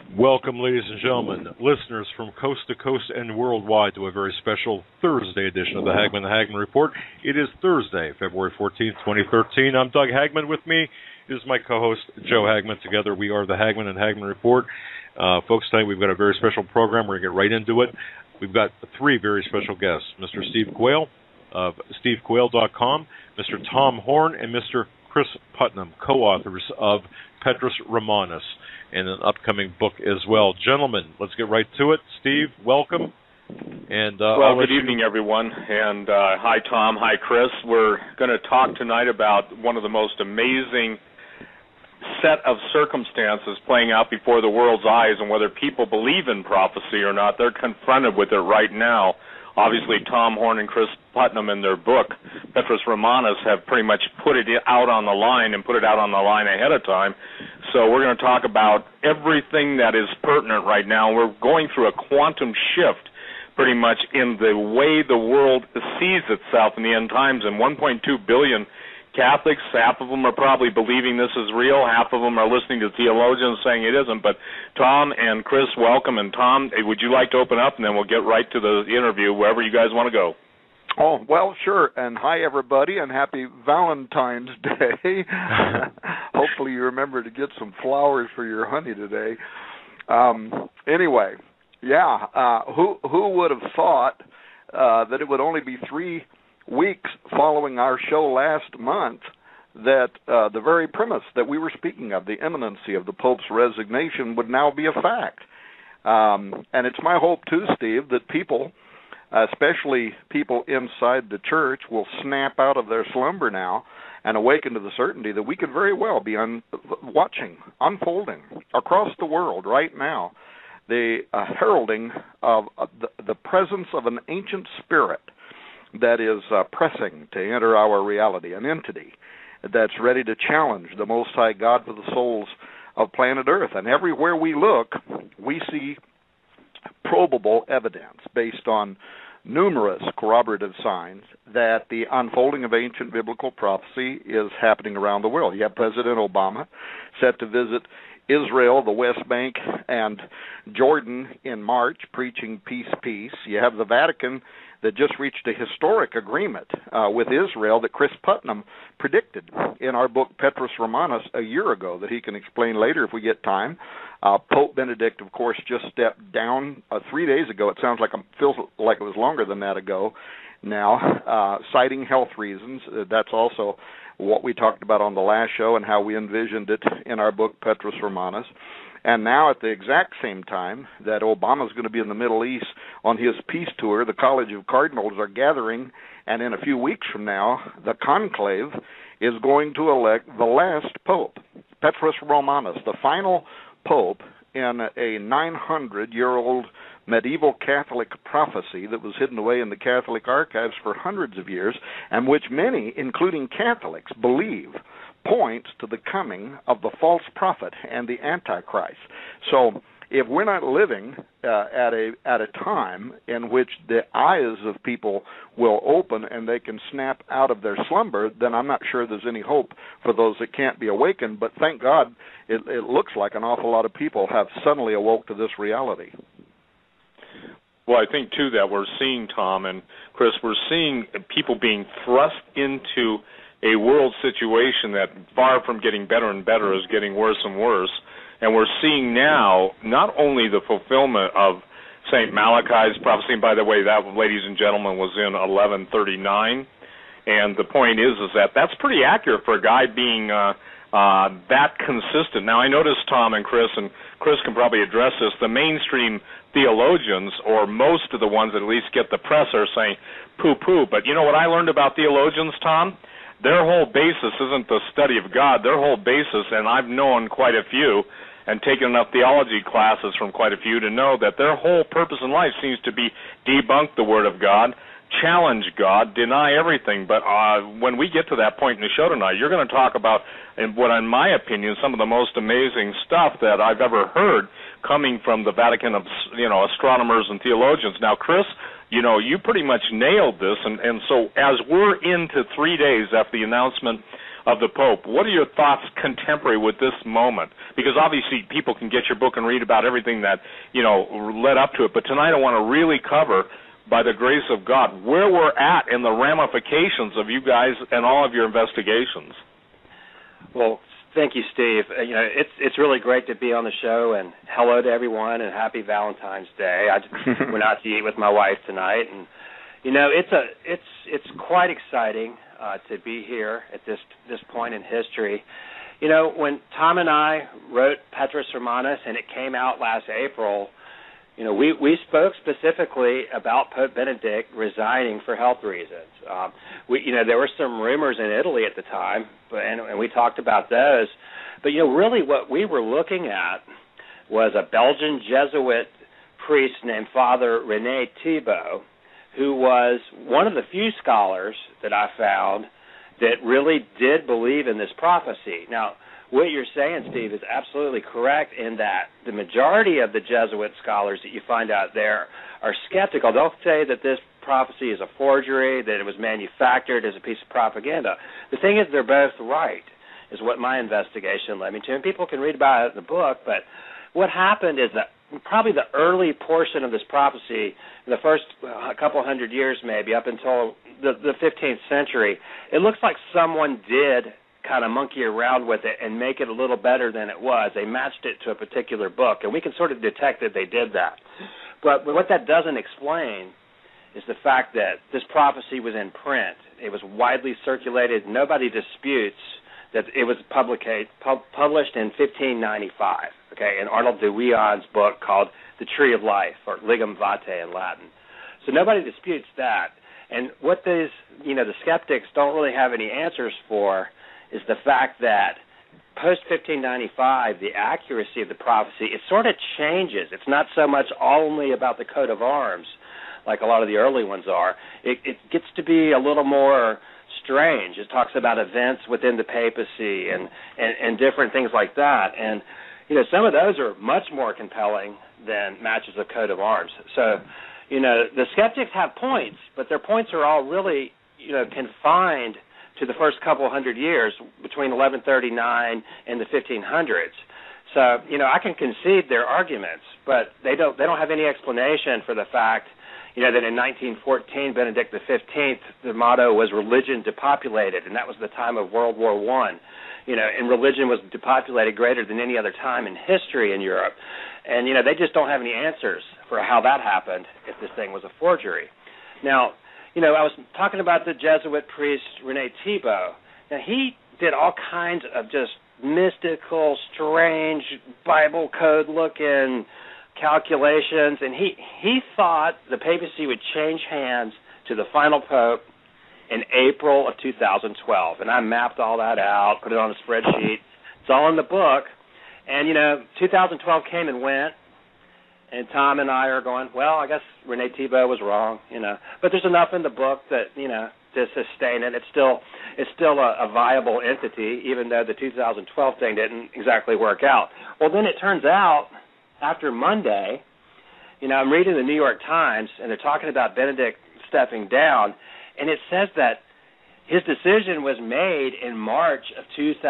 Welcome, ladies and gentlemen, listeners from coast to coast and worldwide to a very special Thursday edition of the Hagmann Report. It is Thursday, February 14th, 2013. I'm Doug Hagmann. With me is my co-host, Joe Hagmann. Together we are the Hagmann and Hagmann Report. Folks, tonight we've got a very special program. We're going to get right into it. We've got three very special guests, Mr. Steve Quayle of stevequayle.com, Mr. Tom Horn, and Mr. Chris Putnam, co-authors of Petrus Romanus, and an upcoming book as well. Gentlemen, let's get right to it. Steve, welcome. And well, good evening, everyone. And hi, Tom. Hi, Chris. We're going to talk tonight about one of the most amazing set of circumstances playing out before the world's eyes, and whether people believe in prophecy or not, they're confronted with it right now. Obviously, Tom Horn and Chris Putnam in their book, Petrus Romanus, have pretty much put it out on the line and put it out on the line ahead of time. So we're going to talk about everything that is pertinent right now. We're going through a quantum shift pretty much in the way the world sees itself in the end times, and 1.2 billion Catholics, half of them are probably believing this is real, half of them are listening to theologians saying it isn't. But Tom and Chris, welcome. And Tom, would you like to open up, and then we'll get right to the interview, wherever you guys want to go. Oh, well, sure. And hi, everybody, and happy Valentine's Day. Hopefully you remember to get some flowers for your honey today. Anyway, yeah, who would have thought that it would only be 3 weeks following our show last month that the very premise that we were speaking of, the imminency of the Pope's resignation, would now be a fact. And it's my hope, too, Steve, that people, especially people inside the church, will snap out of their slumber now and awaken to the certainty that we could very well be watching, unfolding across the world right now, the heralding of the presence of an ancient spirit that is pressing to enter our reality, an entity that's ready to challenge the Most High God for the souls of planet Earth. And everywhere we look, we see probable evidence based on numerous corroborative signs that the unfolding of ancient biblical prophecy is happening around the world. You have President Obama set to visit Israel, the West Bank, and Jordan in March, preaching peace, peace. You have the Vatican that just reached a historic agreement with Israel that Chris Putnam predicted in our book Petrus Romanus a year ago, that he can explain later if we get time. Pope Benedict, of course, just stepped down 3 days ago. It feels like it was longer than that ago now, citing health reasons. That's also what we talked about on the last show and how we envisioned it in our book Petrus Romanus. And now at the exact same time that Obama's going to be in the Middle East on his peace tour, the College of Cardinals are gathering, and in a few weeks from now, the conclave is going to elect the last pope, Petrus Romanus, the final pope in a 900-year-old medieval Catholic prophecy that was hidden away in the Catholic archives for hundreds of years, and which many, including Catholics, believe points to the coming of the false prophet and the Antichrist. So if we're not living at a time in which the eyes of people will open and they can snap out of their slumber, then I'm not sure there's any hope for those that can't be awakened. But thank God it looks like an awful lot of people have suddenly awoke to this reality. Well, I think, too, that we're seeing, Tom and Chris, we're seeing people being thrust into a world situation that, far from getting better and better, is getting worse and worse. And we're seeing now not only the fulfillment of St. Malachi's prophecy, and by the way, that, ladies and gentlemen, was in 1139. And the point is that that's pretty accurate for a guy being that consistent. Now, I noticed, Tom and Chris can probably address this, the mainstream theologians, or most of the ones that at least get the press, are saying poo-poo. But you know what I learned about theologians, Tom? Their whole basis isn't the study of God. Their whole basis, and I've known quite a few and taken enough theology classes from quite a few to know that their whole purpose in life seems to be debunk the Word of God, challenge God, deny everything. But when we get to that point in the show tonight, you're going to talk about what, in my opinion, some of the most amazing stuff that I've ever heard coming from the Vatican of, astronomers and theologians. Now, Chris, you pretty much nailed this, and so as we're into 3 days after the announcement of the Pope. What are your thoughts contemporary with this moment? Because obviously people can get your book and read about everything that, led up to it. But tonight I want to really cover, by the grace of God, where we're at in the ramifications of you guys and all of your investigations. Well, thank you, Steve. It's really great to be on the show, and hello to everyone, and happy Valentine's Day. I just went out to eat with my wife tonight, and it's quite exciting to be here at this point in history. When Tom and I wrote Petrus Hermanus and it came out last April, we spoke specifically about Pope Benedict resigning for health reasons. There were some rumors in Italy at the time, and we talked about those. But, really what we were looking at was a Belgian Jesuit priest named Father René Thibault, who was one of the few scholars that I found that really did believe in this prophecy. Now, what you're saying, Steve, is absolutely correct in that the majority of the Jesuit scholars that you find out there are skeptical. They'll say that this prophecy is a forgery, that it was manufactured as a piece of propaganda. The thing is, they're both right, is what my investigation led me to. And people can read about it in the book, but what happened is that probably the early portion of this prophecy, the first couple hundred years maybe, up until the 15th century, it looks like someone did kind of monkey around with it and make it a little better than it was. They matched it to a particular book, and we can sort of detect that they did that. But what that doesn't explain is the fact that this prophecy was in print. It was widely circulated. Nobody disputes that it was published in 1595, in Arnold de Wion's book called The Tree of Life, or Ligum Vitae in Latin. So nobody disputes that. And what the skeptics don't really have any answers for is the fact that post-1595, the accuracy of the prophecy, it sort of changes. It's not so much only about the coat of arms like a lot of the early ones are. It gets to be a little more strange. It talks about events within the papacy and different things like that. And, some of those are much more compelling than matches of coat of arms. So, the skeptics have points, but their points are all really, confined to the first couple hundred years between 1139 and the 1500s. So, I can concede their arguments, but they don't have any explanation for the fact, that in 1914, Benedict XV, the motto was religion depopulated, and that was the time of World War I. And religion was depopulated greater than any other time in history in Europe. And, they just don't have any answers for how that happened if this thing was a forgery. Now, I was talking about the Jesuit priest René Thibault. Now, he did all kinds of just mystical, strange, Bible code-looking calculations, and he thought the papacy would change hands to the final pope in April of 2012. And I mapped all that out, put it on a spreadsheet. It's all in the book. And, 2012 came and went. And Tom and I are going, well, I guess René Thibault was wrong, But there's enough in the book that, to sustain it. It's still a viable entity, even though the 2012 thing didn't exactly work out. Well, then it turns out, after Monday, I'm reading the New York Times, and they're talking about Benedict stepping down, and it says that his decision was made in March of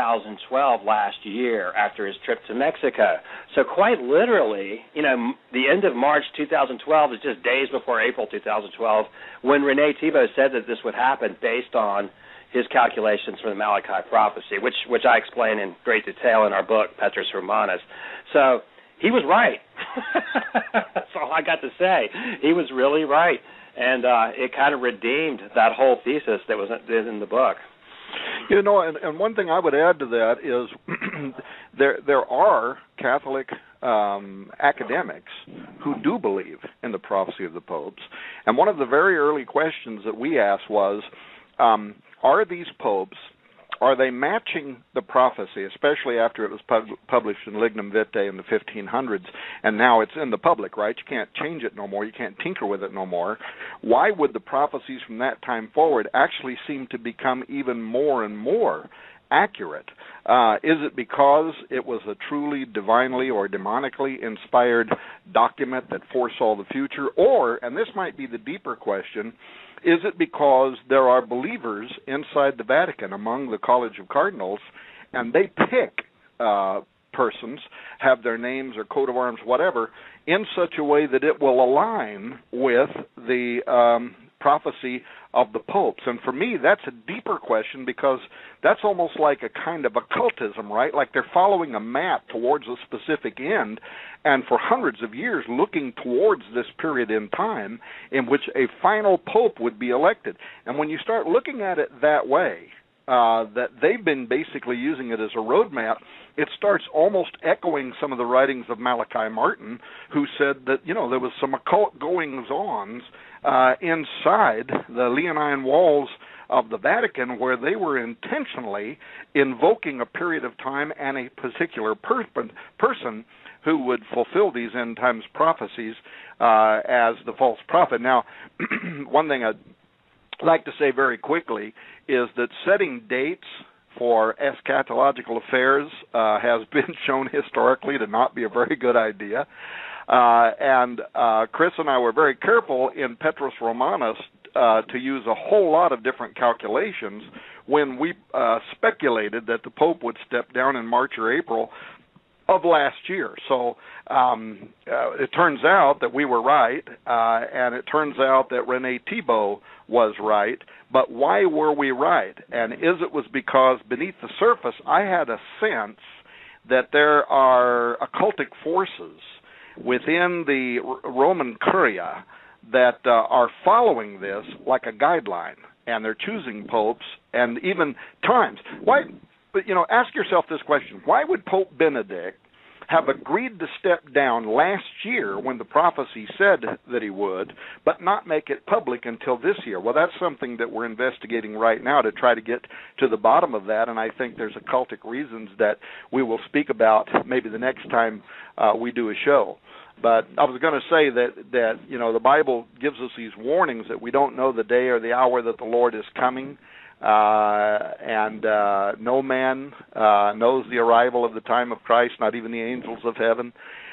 2012 last year after his trip to Mexico. So quite literally, the end of March 2012 is just days before April 2012 when René Thibault said that this would happen based on his calculations for the Malachi prophecy, which I explain in great detail in our book, Petrus Hermanus. So he was right. That's all I got to say. He was really right. And it kind of redeemed that whole thesis that was in the book. And one thing I would add to that is there are Catholic academics who do believe in the prophecy of the popes. And one of the very early questions that we asked was, are these popes, are they matching the prophecy, especially after it was published in Lignum Vitae in the 1500s, and now it's in the public, right? You can't change it no more. You can't tinker with it no more. Why would the prophecies from that time forward actually seem to become even more and more accurate? Is it because it was a truly divinely or demonically inspired document that foresaw the future? Or, and this might be the deeper question, is it because there are believers inside the Vatican among the College of Cardinals, and they pick persons, have their names or coat of arms, whatever, in such a way that it will align with the prophecy of the popes? And for me, that's a deeper question, because that's almost like a kind of occultism, right? Like they're following a map towards a specific end, and for hundreds of years looking towards this period in time in which a final pope would be elected. And when you start looking at it that way, that they've been basically using it as a roadmap, it starts almost echoing some of the writings of Malachi Martin, who said that, there was some occult goings-ons inside the Leonine walls of the Vatican, where they were intentionally invoking a period of time and a particular person who would fulfill these end times prophecies as the false prophet. Now, one thing I'd like to say very quickly is that setting dates for eschatological affairs has been shown historically to not be a very good idea. And Chris and I were very careful in Petrus Romanus to use a whole lot of different calculations when we speculated that the Pope would step down in March or April of last year. So it turns out that we were right, and it turns out that Rene Thibault was right. But why were we right? And it was because beneath the surface, I had a sense that there are occultic forces within the Roman Curia that are following this like a guideline, and they're choosing popes and even times. Why? But, ask yourself this question. Why would Pope Benedict have agreed to step down last year when the prophecy said that he would, but not make it public until this year? Well, that's something that we're investigating right now to try to get to the bottom of that, and I think there's occultic reasons that we will speak about maybe the next time we do a show. But I was going to say that the Bible gives us these warnings that we don't know the day or the hour that the Lord is coming. And no man knows the arrival of the time of Christ, not even the angels of heaven.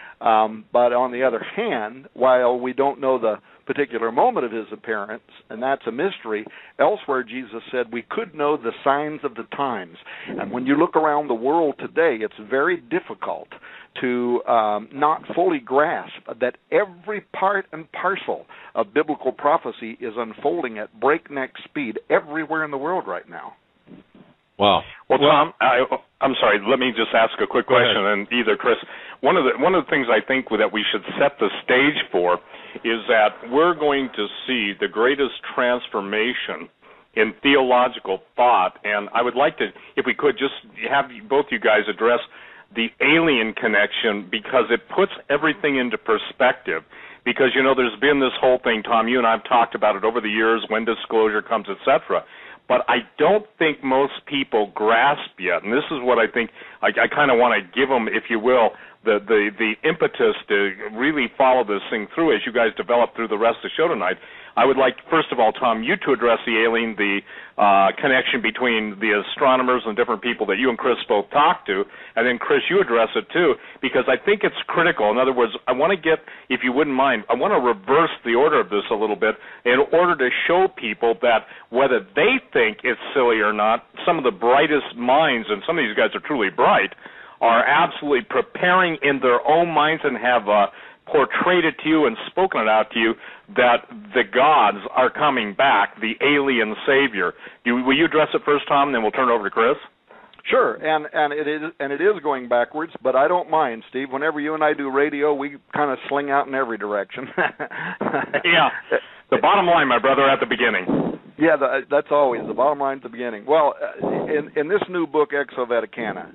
But on the other hand, while we don't know the particular moment of his appearance, and that's a mystery, elsewhere Jesus said we could know the signs of the times. And when you look around the world today, it's very difficult to not fully grasp that every part and parcel of biblical prophecy is unfolding at breakneck speed everywhere in the world right now. Wow. Well, Tom, I'm sorry. Let me just ask a quick question, and either Chris. One of the things I think that we should set the stage for is that we're going to see the greatest transformation in theological thought, and I would like to, if we could, just have both you guys address the alien connection, because it puts everything into perspective. Because, there's been this whole thing, Tom, you and I have talked about it over the years, when disclosure comes, etc. But I don't think most people grasp yet, and this is what I think I kind of want to give them, if you will, the impetus to really follow this thing through as you guys develop through the rest of the show tonight. I would like, first of all, Tom, you to address the alien, the connection between the astronomers and different people that you and Chris both talked to, and then, Chris, you address it too, because I think it's critical. In other words, I want to get, if you wouldn't mind, I want to reverse the order of this a little bit in order to show people that whether they think it's silly or not, some of the brightest minds, and some of these guys are truly bright, are absolutely preparing in their own minds and have portrayed it to you and spoken it out to you that the gods are coming back, the alien savior. Will you address it first, Tom, and then we'll turn it over to Chris? Sure, and it is going backwards, but I don't mind, Steve. Whenever you and I do radio, we kind of sling out in every direction. Yeah, the bottom line, my brother, at the beginning. Yeah, that's always the bottom line at the beginning. Well, in this new book, Exo Vaticana,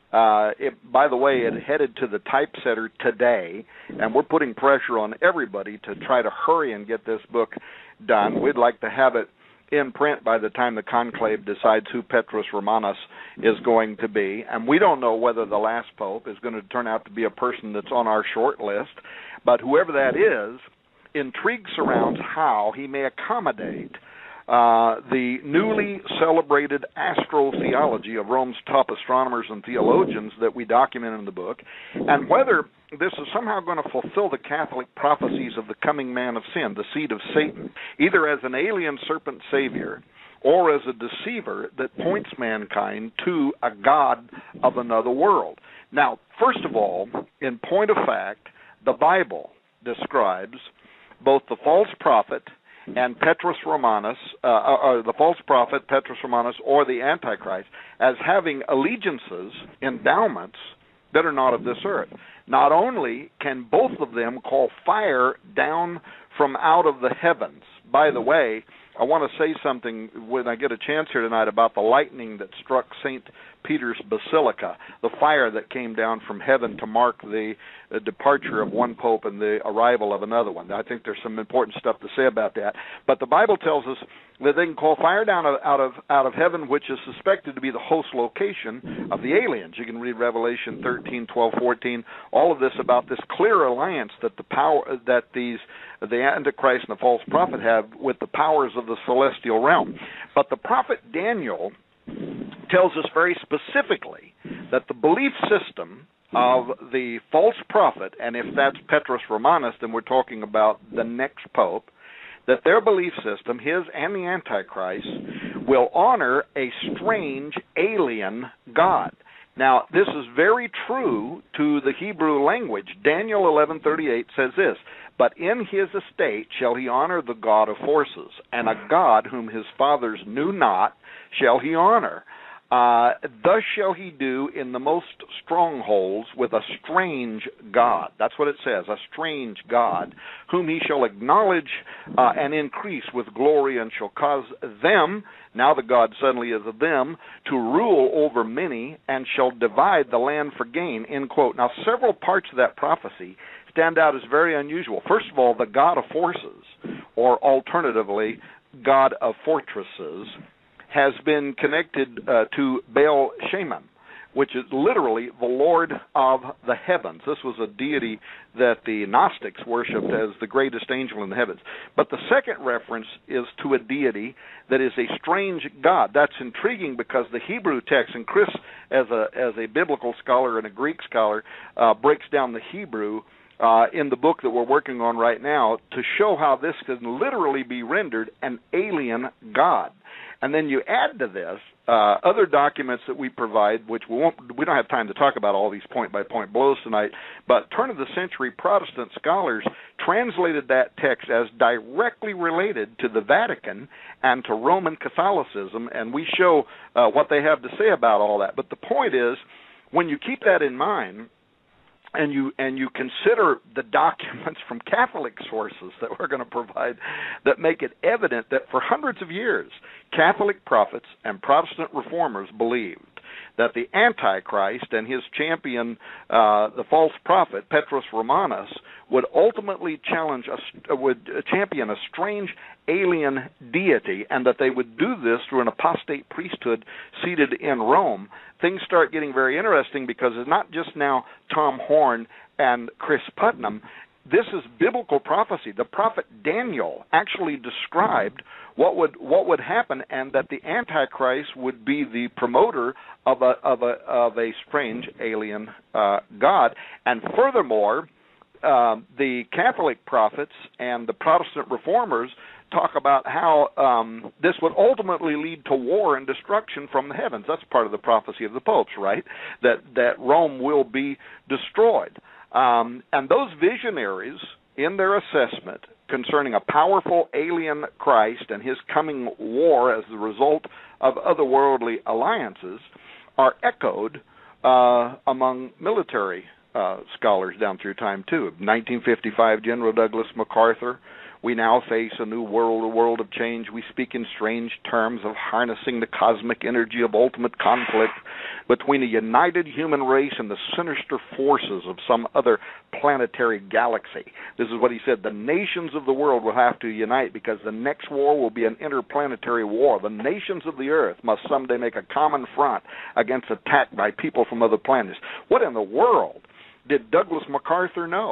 by the way, it headed to the typesetter today, and we're putting pressure on everybody to try to hurry and get this book done. We'd like to have it in print by the time the conclave decides who Petrus Romanus is going to be. And we don't know whether the last pope is going to turn out to be a person that's on our short list, but whoever that is, intrigue surrounds how he may accommodate the newly celebrated astrotheology of Rome's top astronomers and theologians that we document in the book, and whether this is somehow going to fulfill the Catholic prophecies of the coming man of sin, the seed of Satan, either as an alien serpent savior or as a deceiver that points mankind to a god of another world. Now, first of all, in point of fact, the Bible describes both the false prophet and Petrus Romanus, the false prophet, Petrus Romanus, or the Antichrist, as having allegiances, endowments, that are not of this earth. Not only can both of them call fire down from out of the heavens. By the way, I want to say something when I get a chance here tonight about the lightning that struck St. Peter's Basilica, the fire that came down from heaven to mark the departure of one pope and the arrival of another one. I think there's some important stuff to say about that. But the Bible tells us that they can call fire down out of heaven, which is suspected to be the host location of the aliens. You can read Revelation 13, 12, 14, all of this about this clear alliance that the Antichrist and the false prophet have with the powers of the celestial realm. But the prophet Daniel tells us very specifically that the belief system of the false prophet, and if that's Petrus Romanus, then we're talking about the next pope, that their belief system, his and the Antichrist, will honor a strange alien god. Now, this is very true to the Hebrew language. Daniel 11:38 says this, "But in his estate shall he honor the God of forces, and a God whom his fathers knew not shall he honor. Thus shall he do in the most strongholds with a strange God." That's what it says, a strange God, "whom he shall acknowledge and increase with glory, and shall cause them," now the God suddenly is of them, "to rule over many, and shall divide the land for gain," end quote. Now, several parts of that prophecy stand out as very unusual. First of all, the God of forces, or alternatively, God of fortresses, has been connected to Baal Shaman, which is literally the Lord of the heavens. This was a deity that the Gnostics worshipped as the greatest angel in the heavens. But the second reference is to a deity that is a strange God. That's intriguing because the Hebrew text, and Chris, as a biblical scholar and a Greek scholar, breaks down the Hebrew in the book that we're working on right now to show how this can literally be rendered an alien God. And then you add to this other documents that we provide, which we don't have time to talk about all these point-by-point blows tonight, but turn-of-the-century Protestant scholars translated that text as directly related to the Vatican and to Roman Catholicism, and we show what they have to say about all that. But the point is, when you keep that in mind, and you consider the documents from Catholic sources that we're going to provide that make it evident that for hundreds of years, Catholic prophets and Protestant reformers believed that the Antichrist and his champion, the false prophet, Petrus Romanus, would ultimately champion a strange alien deity, and that they would do this through an apostate priesthood seated in Rome. Things start getting very interesting because it's not just now Tom Horn and Chris Putnam. This is biblical prophecy. The prophet Daniel actually described what would happen, and that the Antichrist would be the promoter of a strange alien god. And furthermore, the Catholic prophets and the Protestant reformers talk about how this would ultimately lead to war and destruction from the heavens. That's part of the prophecy of the popes, right? That Rome will be destroyed. And those visionaries, in their assessment concerning a powerful alien Christ and his coming war as the result of otherworldly alliances, are echoed among military scholars down through time, too. 1955, General Douglas MacArthur, "We now face a new world, a world of change. We speak in strange terms of harnessing the cosmic energy of ultimate conflict between a united human race and the sinister forces of some other planetary galaxy." This is what he said. The nations of the world will have to unite because the next war will be an interplanetary war. The nations of the earth must someday make a common front against attack by people from other planets. What in the world did Douglas MacArthur know?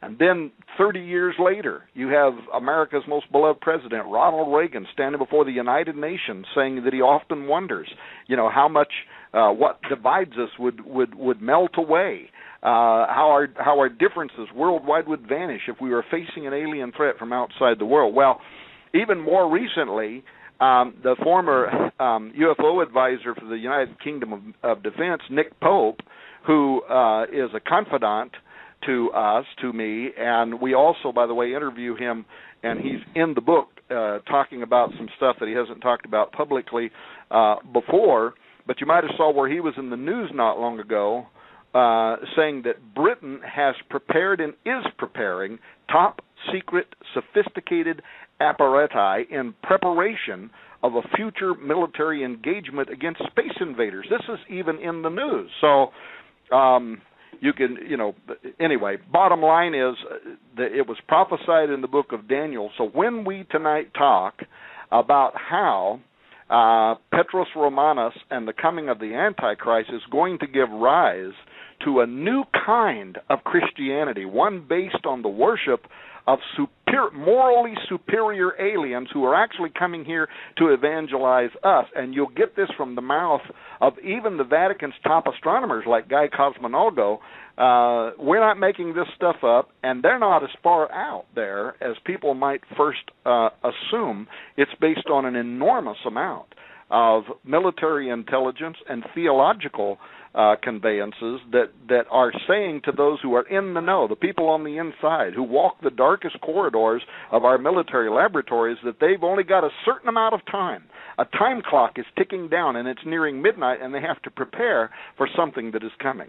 And then 30 years later, you have America's most beloved president, Ronald Reagan, standing before the United Nations saying that he often wonders, how much what divides us would melt away, how our differences worldwide would vanish if we were facing an alien threat from outside the world. Well, even more recently, the former UFO advisor for the United Kingdom of Defense, Nick Pope, who is a confidant to me, and we also, by the way, interview him, and he's in the book talking about some stuff that he hasn't talked about publicly before, but you might have saw where he was in the news not long ago saying that Britain has prepared and is preparing top secret, sophisticated apparati in preparation of a future military engagement against space invaders. This is even in the news. So you can, anyway, bottom line is that it was prophesied in the book of Daniel. So when we tonight talk about how Petrus Romanus and the coming of the Antichrist is going to give rise to a new kind of Christianity, one based on the worship of morally superior aliens who are actually coming here to evangelize us. And you'll get this from the mouth of even the Vatican's top astronomers like Guy Cosmonolgo. We're not making this stuff up, and they're not as far out there as people might first assume. It's based on an enormous amount of military intelligence and theological conveyances that are saying to those who are in the know, the people on the inside who walk the darkest corridors of our military laboratories, that they've only got a certain amount of time. A time clock is ticking down, and it's nearing midnight, and they have to prepare for something that is coming.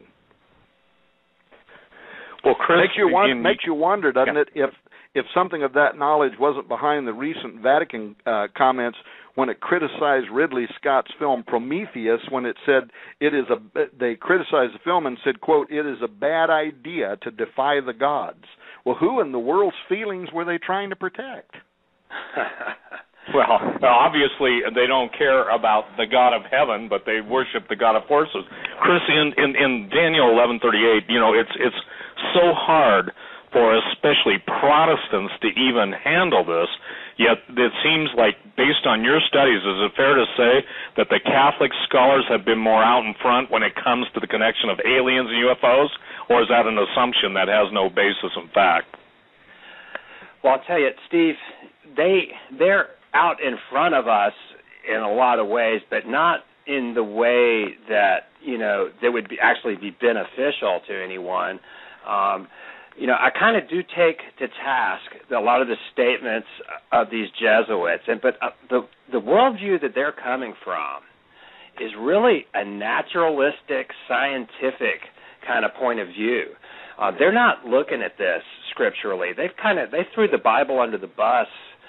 Well, Chris, makes you wonder, doesn't it, if something of that knowledge wasn't behind the recent Vatican comments when it criticized Ridley Scott's film Prometheus, when it said they criticized the film and said, quote, "It is a bad idea to defy the gods." Well, who in the world's feelings were they trying to protect? Well, obviously they don't care about the God of heaven, but they worship the God of horses. Chris, in Daniel 11:38, it's so hard for especially Protestants to even handle this, yet it seems like, based on your studies, is it fair to say that the Catholic scholars have been more out in front when it comes to the connection of aliens and UFOs, or is that an assumption that has no basis in fact? Well, I'll tell you, Steve, they're out in front of us in a lot of ways, but not in the way that, that would actually be beneficial to anyone. I kind of do take to task a lot of the statements of these Jesuits, but the worldview that they're coming from is really a naturalistic, scientific kind of point of view. They're not looking at this scripturally. They threw the Bible under the bus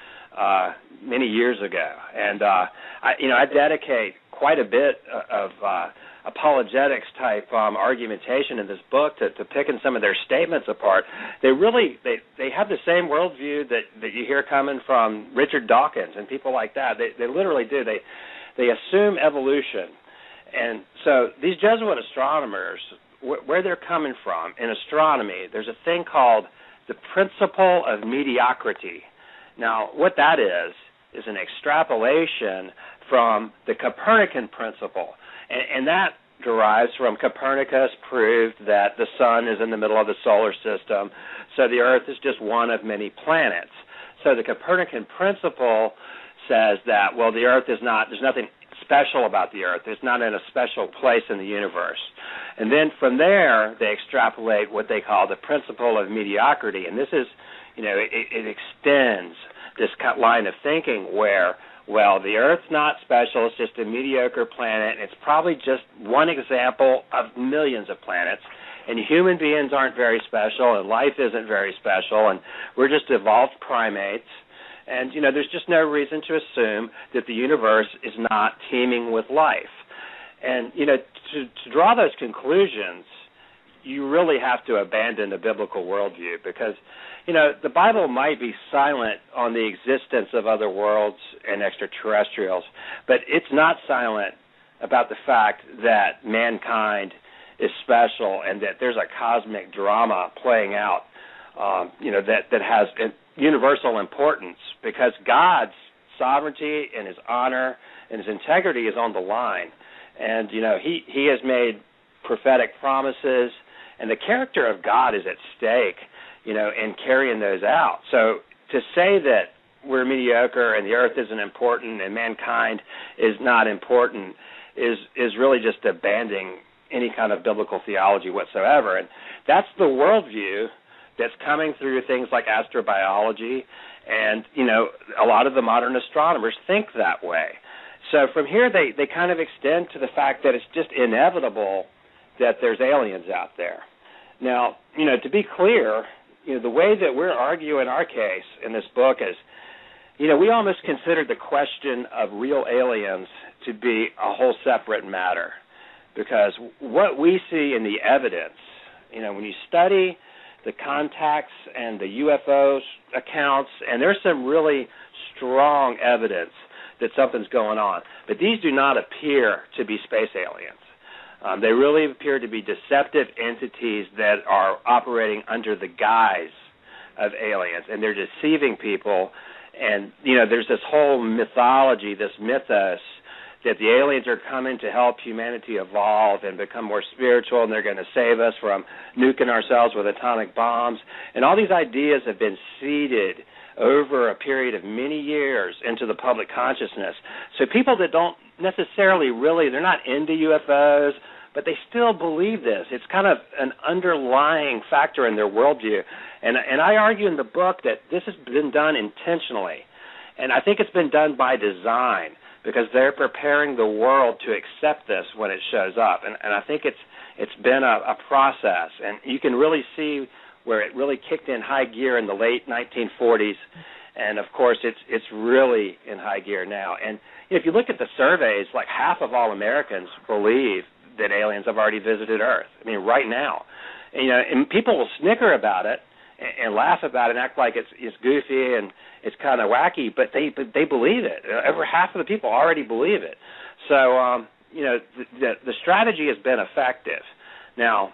many years ago, and I dedicate quite a bit of apologetics type argumentation in this book to picking some of their statements apart. They have the same worldview that you hear coming from Richard Dawkins and people like that. They literally do. They assume evolution, and so these Jesuit astronomers, where they're coming from in astronomy, there's a thing called the principle of mediocrity. Now, what that is an extrapolation from the Copernican principle. And that derives from Copernicus proved that the sun is in the middle of the solar system, so the Earth is just one of many planets. So the Copernican principle says that, well, the Earth is not, there's nothing special about the Earth. It's not in a special place in the universe. And then from there, they extrapolate what they call the principle of mediocrity. And this is, it extends this line of thinking where, well, the Earth's not special, it's just a mediocre planet, and it's probably just one example of millions of planets, and human beings aren't very special, and life isn't very special, and we're just evolved primates, and, there's just no reason to assume that the universe is not teeming with life. And, to draw those conclusions, you really have to abandon the biblical worldview because, the Bible might be silent on the existence of other worlds and extraterrestrials, but it's not silent about the fact that mankind is special and that there's a cosmic drama playing out that has universal importance, because God's sovereignty and his honor and his integrity is on the line. And, he has made prophetic promises, and the character of God is at stake, in carrying those out. So to say that we're mediocre and the earth isn't important and mankind is not important is really just abandoning any kind of biblical theology whatsoever. And that's the worldview that's coming through things like astrobiology, and, a lot of the modern astronomers think that way. So from here, they kind of extend to the fact that it's just inevitable that there's aliens out there. Now, to be clear, the way that we're arguing our case in this book is, we almost consider the question of real aliens to be a whole separate matter, because what we see in the evidence, when you study the contacts and the UFO accounts, and there's some really strong evidence that something's going on, but these do not appear to be space aliens. They really appear to be deceptive entities that are operating under the guise of aliens, and they're deceiving people. And, there's this whole mythology, this mythos, that the aliens are coming to help humanity evolve and become more spiritual, and they're going to save us from nuking ourselves with atomic bombs. And all these ideas have been seeded over a period of many years into the public consciousness. So people that don't necessarily they're not into UFOs, but they still believe this. It's kind of an underlying factor in their worldview. And I argue in the book that this has been done intentionally. And I think it's been done by design, because they're preparing the world to accept this when it shows up. And I think it's been a process. And you can really see where it really kicked in high gear in the late 1940s. And, of course, it's really in high gear now. And if you look at the surveys, like half of all Americans believe that aliens have already visited Earth. I mean, right now. And people will snicker about it and laugh about it and act like it's goofy and it's kind of wacky, but they believe it. Over half of the people already believe it. So, the strategy has been effective. Now,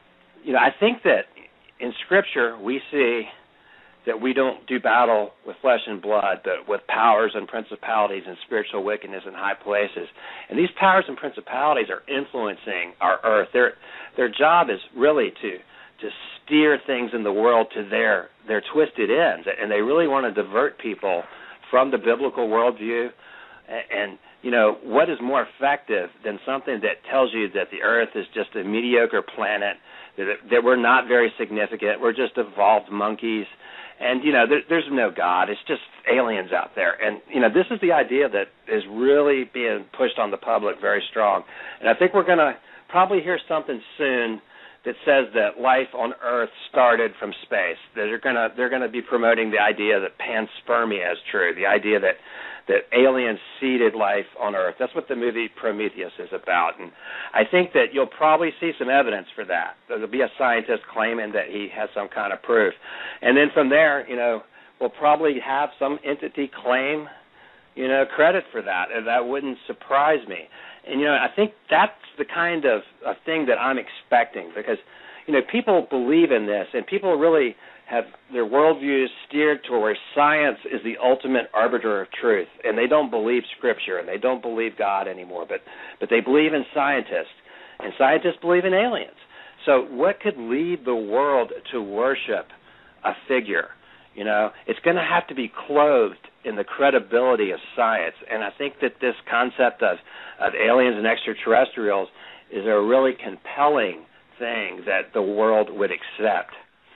I think that in Scripture we see that we don't do battle with flesh and blood, but with powers and principalities and spiritual wickedness in high places. And these powers and principalities are influencing our earth. Their job is really to steer things in the world to their twisted ends, and they really want to divert people from the biblical worldview. And what is more effective than something that tells you that the earth is just a mediocre planet, that we're not very significant, we're just evolved monkeys, and, there's no God. It's just aliens out there. And, this is the idea that is really being pushed on the public very strong. And I think we're going to probably hear something soon that says that life on Earth started from space. They're going to be promoting the idea that panspermia is true, the idea that aliens seeded life on Earth. That's what the movie Prometheus is about. And I think that you'll probably see some evidence for that. There'll be a scientist claiming that he has some kind of proof. And then from there, we'll probably have some entity claim, credit for that. And that wouldn't surprise me. And, I think that's the kind of thing that I'm expecting, because, people believe in this, and people really have their worldviews steered toward science is the ultimate arbiter of truth, and they don't believe Scripture, and they don't believe God anymore, but they believe in scientists, and scientists believe in aliens. So what could lead the world to worship a figure? It's going to have to be clothed in the credibility of science, and I think that this concept of aliens and extraterrestrials is a really compelling thing that the world would accept.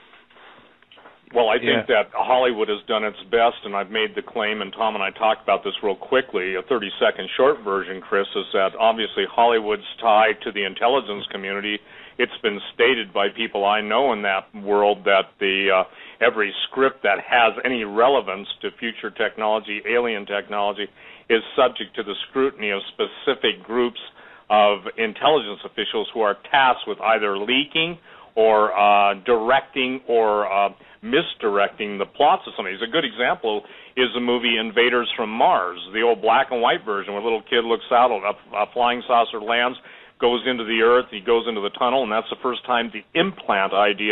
Well, I think that Hollywood has done its best, and I've made the claim, and Tom and I talked about this real quickly. A 30-second short version, Chris, is that obviously Hollywood's tied to the intelligence community. It's been stated by people I know in that world that every script that has any relevance to future technology, alien technology, is subject to the scrutiny of specific groups of intelligence officials who are tasked with either leaking or directing or misdirecting the plots of something. A good example is the movie Invaders from Mars, the old black and white version where a little kid looks out, a flying saucer lands, goes into the Earth, he goes into the tunnel, and that's the first time the implant idea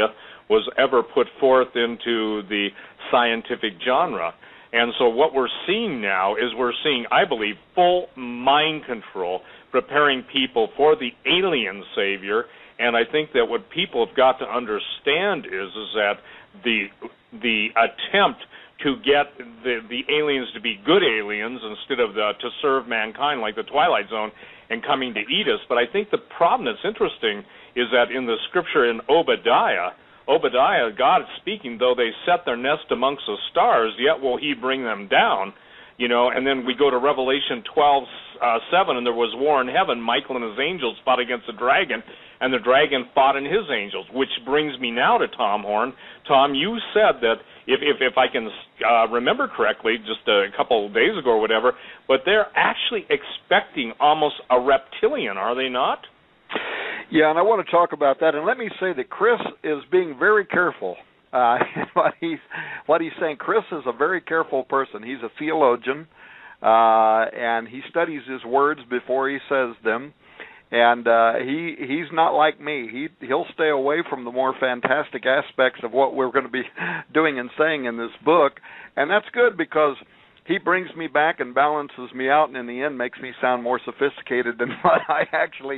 was ever put forth into the scientific genre. And so what we're seeing now is we're seeing, I believe, full mind control, preparing people for the alien savior. And I think that what people have got to understand is that the attempt to get the aliens to be good aliens instead of to serve mankind like the Twilight Zone and coming to eat us. But I think the problem that's interesting is that in the scripture in Obadiah, God is speaking, though they set their nest amongst the stars, yet will he bring them down. You know, and then we go to Revelation 12:7, and there was war in heaven. Michael and his angels fought against the dragon, and the dragon fought and his angels, which brings me now to Tom Horn. Tom, you said that, if I can remember correctly, just a couple of days ago or whatever, but they're actually expecting almost a reptilian, are they not? Yeah, and I want to talk about that. And let me say that Chris is being very careful. What he's saying. Chris is a very careful person. He's a theologian, and he studies his words before he says them. And he's not like me. He'll stay away from the more fantastic aspects of what we're going to be doing and saying in this book, and that's good because he brings me back and balances me out, and in the end makes me sound more sophisticated than what I actually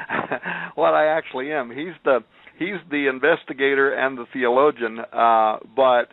am. He's the investigator and the theologian, but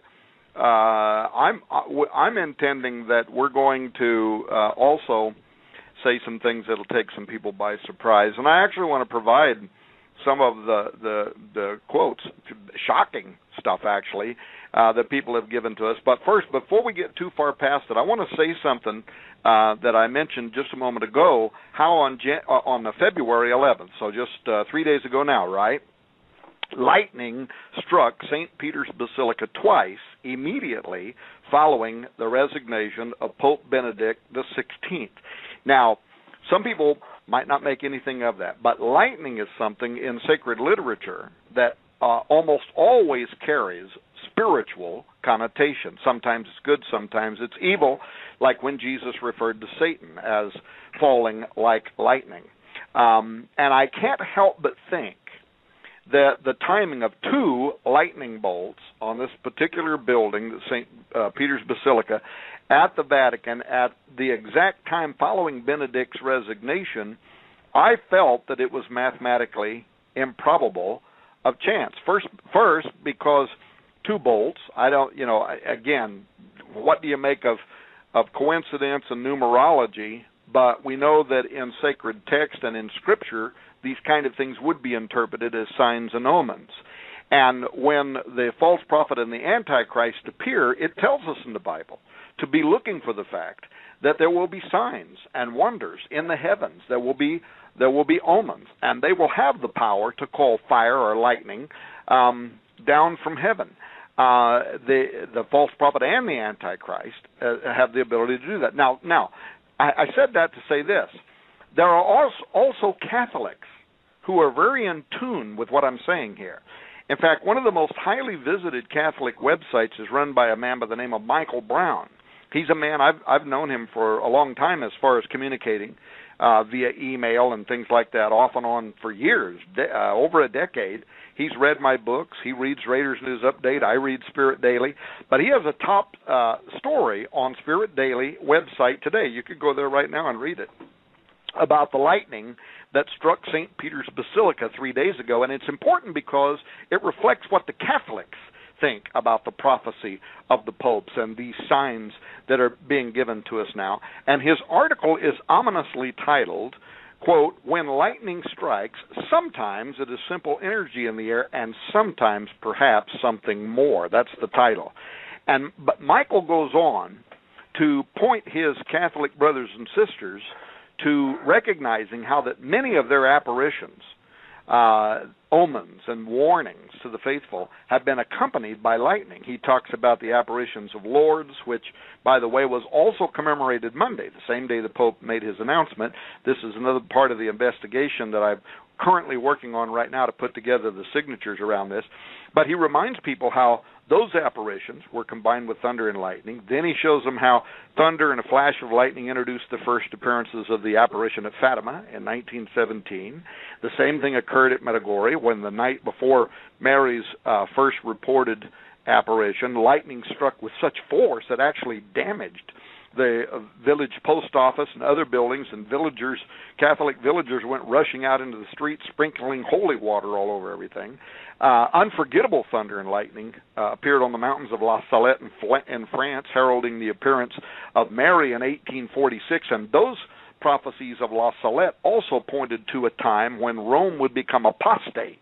I'm intending that we're going to also say some things that'll take some people by surprise, and I actually want to provide some of the quotes, shocking stuff actually, that people have given to us. But first, before we get too far past it, I want to say something that I mentioned just a moment ago. How on February 11th, so just 3 days ago now, right? Lightning struck St. Peter's Basilica twice immediately following the resignation of Pope Benedict XVI. Now, some people might not make anything of that, but lightning is something in sacred literature that almost always carries spiritual connotation. Sometimes it's good, sometimes it's evil, like when Jesus referred to Satan as falling like lightning. And I can't help but think that the timing of two lightning bolts on this particular building, the St. Peter's Basilica, at the Vatican, at the exact time following Benedict's resignation, I felt that it was mathematically improbable of chance. First, because two bolts, again, what do you make of coincidence and numerology? But we know that in sacred text and in Scripture, these kind of things would be interpreted as signs and omens. And when the false prophet and the Antichrist appear, it tells us in the Bible to be looking for the fact that there will be signs and wonders in the heavens. There will be omens, and they will have the power to call fire or lightning down from heaven. The false prophet and the Antichrist have the ability to do that. Now, I said that to say this. There are also Catholics who are very in tune with what I'm saying here. In fact, one of the most highly visited Catholic websites is run by a man by the name of Michael Brown. He's a man, I've known him for a long time as far as communicating via email and things like that, off and on for years, over a decade. He's read my books. He reads Raiders News Update. I read Spirit Daily. But he has a top story on Spirit Daily website today. You could go there right now and read it, about the lightning that struck St. Peter's Basilica 3 days ago. And it's important because it reflects what the Catholics think about the prophecy of the popes and these signs that are being given to us now. And his article is ominously titled, quote, "When lightning strikes, sometimes it is simple energy in the air and sometimes perhaps something more." That's the title. But Michael goes on to point his Catholic brothers and sisters to recognizing how that many of their apparitions, omens and warnings to the faithful, have been accompanied by lightning. He talks about the apparitions of Lourdes, which, by the way, was also commemorated Monday, the same day the Pope made his announcement. This is another part of the investigation that currently working on right now to put together the signatures around this. But he reminds people how those apparitions were combined with thunder and lightning. Then he shows them how thunder and a flash of lightning introduced the first appearances of the apparition at Fatima in 1917. The same thing occurred at Medjugorje when the night before Mary's first reported apparition, lightning struck with such force that actually damaged the village post office and other buildings, and Catholic villagers went rushing out into the streets, sprinkling holy water all over everything. Unforgettable thunder and lightning appeared on the mountains of La Salette in France, heralding the appearance of Mary in 1846, and those prophecies of La Salette also pointed to a time when Rome would become apostate.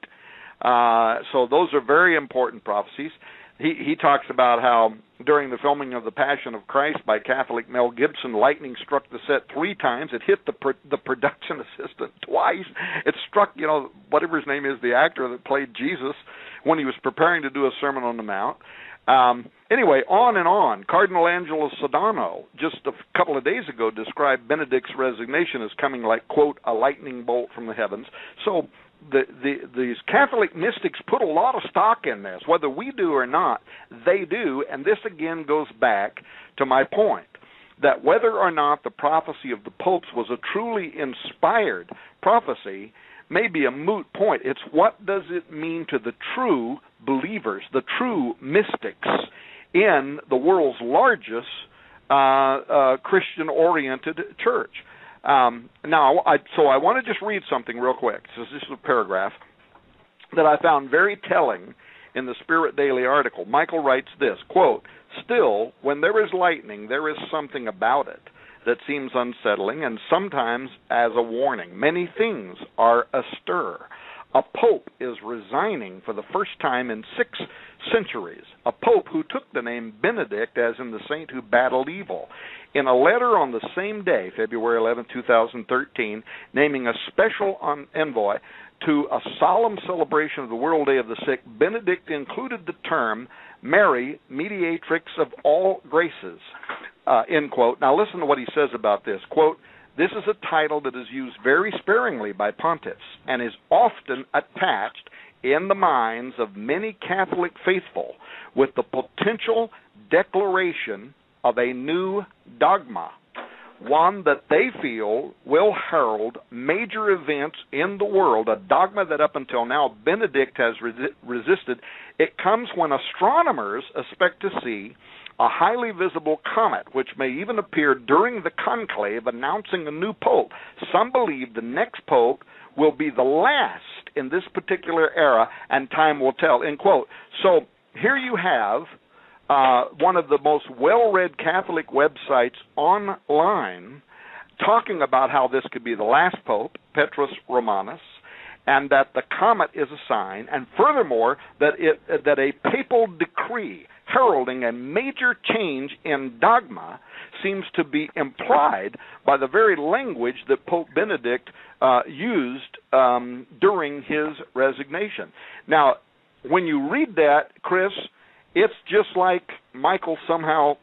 So those are very important prophecies. He talks about how during the filming of The Passion of Christ by Catholic Mel Gibson, lightning struck the set 3 times. It hit the production assistant twice. It struck, whatever his name is, the actor that played Jesus, when he was preparing to do a Sermon on the Mount. Anyway, on and on. Cardinal Angelo Sodano, just a couple of days ago, described Benedict's resignation as coming like, quote, a lightning bolt from the heavens. So these Catholic mystics put a lot of stock in this. Whether we do or not, they do, and this again goes back to my point, that whether or not the prophecy of the popes was a truly inspired prophecy may be a moot point. It's what does it mean to the true believers, the true mystics in the world's largest Christian-oriented church. Now, I want to just read something real quick. So this is a paragraph that I found very telling in the Spirit Daily article. Michael writes this, quote, "Still, when there is lightning, there is something about it that seems unsettling and sometimes as a warning. Many things are astir. A pope is resigning for the first time in 6 centuries, a pope who took the name Benedict as in the saint who battled evil. In a letter on the same day, February 11, 2013, naming a special envoy to a solemn celebration of the World Day of the Sick, Benedict included the term Mary, mediatrix of all graces," end quote. Now listen to what he says about this. Quote, "This is a title that is used very sparingly by pontiffs and is often attached in the minds of many Catholic faithful with the potential declaration of a new dogma, one that they feel will herald major events in the world, a dogma that up until now Benedict has resisted. It comes when astronomers expect to see a highly visible comet, which may even appear during the conclave announcing a new pope. Some believe the next pope will be the last in this particular era, and time will tell," end quote. So here you have one of the most well-read Catholic websites online talking about how this could be the last pope, Petrus Romanus, and that the comet is a sign, and furthermore that a papal decree heralding a major change in dogma seems to be implied by the very language that Pope Benedict used during his resignation. Now, when you read that, Chris, it's just like Michael somehow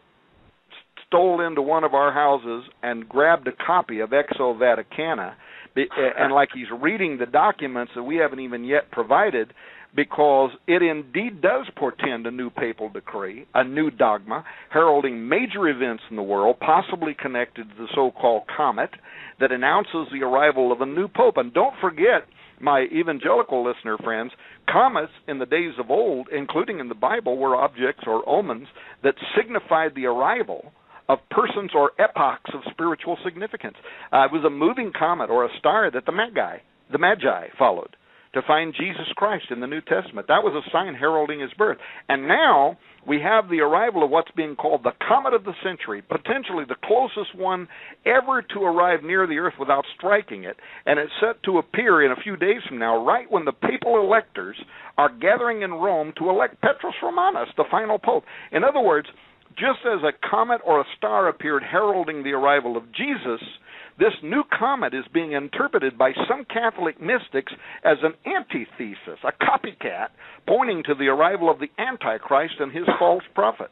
stole into one of our houses and grabbed a copy of Exo Vaticana, and like he's reading the documents that we haven't even yet provided, because it indeed does portend a new papal decree, a new dogma, heralding major events in the world, possibly connected to the so-called comet, that announces the arrival of a new pope. And don't forget, my evangelical listener friends, comets in the days of old, including in the Bible, were objects or omens that signified the arrival of persons or epochs of spiritual significance. It was a moving comet or a star that the Magi followed to find Jesus Christ in the New Testament. That was a sign heralding his birth. And now we have the arrival of what's being called the comet of the century, potentially the closest one ever to arrive near the earth without striking it, and it's set to appear in a few days from now, right when the papal electors are gathering in Rome to elect Petrus Romanus, the final pope. In other words, just as a comet or a star appeared heralding the arrival of Jesus, this new comet is being interpreted by some Catholic mystics as an antithesis, a copycat, pointing to the arrival of the Antichrist and his false prophet.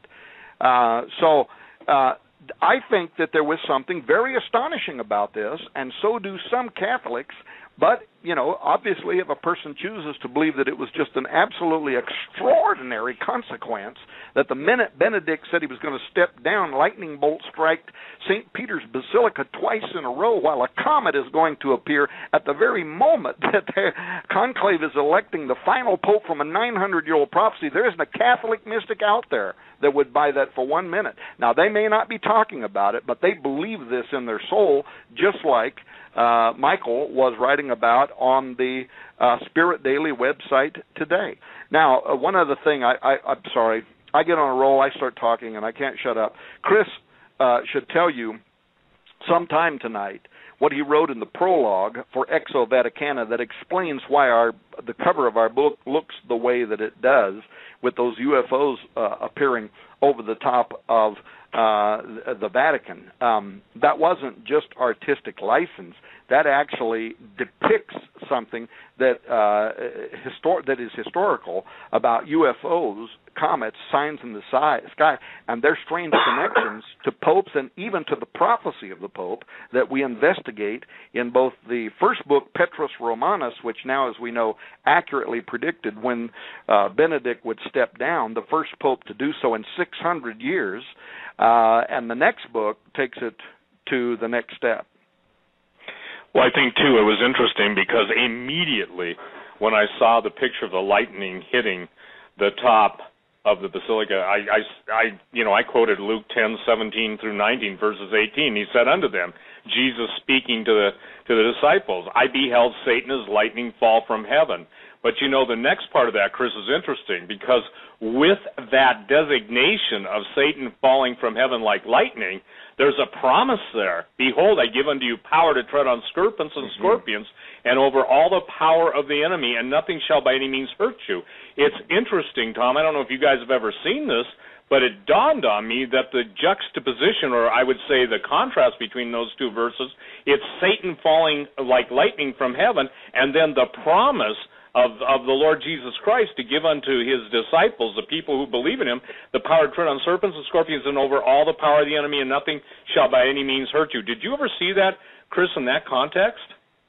So I think that there was something very astonishing about this, and so do some Catholics, but obviously if a person chooses to believe that it was just an absolutely extraordinary consequence that the minute Benedict said he was going to step down, lightning bolt strike St. Peter's Basilica twice in a row while a comet is going to appear at the very moment that the conclave is electing the final pope from a 900-year-old prophecy. There isn't a Catholic mystic out there that would buy that for 1 minute. Now, they may not be talking about it, but they believe this in their soul, just like Michael was writing about on the Spirit Daily website today. Now, one other thing, I'm sorry, I get on a roll, I start talking, and I can't shut up. Chris should tell you sometime tonight what he wrote in the prologue for Exo Vaticana that explains why the cover of our book looks the way that it does, with those UFOs appearing over the top of the Vatican. That wasn't just artistic license. That actually depicts something that that is historical about UFOs, comets, signs in the sky, and their strange connections to popes and even to the prophecy of the Pope that we investigate in both the first book, Petrus Romanus, which now, as we know, accurately predicted when Benedict would step down, the first Pope to do so in 600 years, and the next book takes it to the next step. Well, I think, too, it was interesting because immediately when I saw the picture of the lightning hitting the top of the basilica, I quoted Luke 10:17 through 19, verses 18. He said unto them, Jesus speaking to the disciples, I beheld Satan as lightning fall from heaven. But the next part of that, Chris, is interesting because with that designation of Satan falling from heaven like lightning, there's a promise there. Behold, I give unto you power to tread on serpents and scorpions and over all the power of the enemy, and nothing shall by any means hurt you. It's interesting, Tom. I don't know if you guys have ever seen this, but it dawned on me that the juxtaposition, or I would say the contrast between those two verses, it's Satan falling like lightning from heaven, and then the promise of the Lord Jesus Christ to give unto his disciples, the people who believe in him, the power to tread on serpents and scorpions and over all the power of the enemy, and nothing shall by any means hurt you. Did you ever see that, Chris, in that context?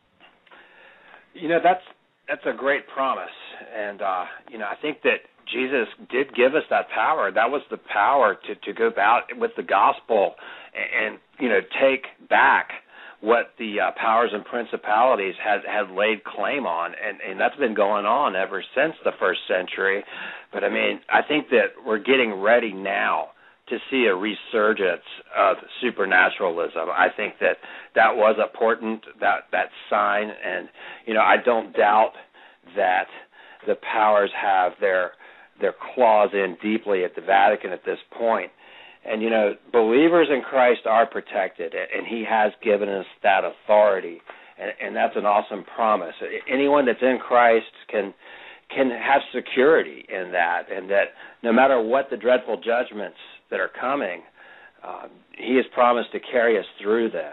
That's a great promise, and I think that Jesus did give us that power. That was the power to go about with the gospel and take back what the powers and principalities had laid claim on, and that's been going on ever since the first century. But I think that we're getting ready now to see a resurgence of supernaturalism. I think that was important, that sign, and I don't doubt that the powers have their claws in deeply at the Vatican at this point. And, believers in Christ are protected, and he has given us that authority, and that's an awesome promise. Anyone that's in Christ can have security in that, and that no matter what the dreadful judgments that are coming, he has promised to carry us through them.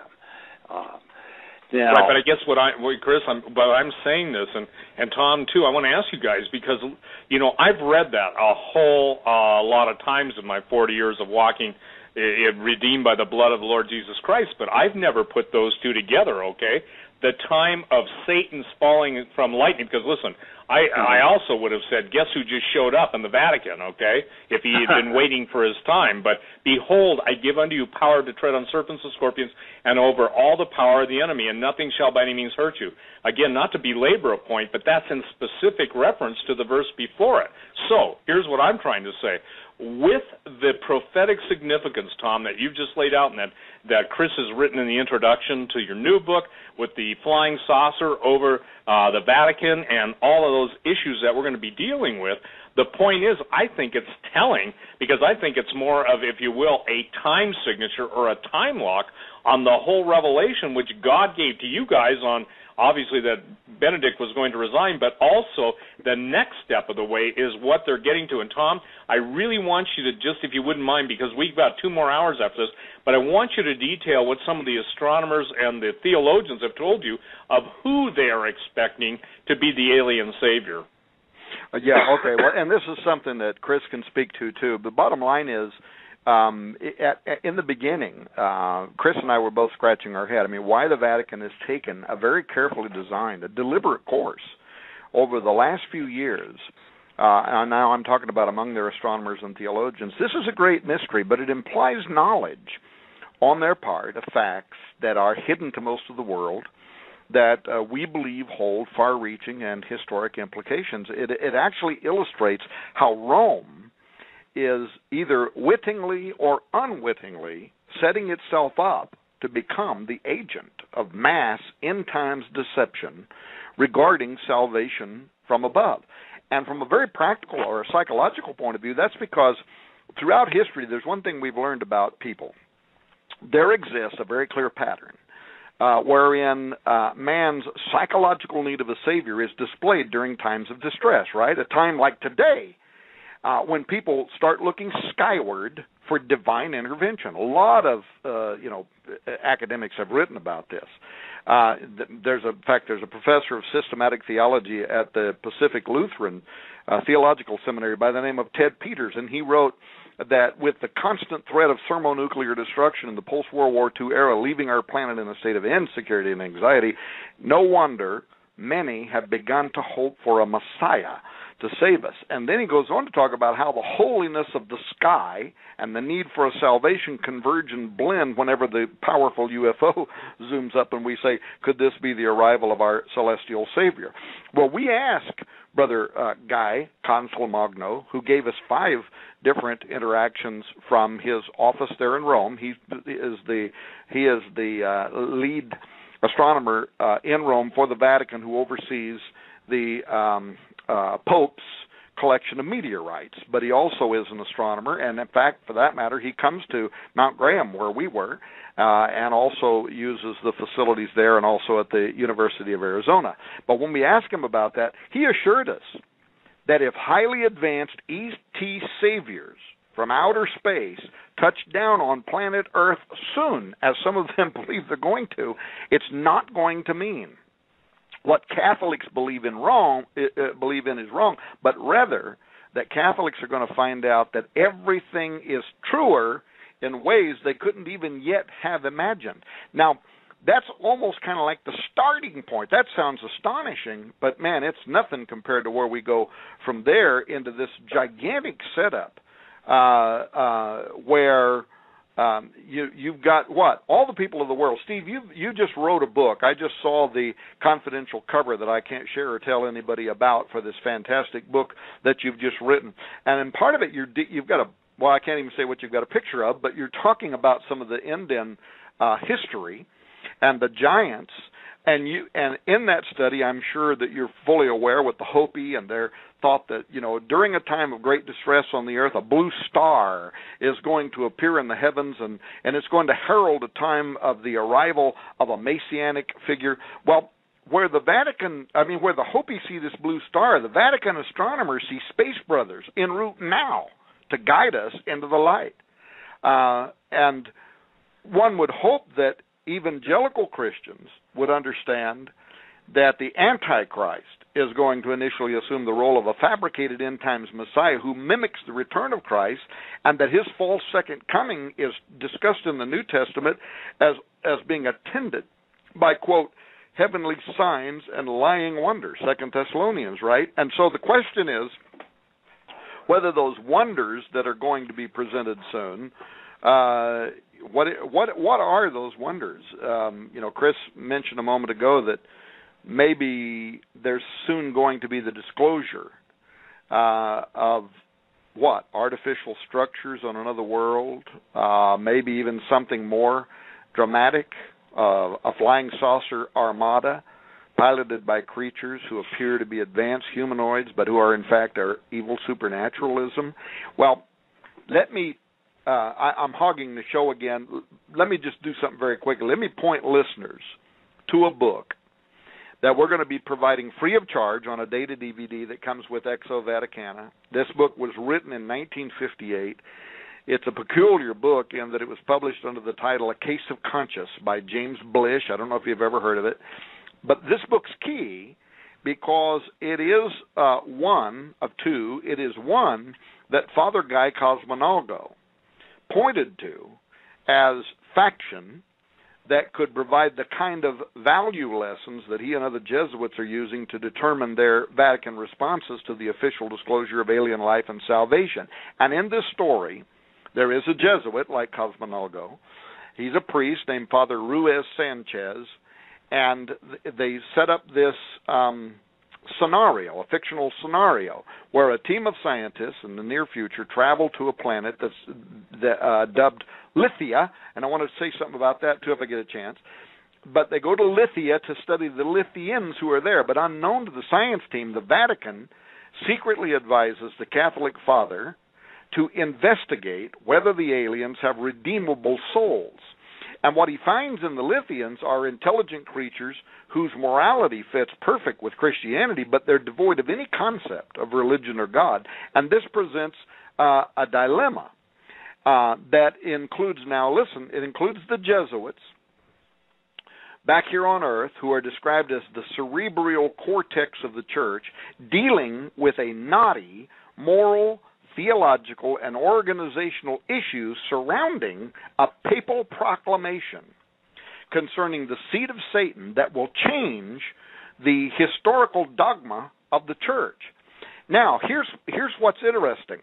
Now, right, but I guess Chris, I'm saying this, and Tom too, I want to ask you guys because I've read that a whole lot of times in my 40 years of walking, redeemed by the blood of the Lord Jesus Christ. But I've never put those two together. Okay, the time of Satan's falling from lightning. Because listen, I also would have said, guess who just showed up in the Vatican? Okay, if he had been waiting for his time. But behold, I give unto you power to tread on serpents and scorpions and over all the power of the enemy, and nothing shall by any means hurt you. Again, not to belabor a point, but that's in specific reference to the verse before it. So here's what I'm trying to say. With the prophetic significance, Tom, that you've just laid out and that Chris has written in the introduction to your new book, with the flying saucer over the Vatican and all of those issues that we're going to be dealing with, the point is, I think it's telling, because I think it's more of, if you will, a time signature or a time lock on the whole revelation which God gave to you guys on, obviously, that Benedict was going to resign, but also the next step of the way is what they're getting to. And, Tom, I really want you to just, if you wouldn't mind, because we've got 2 more hours after this, but I want you to detail what some of the astronomers and the theologians have told you of who they are expecting to be the alien savior. Yeah, okay. Well, and this is something that Chris can speak to, too. The bottom line is, in the beginning, Chris and I were both scratching our head. I mean, why the Vatican has taken a very carefully designed, a deliberate course over the last few years, and now I'm talking about among their astronomers and theologians. This is a great mystery, but it implies knowledge on their part of facts that are hidden to most of the world, that we believe hold far-reaching and historic implications. It actually illustrates how Rome is either wittingly or unwittingly setting itself up to become the agent of mass end-times deception regarding salvation from above. And from a very practical or a psychological point of view, that's because throughout history, there's one thing we've learned about people. There exists a very clear pattern wherein man's psychological need of a savior is displayed during times of distress, right? A time like today, when people start looking skyward for divine intervention. A lot of academics have written about this. There's a professor of systematic theology at the Pacific Lutheran Theological Seminary by the name of Ted Peters, and he wrote that with the constant threat of thermonuclear destruction in the post-World War II era leaving our planet in a state of insecurity and anxiety, no wonder many have begun to hope for a Messiah to save us. And then he goes on to talk about how the holiness of the sky and the need for a salvation converge and blend whenever the powerful UFO zooms up and we say, could this be the arrival of our celestial Savior? Well, we ask Brother Guy Consolmagno, who gave us 5 different interactions from his office there in Rome. He is the lead astronomer in Rome for the Vatican, who oversees the Pope's collection of meteorites, but he also is an astronomer, and in fact, for that matter, he comes to Mount Graham, where we were, and also uses the facilities there and also at the University of Arizona. But when we asked him about that, he assured us that if highly advanced ET saviors from outer space touch down on planet Earth soon, as some of them believe they're going to, it's not going to mean what Catholics believe in is wrong, but rather that Catholics are going to find out that everything is truer in ways they couldn't even yet have imagined. Now, that's almost kind of like the starting point. That sounds astonishing, but man, it's nothing compared to where we go from there into this gigantic setup where you've got what? All the people of the world. Steve, you just wrote a book. I just saw the confidential cover that I can't share or tell anybody about for this fantastic book that you've just written. And in part of it, you've got I can't even say what you've got a picture of, but you're talking about some of the Indian history and the giants. And in that study, I'm sure that you're fully aware with the Hopi and their thought that, during a time of great distress on the earth, a blue star is going to appear in the heavens and it's going to herald a time of the arrival of a messianic figure. Well, where the Hopi see this blue star, the Vatican astronomers see space brothers en route now to guide us into the light. And one would hope that evangelical Christians would understand that the Antichrist is going to initially assume the role of a fabricated end times Messiah who mimics the return of Christ, and that his false second coming is discussed in the New Testament as being attended by, quote, heavenly signs and lying wonders, 2 Thessalonians, right? And so the question is whether those wonders that are going to be presented soon, what are those wonders? Chris mentioned a moment ago that maybe there's soon going to be the disclosure of what? Artificial structures on another world, maybe even something more dramatic, a flying saucer armada piloted by creatures who appear to be advanced humanoids but who are in fact are evil supernaturalism. Well, let me I'm hogging the show again. Let me just do something very quickly. Let me point listeners to a book that we're going to be providing free of charge on a data DVD that comes with Exo Vaticana. This book was written in 1958. It's a peculiar book in that it was published under the title A Case of Conscience by James Blish. I don't know if you've ever heard of it. But this book's key because it is one of two. It is one that Father Guy Cosmonalgo pointed to as faction that could provide the kind of value lessons that he and other Jesuits are using to determine their Vatican responses to the official disclosure of alien life and salvation. And in this story, there is a Jesuit like Cosmonalgo. He's a priest named Father Ruiz Sanchez, and they set up this scenario, a fictional scenario, where a team of scientists in the near future travel to a planet that's dubbed Lithia, and I want to say something about that too if I get a chance. But they go to Lithia to study the Lithians who are there, but unknown to the science team, the Vatican secretly advises the Catholic Father to investigate whether the aliens have redeemable souls. And what he finds in the Lithians are intelligent creatures whose morality fits perfect with Christianity, but they're devoid of any concept of religion or God. And this presents a dilemma that includes, now listen, it includes the Jesuits back here on Earth, who are described as the cerebral cortex of the church, dealing with a knotty moral, theological, and organizational issues surrounding a papal proclamation concerning the seed of Satan that will change the historical dogma of the church. Now, here's what's interesting.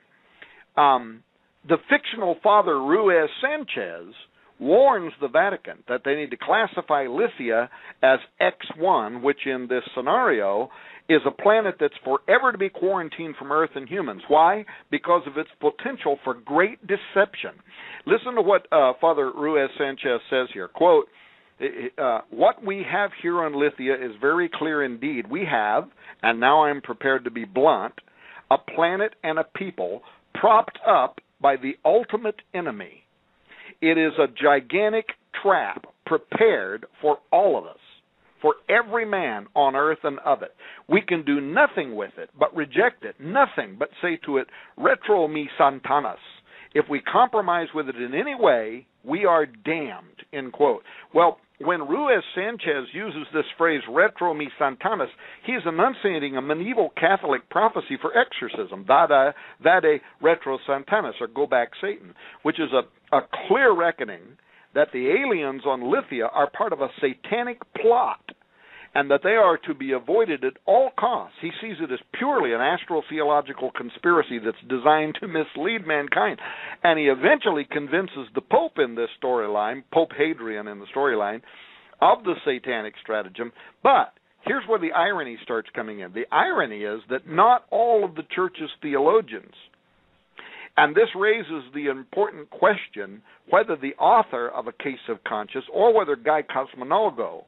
The fictional Father Ruiz Sanchez warns the Vatican that they need to classify Lithia as X1, which in this scenario is a planet that's forever to be quarantined from Earth and humans. Why? Because of its potential for great deception. Listen to what Father Ruiz Sanchez says here. Quote, what we have here on Lithia is very clear indeed. We have, and now I'm prepared to be blunt, a planet and a people propped up by the ultimate enemy. It is a gigantic trap prepared for all of us, for every man on earth and of it. We can do nothing with it but reject it, nothing but say to it, retro me Satanas. If we compromise with it in any way, we are damned, end quote. Well, when Ruiz Sanchez uses this phrase, retro me Satanas, he's enunciating a medieval Catholic prophecy for exorcism, vade retro Satanas, or go back Satan, which is a clear reckoning that the aliens on Lithia are part of a satanic plot and that they are to be avoided at all costs. He sees it as purely an astro-theological conspiracy that's designed to mislead mankind. And he eventually convinces the Pope in this storyline, Pope Hadrian in the storyline, of the satanic stratagem. But here's where the irony starts coming in. The irony is that not all of the church's theologians, and this raises the important question whether the author of A Case of Conscience or whether Guy Cosmonalgo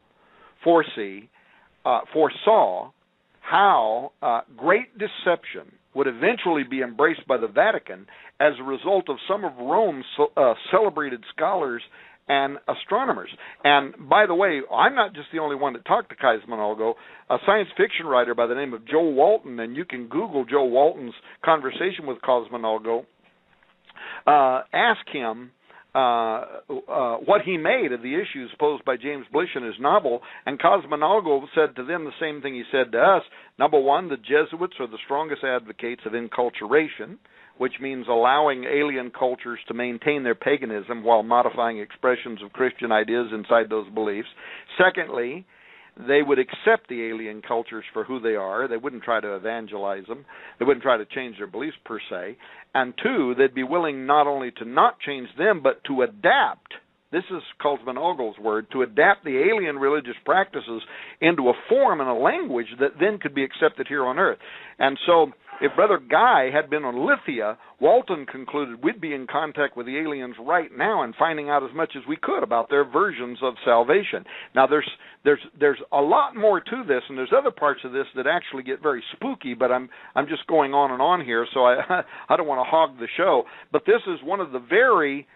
foresaw how great deception would eventually be embraced by the Vatican as a result of some of Rome's celebrated scholars and astronomers. And by the way, I'm not just the only one that talked to Cosmonalgo. A science fiction writer by the name of Joe Walton, and you can Google Joe Walton's conversation with Cosmonalgo, ask him what he made of the issues posed by James Blish in his novel, and Cosmonalgo said to them the same thing he said to us. Number one, the Jesuits are the strongest advocates of enculturation, which means allowing alien cultures to maintain their paganism while modifying expressions of Christian ideas inside those beliefs. Secondly, they would accept the alien cultures for who they are. They wouldn't try to evangelize them. They wouldn't try to change their beliefs per se. And two, they'd be willing not only to not change them, but to adapt. This is Cosmonalgo's word, to adapt the alien religious practices into a form and a language that then could be accepted here on Earth. And so, if Brother Guy had been on Lithia, Walton concluded we'd be in contact with the aliens right now and finding out as much as we could about their versions of salvation. Now, there's a lot more to this, and there's other parts of this that actually get very spooky, but I'm just going on and on here, so I don't want to hog the show. But this is one of the very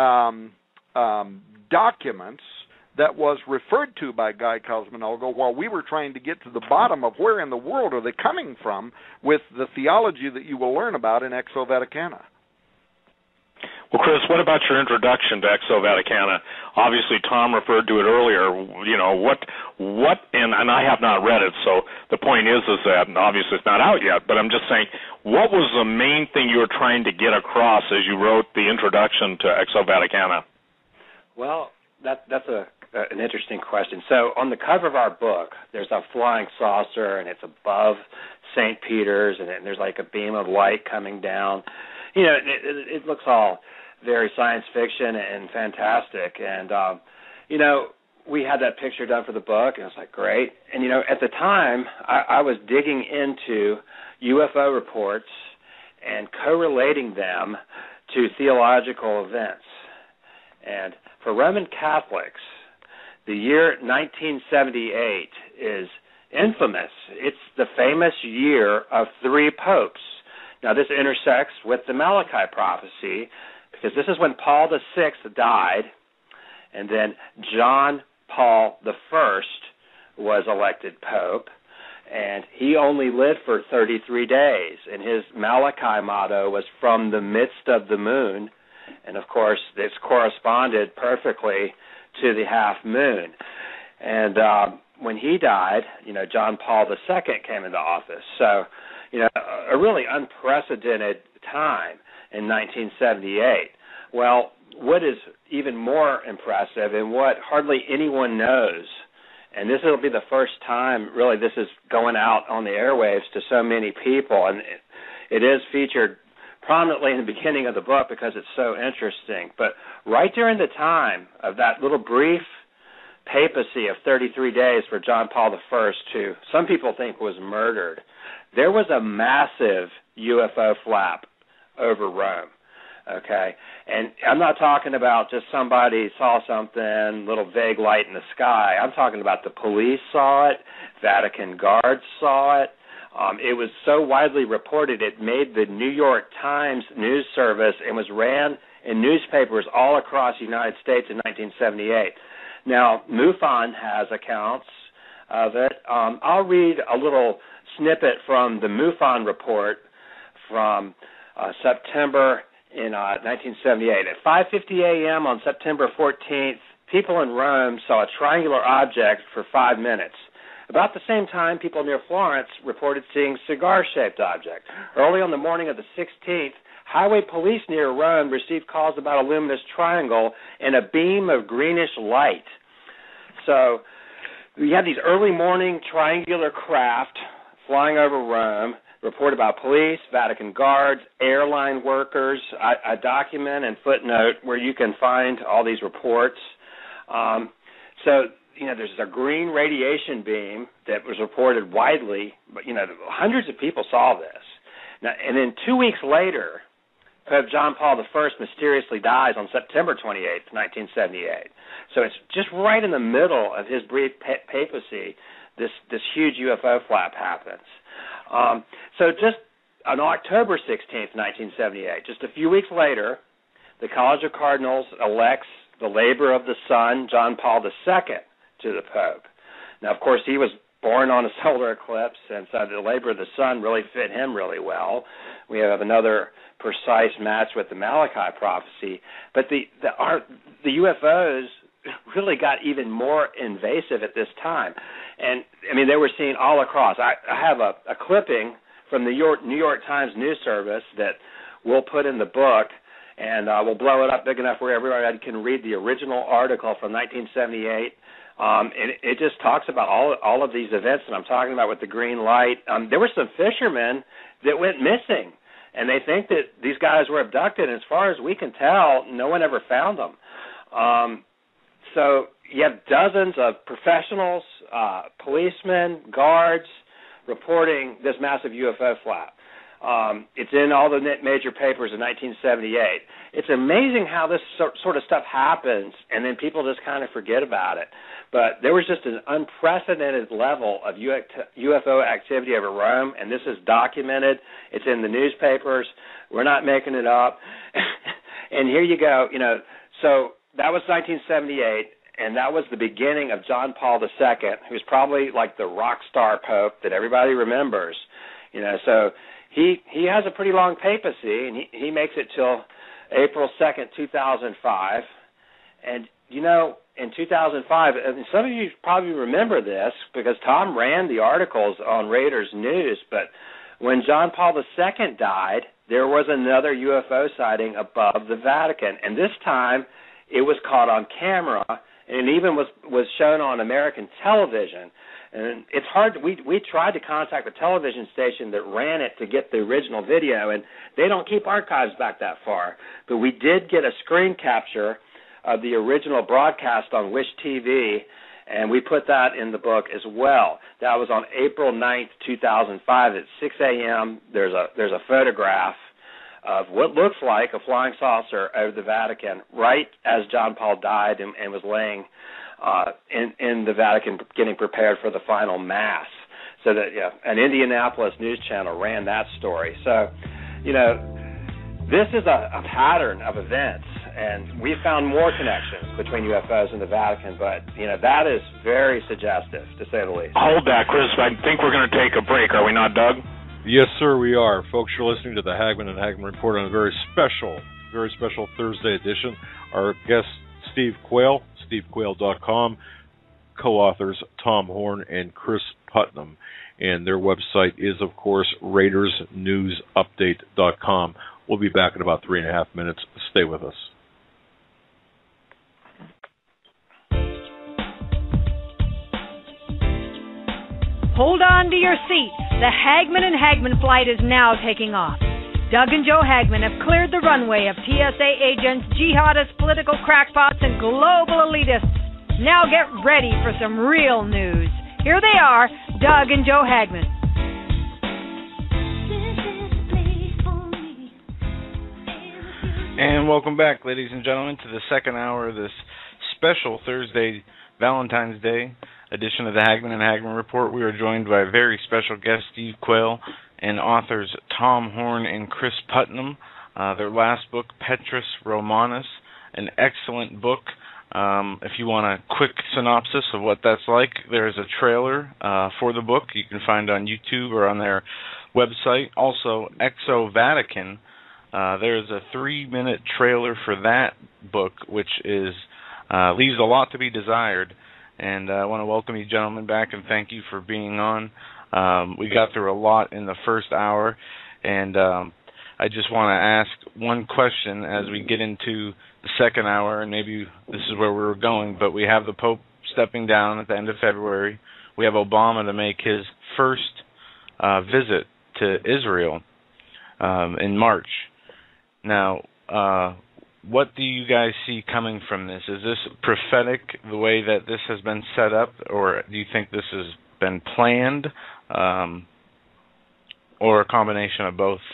documents that was referred to by Guy Cosmonalgo while we were trying to get to the bottom of where in the world are they coming from with the theology that you will learn about in Exo Vaticana. Well, Chris, what about your introduction to Exo Vaticana? obviously Tom referred to it earlier. You know, what, and I have not read it, so the point is that, and obviously it's not out yet, but I'm just saying, what was the main thing you were trying to get across as you wrote the introduction to Exo Vaticana? Well, that's an interesting question. So on the cover of our book, there's a flying saucer, and it's above St. Peter's, and there's like a beam of light coming down. You know, it looks all very science fiction and fantastic. And, you know, we had that picture done for the book, and it was like, great. And, you know, at the time, I was digging into UFO reports and correlating them to theological events. And for Roman Catholics, the year 1978 is infamous. It's the famous year of 3 popes. Now, this intersects with the Malachi prophecy, because this is when Paul VI died, and then John Paul I was elected pope, and he only lived for 33 days, and his Malachi motto was from the midst of the moon, and of course this corresponded perfectly to the half moon. And when he died, you know, John Paul II came into office. So, you know, a really unprecedented time in 1978. Well, what is even more impressive and what hardly anyone knows, and this will be the first time really this is going out on the airwaves to so many people, and it is featured prominently in the beginning of the book because it's so interesting. But right during the time of that little brief papacy of 33 days for John Paul I, who some people think was murdered, there was a massive UFO flap over Rome, okay? And I'm not talking about just somebody saw something, little vague light in the sky. I'm talking about the police saw it, Vatican guards saw it. It was so widely reported it made the New York Times news service and was ran in newspapers all across the United States in 1978. Now, MUFON has accounts of it. I'll read a little snippet from the MUFON report from September in 1978. At 5:50 a.m. on September 14th, people in Rome saw a triangular object for 5 minutes. About the same time, people near Florence reported seeing cigar-shaped object. Early on the morning of the 16th, highway police near Rome received calls about a luminous triangle and a beam of greenish light. So we had these early morning triangular craft flying over Rome, report about police, Vatican guards, airline workers. I document and footnote where you can find all these reports. So, you know, there's a green radiation beam that was reported widely, but, you know, hundreds of people saw this. Now, and then 2 weeks later, Pope John Paul I mysteriously dies on September 28th, 1978. So it's just right in the middle of his brief papacy, this huge UFO flap happens. So just on October 16th, 1978, just a few weeks later, the College of Cardinals elects the labor of the sun, John Paul II, to the Pope. Now, of course, he was born on a solar eclipse, and so the labor of the sun really fit him really well. We have another precise match with the Malachi prophecy. But the UFOs really got even more invasive at this time. And, I mean, they were seen all across. I have a clipping from the New York Times news service that we'll put in the book, and we'll blow it up big enough where everybody can read the original article from 1978. And it just talks about all of these events that I'm talking about with the green light. There were some fishermen that went missing, and they think that these guys were abducted. And as far as we can tell, no one ever found them. So you have dozens of professionals, policemen, guards reporting this massive UFO flap. It's in all the major papers in 1978. It's amazing how this sort of stuff happens, and then people just kind of forget about it. But there was just an unprecedented level of UFO activity over Rome, and this is documented. It's in the newspapers. We're not making it up. And here you go. You know, so that was 1978, and that was the beginning of John Paul II, who's probably like the rock star pope that everybody remembers. You know, so he has a pretty long papacy, and he makes it till April 2nd, 2005. And in 2005, and some of you probably remember this because Tom ran the articles on Raiders News, but when John Paul II died, there was another UFO sighting above the Vatican, and this time it was caught on camera, and it even was shown on American television. And it's hard. We tried to contact the television station that ran it to get the original video, and they don't keep archives back that far. But we did get a screen capture of the original broadcast on Wish TV, and we put that in the book as well. That was on April 9th, 2005 at 6 a.m. There's a photograph of what looks like a flying saucer over the Vatican right as John Paul died and was laying in the Vatican getting prepared for the final Mass. So that an Indianapolis news channel ran that story. So, this is a pattern of events, and we found more connections between UFOs and the Vatican, but, that is very suggestive, to say the least. Hold that, Chris. I think we're going to take a break, are we not, Doug? Yes, sir, we are. Folks, you're listening to the Hagman and Hagman Report on a very special Thursday edition. Our guest, Steve Quayle, stevequayle.com, co-authors Tom Horn and Chris Putnam. And their website is, of course, RaidersNewsUpdate.com. We'll be back in about 3.5 minutes. Stay with us. Hold on to your seats. The Hagman and Hagman flight is now taking off. Doug and Joe Hagman have cleared the runway of TSA agents, jihadists, political crackpots, and global elitists. Now get ready for some real news. Here they are, Doug and Joe Hagman. And welcome back, ladies and gentlemen, to the second hour of this special Thursday, Valentine's Day edition of the Hagman and Hagman Report. We are joined by a very special guest, Steve Quayle, and authors Tom Horn and Chris Putnam. Their last book, Petrus Romanus, an excellent book. If you want a quick synopsis of what that's like, there's a trailer for the book you can find on YouTube or on their website. Also, Exo Vatican. There's a 3-minute trailer for that book, which is leaves a lot to be desired. And I want to welcome you gentlemen back and thank you for being on. We got through a lot in the first hour, and I just want to ask one question as we get into the second hour, and maybe this is where we're going, but we have the Pope stepping down at the end of February. We have Obama to make his first visit to Israel in March. Now, what do you guys see coming from this? Is this prophetic, the way that this has been set up, or do you think this has been planned, or a combination of both?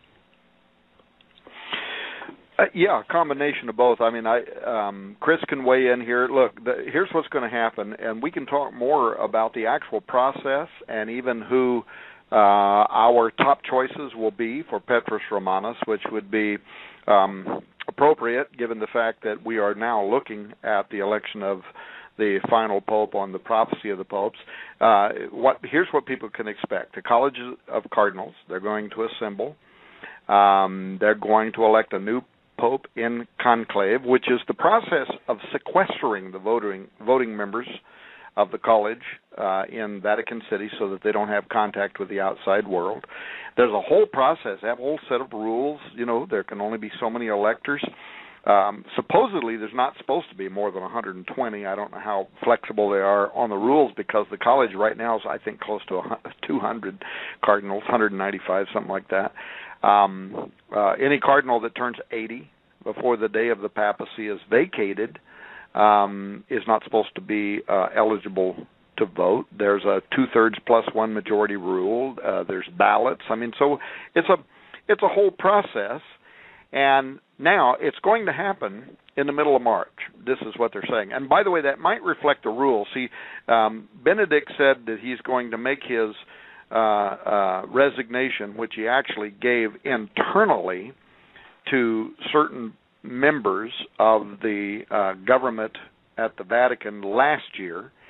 A combination of both. I mean, Chris can weigh in here. Look, here's what's going to happen, and we can talk more about the actual process and even who our top choices will be for Petrus Romanus, which would be appropriate given the fact that we are now looking at the election of the final pope on the prophecy of the popes. Here's what people can expect. The College of Cardinals, they're going to assemble. They're going to elect a new pope in conclave, which is the process of sequestering the voting members of the college in Vatican City so that they don't have contact with the outside world. There's a whole process, a whole set of rules. There can only be so many electors. Supposedly, there's not supposed to be more than 120. I don't know how flexible they are on the rules because the college right now is, I think, close to 200 cardinals, 195, something like that. Any cardinal that turns 80 before the day of the papacy is vacated is not supposed to be eligible to vote. There's a 2/3 +1 majority rule. There's ballots. I mean, so it's a whole process. And now it's going to happen in the middle of March. This is what they're saying. And by the way, that might reflect the rule. See, Benedict said that he's going to make his resignation, which he actually gave internally to certain members of the government at the Vatican last year.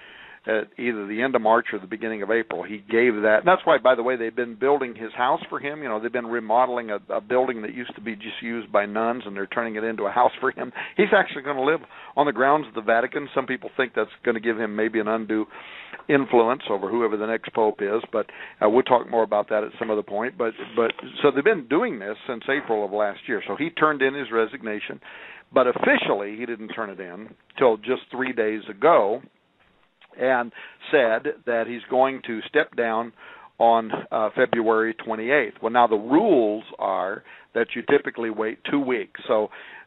at either the end of March or the beginning of April. He gave that. And that's why, by the way, they've been building his house for him. You know, they've been remodeling a building that used to be just used by nuns, and they're turning it into a house for him. He's actually going to live on the grounds of the Vatican. Some people think that's going to give him maybe an undue influence over whoever the next pope is, but we'll talk more about that at some other point. But so they've been doing this since April of last year. So he turned in his resignation, but officially he didn't turn it in till just 3 days ago, and said that he's going to step down on February 28th. Well, now the rules are that you typically wait 2 weeks. So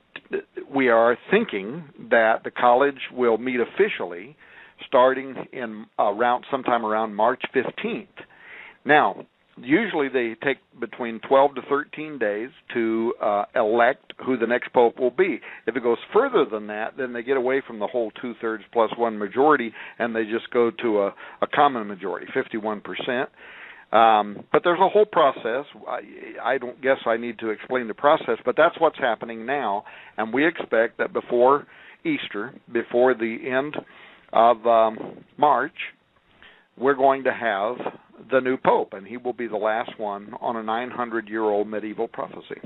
we are thinking that the college will meet officially starting in sometime around March 15th. Now, usually they take between 12 to 13 days to elect who the next pope will be. If it goes further than that, then they get away from the whole 2/3 plus 1 majority, and they just go to a common majority, 51%. But there's a whole process. I don't guess I need to explain the process, but that's what's happening now, and we expect that before Easter, before the end of March, we're going to have the new pope, and he will be the last one on a 900-year-old medieval prophecy.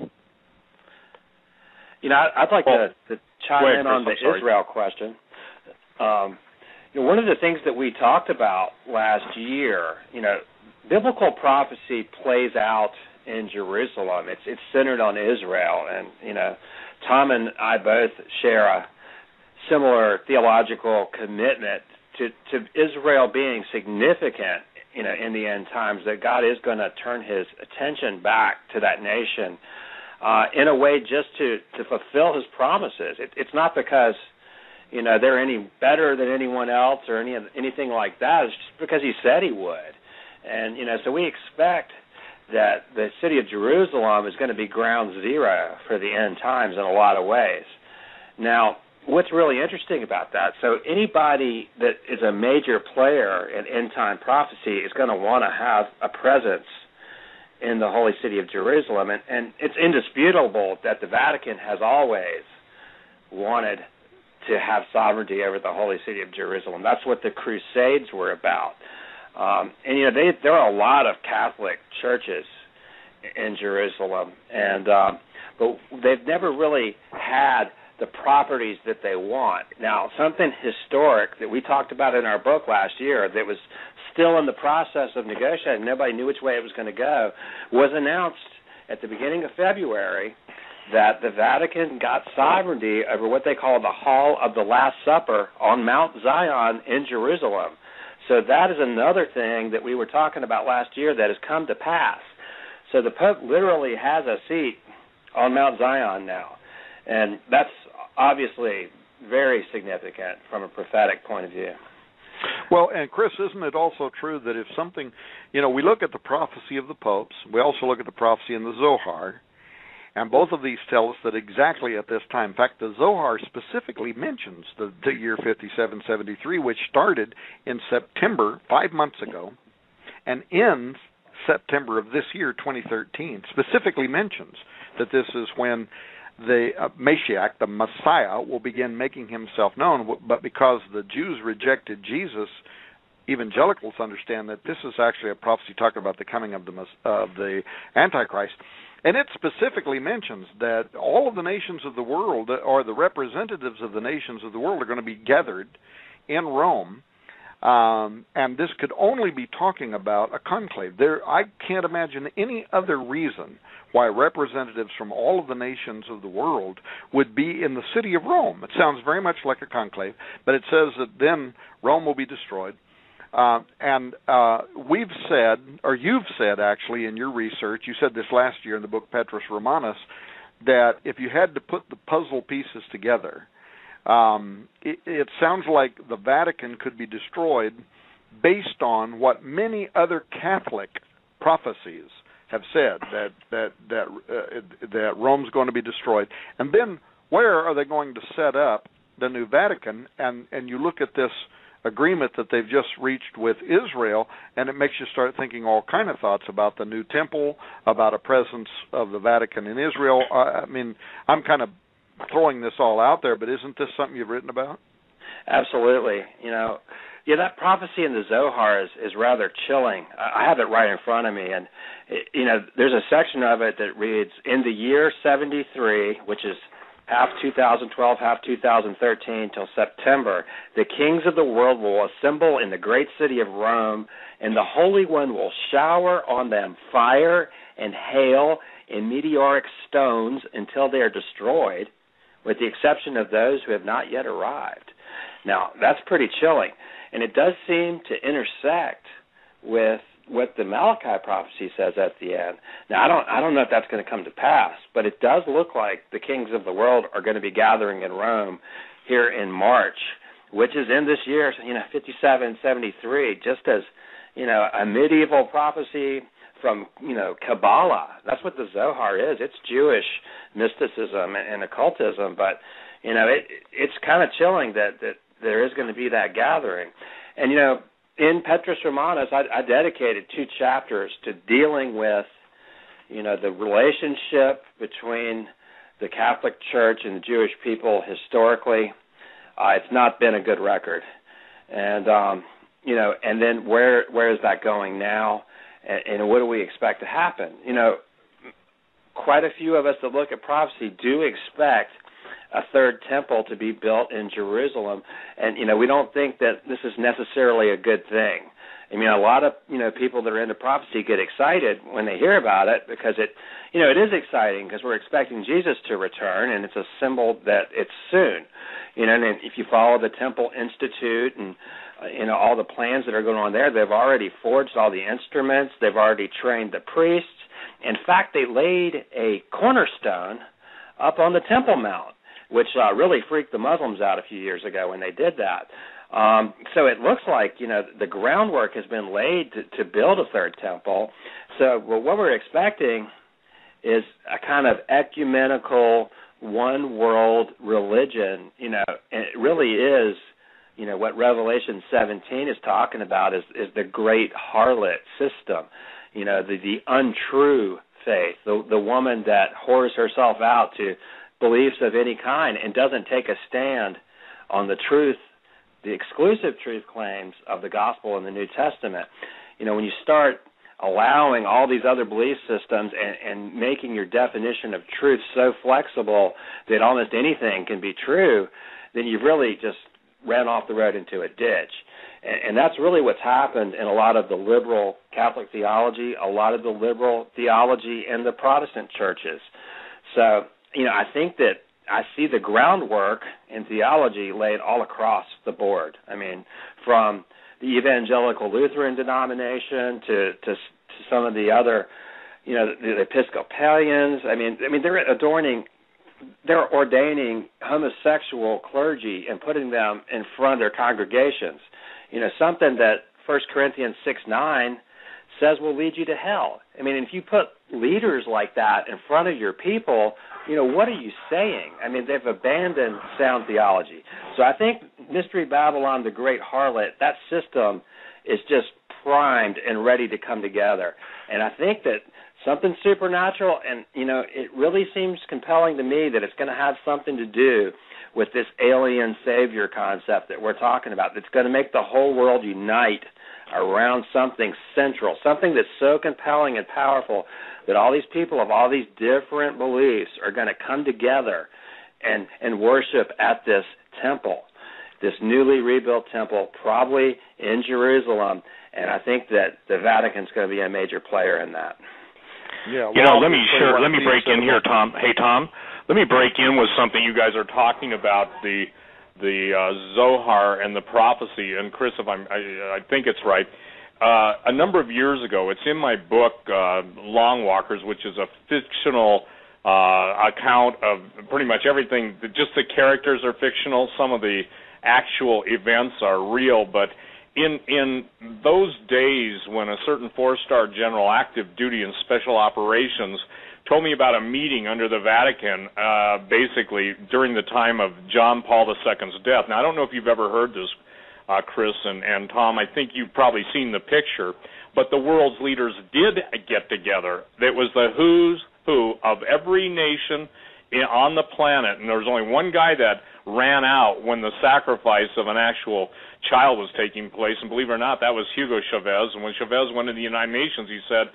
You know, I'd like to chime in on the Israel question. You know, one of the things that we talked about last year, you know, biblical prophecy plays out in Jerusalem. It's centered on Israel, and you know, Tom and I both share a similar theological commitment to Israel being significant, you know, in the end times, that God is going to turn his attention back to that nation in a way just to fulfill his promises. It's not because, you know, they're any better than anyone else or anything like that. It's just because he said he would. And, you know, so we expect that the city of Jerusalem is going to be ground zero for the end times in a lot of ways. Now, what's really interesting about that, so anybody that is a major player in end-time prophecy is going to want to have a presence in the holy city of Jerusalem. And it's indisputable that the Vatican has always wanted to have sovereignty over the holy city of Jerusalem. That's what the Crusades were about. And, you know, there are a lot of Catholic churches in Jerusalem, and but they've never really had the properties that they want. Now, something historic that we talked about in our book last year that was still in the process of negotiating, nobody knew which way it was going to go, was announced at the beginning of February that the Vatican got sovereignty over what they call the Hall of the Last Supper on Mount Zion in Jerusalem. So that is another thing that we were talking about last year that has come to pass. So the Pope literally has a seat on Mount Zion now. And that's obviously very significant from a prophetic point of view. Well, and Chris, isn't it also true that if something, you know, we look at the prophecy of the popes, we also look at the prophecy in the Zohar, and both of these tell us that exactly at this time, in fact, the Zohar specifically mentions the year 5773, which started in September, 5 months ago, and ends September of this year, 2013, specifically mentions that this is when the Mashiach, the Messiah, will begin making himself known. But because the Jews rejected Jesus, evangelicals understand that this is actually a prophecy talking about the coming of the Antichrist. And it specifically mentions that all of the nations of the world, or the representatives of the nations of the world, are going to be gathered in Rome. And this could only be talking about a conclave. I can't imagine any other reason why representatives from all of the nations of the world would be in the city of Rome. It sounds very much like a conclave, but it says that then Rome will be destroyed. And we've said, or you've said actually in your research, you said this last year in the book Petrus Romanus, that if you had to put the puzzle pieces together, it sounds like the Vatican could be destroyed based on what many other Catholic prophecies have said, that Rome's going to be destroyed. And then where are they going to set up the new Vatican? And you look at this agreement that they've just reached with Israel, and it makes you start thinking all kind of thoughts about the new temple, about a presence of the Vatican in Israel. I mean, I'm kind of throwing this all out there, but isn't this something you've written about? Absolutely. You know, Yeah, that prophecy in the Zohar is rather chilling. I have it right in front of me, and there's a section of it that reads, "In the year 73, which is half 2012, half 2013 till September, the kings of the world will assemble in the great city of Rome, and the Holy One will shower on them fire and hail and meteoric stones until they are destroyed, with the exception of those who have not yet arrived." Now, that's pretty chilling, and it does seem to intersect with what the Malachi prophecy says at the end. Now, I don't know if that's going to come to pass, but it does look like the kings of the world are going to be gathering in Rome here in March, which is in this year, 5773, just as, a medieval prophecy from, Kabbalah. That's what the Zohar is. It's Jewish mysticism and occultism, but, it's kind of chilling that there is going to be that gathering. And, in Petrus Romanus, I dedicated 2 chapters to dealing with, the relationship between the Catholic Church and the Jewish people historically. It's not been a good record. And, and then where is that going now? And what do we expect to happen? Quite a few of us that look at prophecy do expect a third temple to be built in Jerusalem, and we don't think that this is necessarily a good thing. I mean, a lot of people that are into prophecy get excited when they hear about it because it is exciting because we're expecting Jesus to return, and it's a symbol that it's soon. And if you follow the Temple Institute and all the plans that are going on there, they've already forged all the instruments, they've already trained the priests. In fact, they laid a cornerstone up on the Temple Mount, which really freaked the Muslims out a few years ago when they did that. So it looks like, the groundwork has been laid to build a third temple. So what we're expecting is a kind of ecumenical, one-world religion, and it really is, what Revelation 17 is talking about is the great harlot system, the untrue faith, the woman that whores herself out to beliefs of any kind and doesn't take a stand on the truth, the exclusive truth claims of the gospel in the New Testament. When you start allowing all these other belief systems and making your definition of truth so flexible that almost anything can be true, then you've really just ran off the road into a ditch. And that's really what's happened in a lot of the liberal Catholic theology, a lot of the liberal theology in the Protestant churches. So, I think that I see the groundwork in theology laid all across the board. I mean, from the evangelical Lutheran denomination to some of the other, the Episcopalians. I mean, they're ordaining homosexual clergy and putting them in front of their congregations. Something that 1 Corinthians 6:9 says will lead you to hell. I mean, if you put leaders like that in front of your people, what are you saying? I mean, they've abandoned sound theology. So I think Mystery Babylon, the Great Harlot, that system is just primed and ready to come together. And I think that something supernatural, and, it really seems compelling to me that it's going to have something to do with this alien savior concept that we're talking about, that's going to make the whole world unite around something central, something that's so compelling and powerful that all these people of all these different beliefs are going to come together and worship at this temple, this newly rebuilt temple, probably in Jerusalem. And I think that the Vatican's going to be a major player in that. Yeah, well, let me break in here, Tom. Hey, Tom, let me break in with something you guys are talking about, the Zohar and the prophecy. And Chris, if I think it's right. A number of years ago, it's in my book, Long Walkers, which is a fictional account of pretty much everything. Just the characters are fictional. Some of the actual events are real. But in those days when a certain 4-star general, active duty and special operations, told me about a meeting under the Vatican, basically during the time of John Paul II's death. Now, I don't know if you've ever heard this, Chris and Tom. I think you've probably seen the picture. But the world's leaders did get together. It was the who's who of every nation on the planet, and there was only one guy that ran out when the sacrifice of an actual child was taking place, and believe it or not, that was Hugo Chavez. And when Chavez went to the United Nations, he said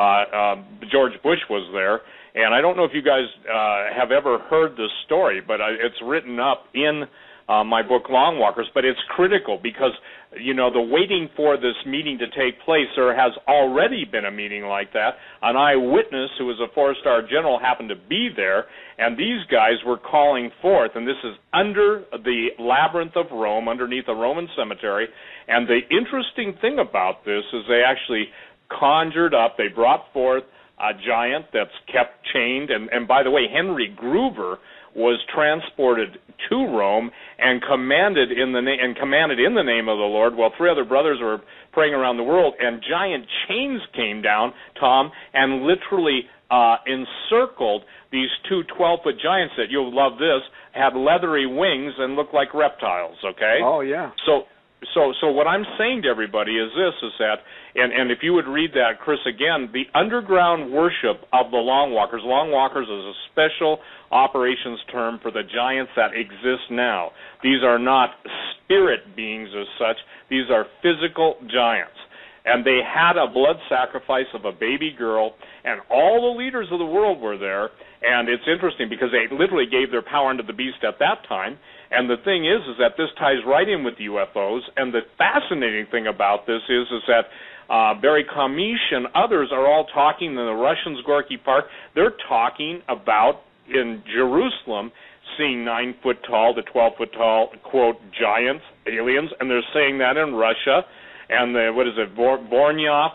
George Bush was there. And I don't know if you guys have ever heard this story, but it's written up in my book, Long Walkers, but it's critical because, the waiting for this meeting to take place, there has already been a meeting like that. An eyewitness who was a four-star general happened to be there, and these guys were calling forth, and this is under the labyrinth of Rome, underneath a Roman cemetery, and the interesting thing about this is they actually conjured up, they brought forth a giant that's kept chained, and by the way, Henry Groover was transported to Rome and commanded in the name of the Lord, while three other brothers were praying around the world, and giant chains came down, Tom, and literally encircled these two 12-foot giants that, you'll love this, had leathery wings and looked like reptiles, okay? Oh, yeah. So what I'm saying to everybody is this, is that, and if you would read that, Chris, again, the underground worship of the Long Walkers is a special operations term for the giants that exist now. These are not spirit beings as such. These are physical giants. And they had a blood sacrifice of a baby girl, and all the leaders of the world were there. And it's interesting because they literally gave their power unto the beast at that time. And the thing is that this ties right in with UFOs. And the fascinating thing about this is that Barry Kamish and others are all talking in the Russians, Gorky Park. They're talking about in Jerusalem seeing 9-foot tall to 12-foot tall, quote, giants, aliens, and they're saying that in Russia. And Vornyov,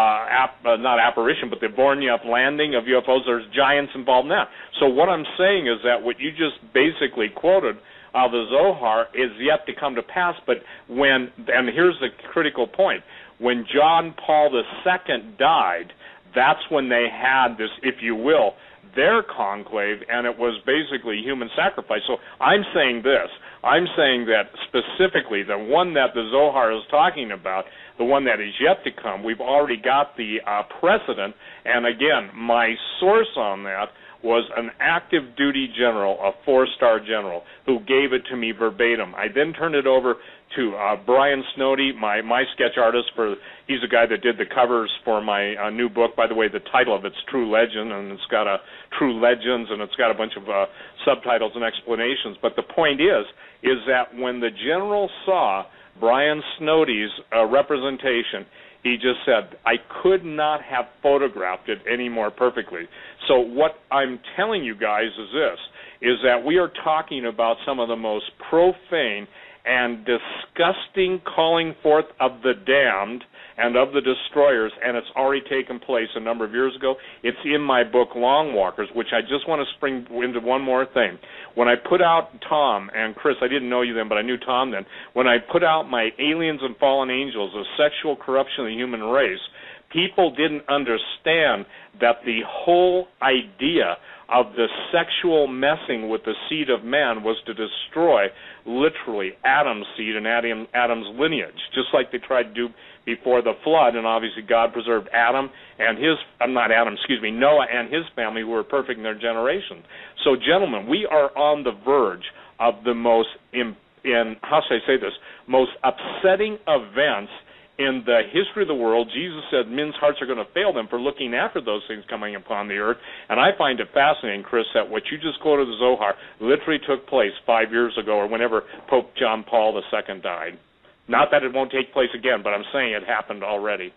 not apparition, but the Vornyov landing of UFOs, there's giants involved in that. So what I'm saying is that what you just basically quoted, the Zohar, is yet to come to pass, but and here's the critical point, when John Paul II died, that's when they had this, if you will, their conclave, and it was basically human sacrifice. So I'm saying this. I'm saying that specifically the one that the Zohar is talking about, the one that is yet to come, we've already got the precedent. And again, my source on that was an active duty general, a 4-star general, who gave it to me verbatim. I then turned it over to Brian Snowdy, my sketch artist. He's the guy that did the covers for my new book. By the way, the title of it's True Legend, and it's got a True Legends, and it's got a bunch of subtitles and explanations. But the point is that when the general saw Brian Snowdy's representation, he just said, I could not have photographed it any more perfectly. So what I'm telling you guys is this, is that we are talking about some of the most profane and disgusting calling forth of the damned and of the destroyers, and it's already taken place a number of years ago. It's in my book, Long Walkers, which I just want to spring into one more thing. When I put out Tom, and Chris, I didn't know you then, but I knew Tom then. When I put out my Aliens and Fallen Angels, the sexual corruption of the human race, people didn't understand that the whole idea of the sexual messing with the seed of man was to destroy literally Adam's seed and Adam's lineage, just like they tried to do before the flood. And obviously God preserved Noah and his family, who were perfect in their generation. So gentlemen, we are on the verge of the most most upsetting events in the history of the world. Jesus said men's hearts are going to fail them for looking after those things coming upon the earth. And I find it fascinating, Chris, that what you just quoted, the Zohar, literally took place 5 years ago, or whenever Pope John Paul II died. Not that it won't take place again, but I'm saying it happened already.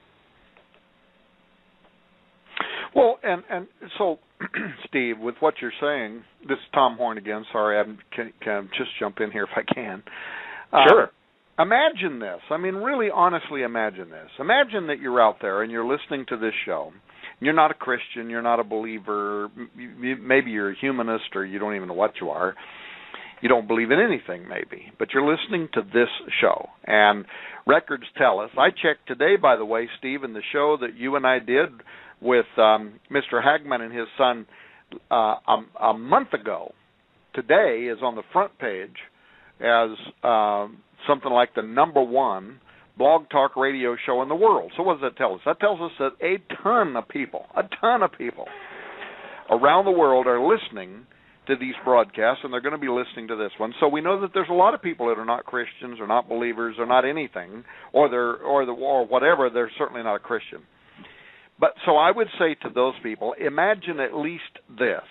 Well, and so, Steve, with what you're saying, this is Tom Horn again. Sorry, I can just jump in here if I can. Sure. Imagine this. I mean, really, honestly, imagine this. Imagine that you're out there and you're listening to this show. You're not a Christian. You're not a believer. Maybe you're a humanist, or you don't even know what you are. You don't believe in anything, maybe. But you're listening to this show. And records tell us. I checked today, by the way, Steve, in the show that you and I did with Mr. Hagman and his son a month ago. Today is on the front page as something like the #1 blog talk radio show in the world. So what does that tell us? That tells us that a ton of people around the world are listening to these broadcasts, and they're going to be listening to this one. So we know that there's a lot of people that are not Christians or not believers or not anything, or whatever. They're certainly not a Christian. But so I would say to those people, imagine at least this,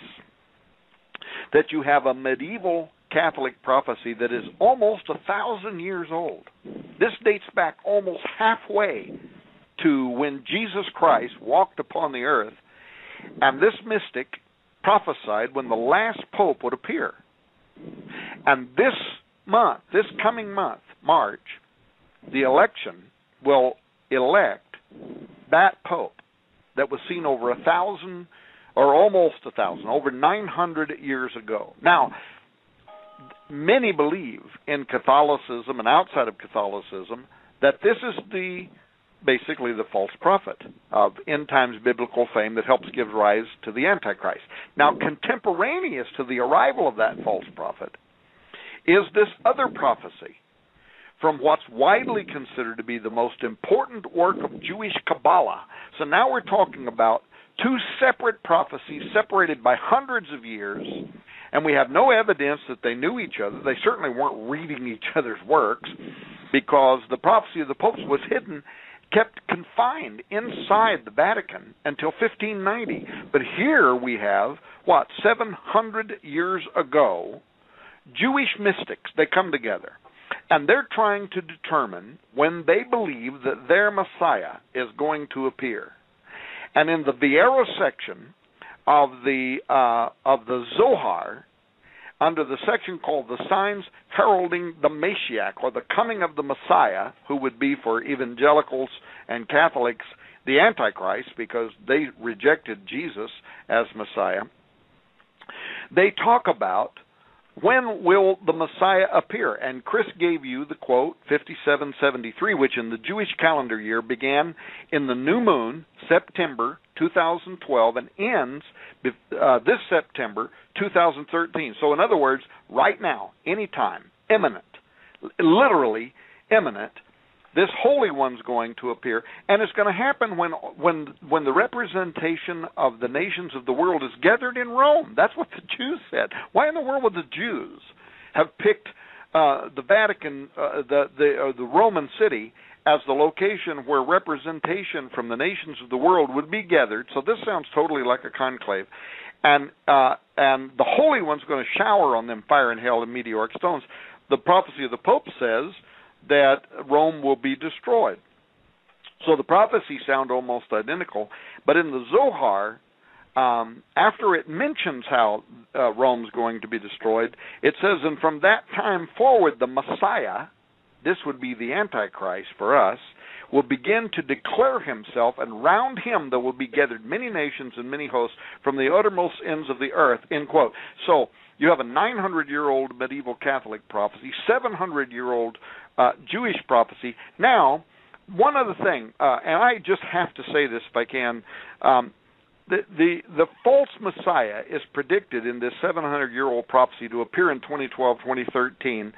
that you have a medieval Catholic prophecy that is almost 1,000 years old. This dates back almost halfway to when Jesus Christ walked upon the earth, and this mystic prophesied when the last pope would appear. And this month, this coming month, March, the election will elect that pope that was seen over 1,000, or almost 1,000, over 900 years ago. Now, many believe in Catholicism and outside of Catholicism that this is basically the false prophet of end times biblical fame that helps give rise to the Antichrist. Now, contemporaneous to the arrival of that false prophet is this other prophecy from what's widely considered to be the most important work of Jewish Kabbalah. So now we're talking about two separate prophecies separated by hundreds of years, and we have no evidence that they knew each other. They certainly weren't reading each other's works, because the prophecy of the popes was hidden, kept confined inside the Vatican until 1590. But here we have, 700 years ago, Jewish mystics, they come together, and they're trying to determine when they believe that their Messiah is going to appear. And in the Vieira section of the Zohar, under the section called the Signs Heralding the Mashiach, or the coming of the Messiah, who would be for evangelicals and Catholics the Antichrist, because they rejected Jesus as Messiah, they talk about when will the Messiah appear. And Chris gave you the quote, 5773, which in the Jewish calendar year began in the new moon, September 2012, and ends this September 2013. So in other words, right now, anytime, imminent, literally imminent, this Holy One's going to appear, and it's going to happen when the representation of the nations of the world is gathered in Rome. That's what the Jews said. Why in the world would the Jews have picked the Vatican, the Roman city, as the location where representation from the nations of the world would be gathered? So this sounds totally like a conclave. And the Holy One's going to shower on them fire and hail and meteoric stones. The prophecy of the Pope says that Rome will be destroyed. So the prophecies sound almost identical, but in the Zohar, after it mentions how Rome's going to be destroyed, it says, and from that time forward, the Messiah, this would be the Antichrist for us, will begin to declare himself, and round him there will be gathered many nations and many hosts from the uttermost ends of the earth, end quote. So you have a 900-year-old medieval Catholic prophecy, 700-year-old Jewish prophecy. Now, one other thing, and I just have to say this if I can, the false Messiah is predicted in this 700-year-old prophecy to appear in 2012, 2013.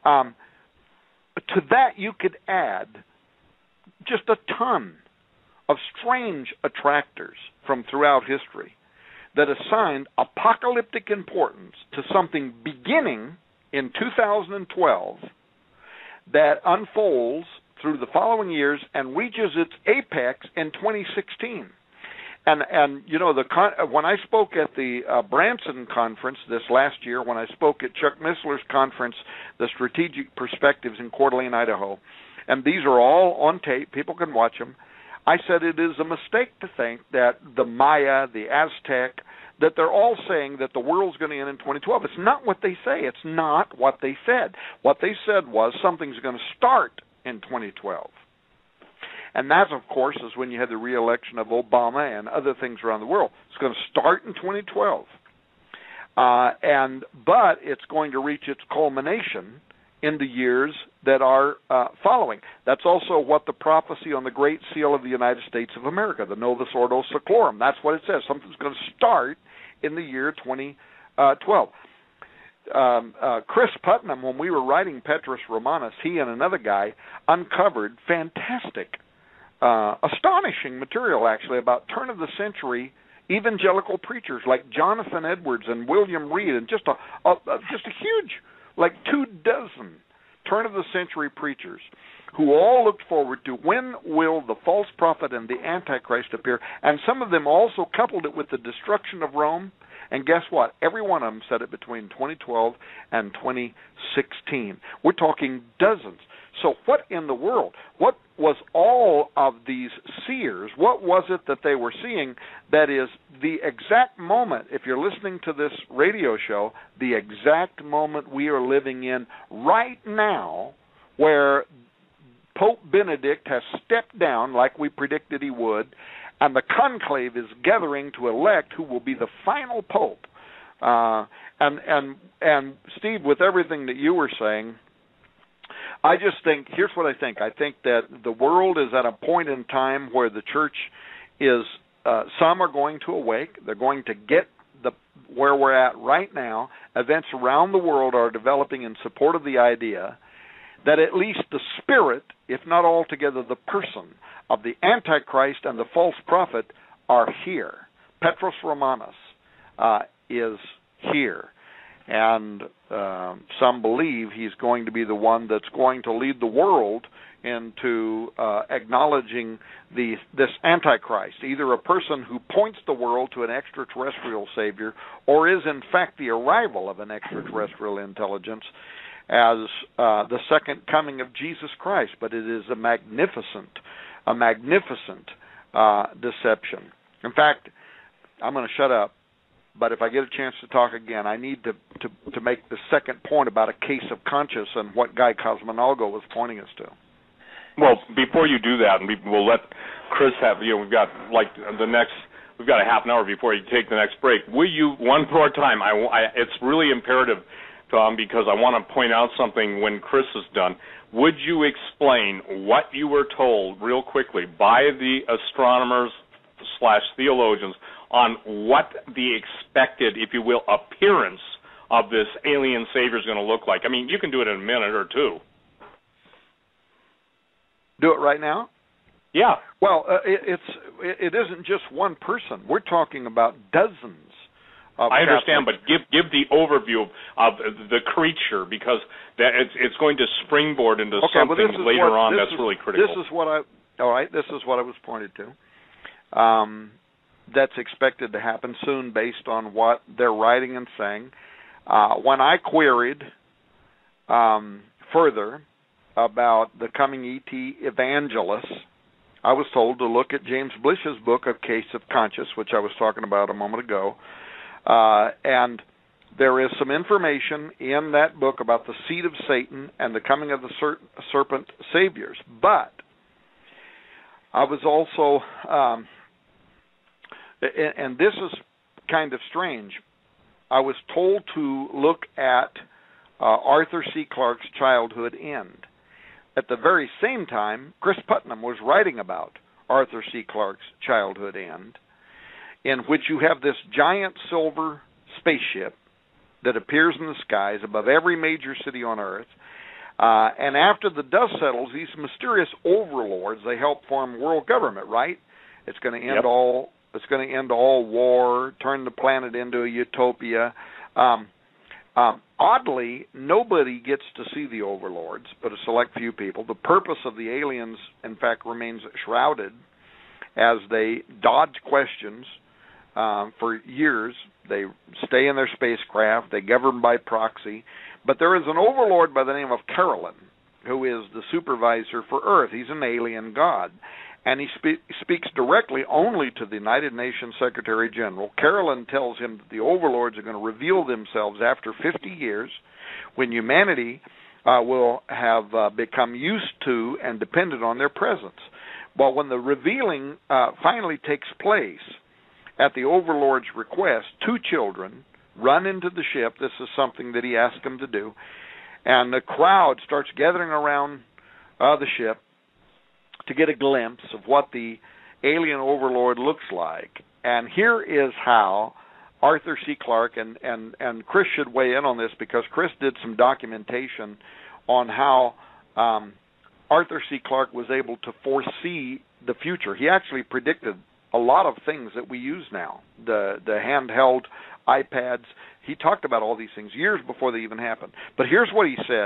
To that you could add just a ton of strange attractors from throughout history that assigned apocalyptic importance to something beginning in 2012 that unfolds through the following years and reaches its apex in 2016. And you know, when I spoke at the Branson conference this last year, when I spoke at Chuck Missler's conference, the Strategic Perspectives in Coeur d'Alene, Idaho, and these are all on tape, people can watch them, I said it is a mistake to think that the Maya, the Aztec, that they're all saying that the world's going to end in 2012. It's not what they say. It's not what they said. What they said was something's going to start in 2012. And that, of course, is when you had the re-election of Obama and other things around the world. It's going to start in 2012. But it's going to reach its culmination in the years that are following. That's also what the prophecy on the Great Seal of the United States of America, the Novus Ordo Seclorum, that's what it says. Something's going to start in the year 2012. Chris Putnam, when we were writing Petrus Romanus, he and another guy uncovered fantastic, astonishing material, actually, about turn-of-the-century evangelical preachers like Jonathan Edwards and William Reed, and just a huge, like 24 turn-of-the-century preachers who all looked forward to when will the false prophet and the Antichrist appear, and some of them also coupled it with the destruction of Rome. And guess what? Every one of them said it between 2012 and 2016. We're talking dozens. So what in the world? What was all of these seers? What was it that they were seeing that is the exact moment, if you're listening to this radio show, the exact moment we are living in right now, where Pope Benedict has stepped down like we predicted he would, and the conclave is gathering to elect who will be the final pope. And Steve, with everything that you were saying, I just think, here's what I think. I think that the world is at a point in time where the church is, some are going to awake. They're going to get where we're at right now. Events around the world are developing in support of the idea that at least the spirit, if not altogether the person, of the Antichrist and the false prophet are here. Petros Romanus is here. And some believe he's going to be the one that's going to lead the world into acknowledging this Antichrist, either a person who points the world to an extraterrestrial savior or is in fact the arrival of an extraterrestrial intelligence as the second coming of Jesus Christ. But it is a magnificent deception. In fact, I'm going to shut up, but if I get a chance to talk again, I need to make the second point about a case of conscience and what Guy Cosmonalgo was pointing us to. Well, before you do that, and we'll let Chris have, we've got we've got a half an hour before you take the next break. Will you, one more time, it's really imperative, Tom, because I want to point out something when Chris is done. Would you explain what you were told real quickly by the astronomers / theologians on what the expected, if you will, appearance of this alien savior is going to look like? I mean, you can do it in a minute or two. Do it right now? Yeah. Well, it isn't just one person. We're talking about dozens. I understand, but give the overview of the creature, because it's going to springboard into something later on that's really critical. This is what I was pointed to. That's expected to happen soon based on what they're writing and saying. When I queried further about the coming ET evangelists, I was told to look at James Blish's book, A Case of Conscience, which I was talking about a moment ago. And there is some information in that book about the seed of Satan and the coming of the serpent saviors. But I was also, and this is kind of strange, I was told to look at Arthur C. Clarke's Childhood End. At the very same time, Chris Putnam was writing about Arthur C. Clarke's Childhood End, in which you have this giant silver spaceship that appears in the skies above every major city on Earth. And after the dust settles, these mysterious overlords, they help form world government, right? It's going to end all. It's going to end all war, turn the planet into a utopia. Oddly, nobody gets to see the overlords, but a select few people. The purpose of the aliens, in fact, remains shrouded as they dodge questions for years. They stay in their spacecraft. They govern by proxy. But there is an overlord by the name of Carolyn, who is the supervisor for Earth. He's an alien god. And he speaks directly only to the United Nations Secretary General. Carolyn tells him that the overlords are going to reveal themselves after 50 years, when humanity will have become used to and dependent on their presence. But when the revealing finally takes place, at the overlord's request, 2 children run into the ship. This is something that he asked them to do. And the crowd starts gathering around the ship to get a glimpse of what the alien overlord looks like. And here is how Arthur C. Clarke, and Chris should weigh in on this, because Chris did some documentation on how Arthur C. Clarke was able to foresee the future. He actually predicted a lot of things that we use now, the handheld iPads. He talked about all these things years before they even happened. But here's what he said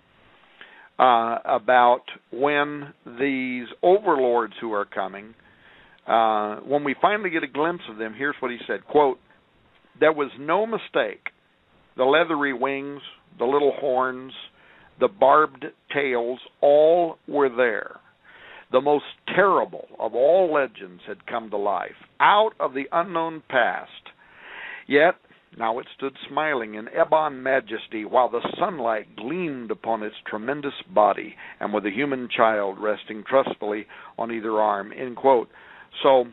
about when these overlords who are coming, when we finally get a glimpse of them, here's what he said, quote, "There was no mistake. The leathery wings, the little horns, the barbed tails, all were there. The most terrible of all legends had come to life, out of the unknown past. Yet now it stood smiling in ebon majesty, while the sunlight gleamed upon its tremendous body, and with a human child resting trustfully on either arm," end quote. So,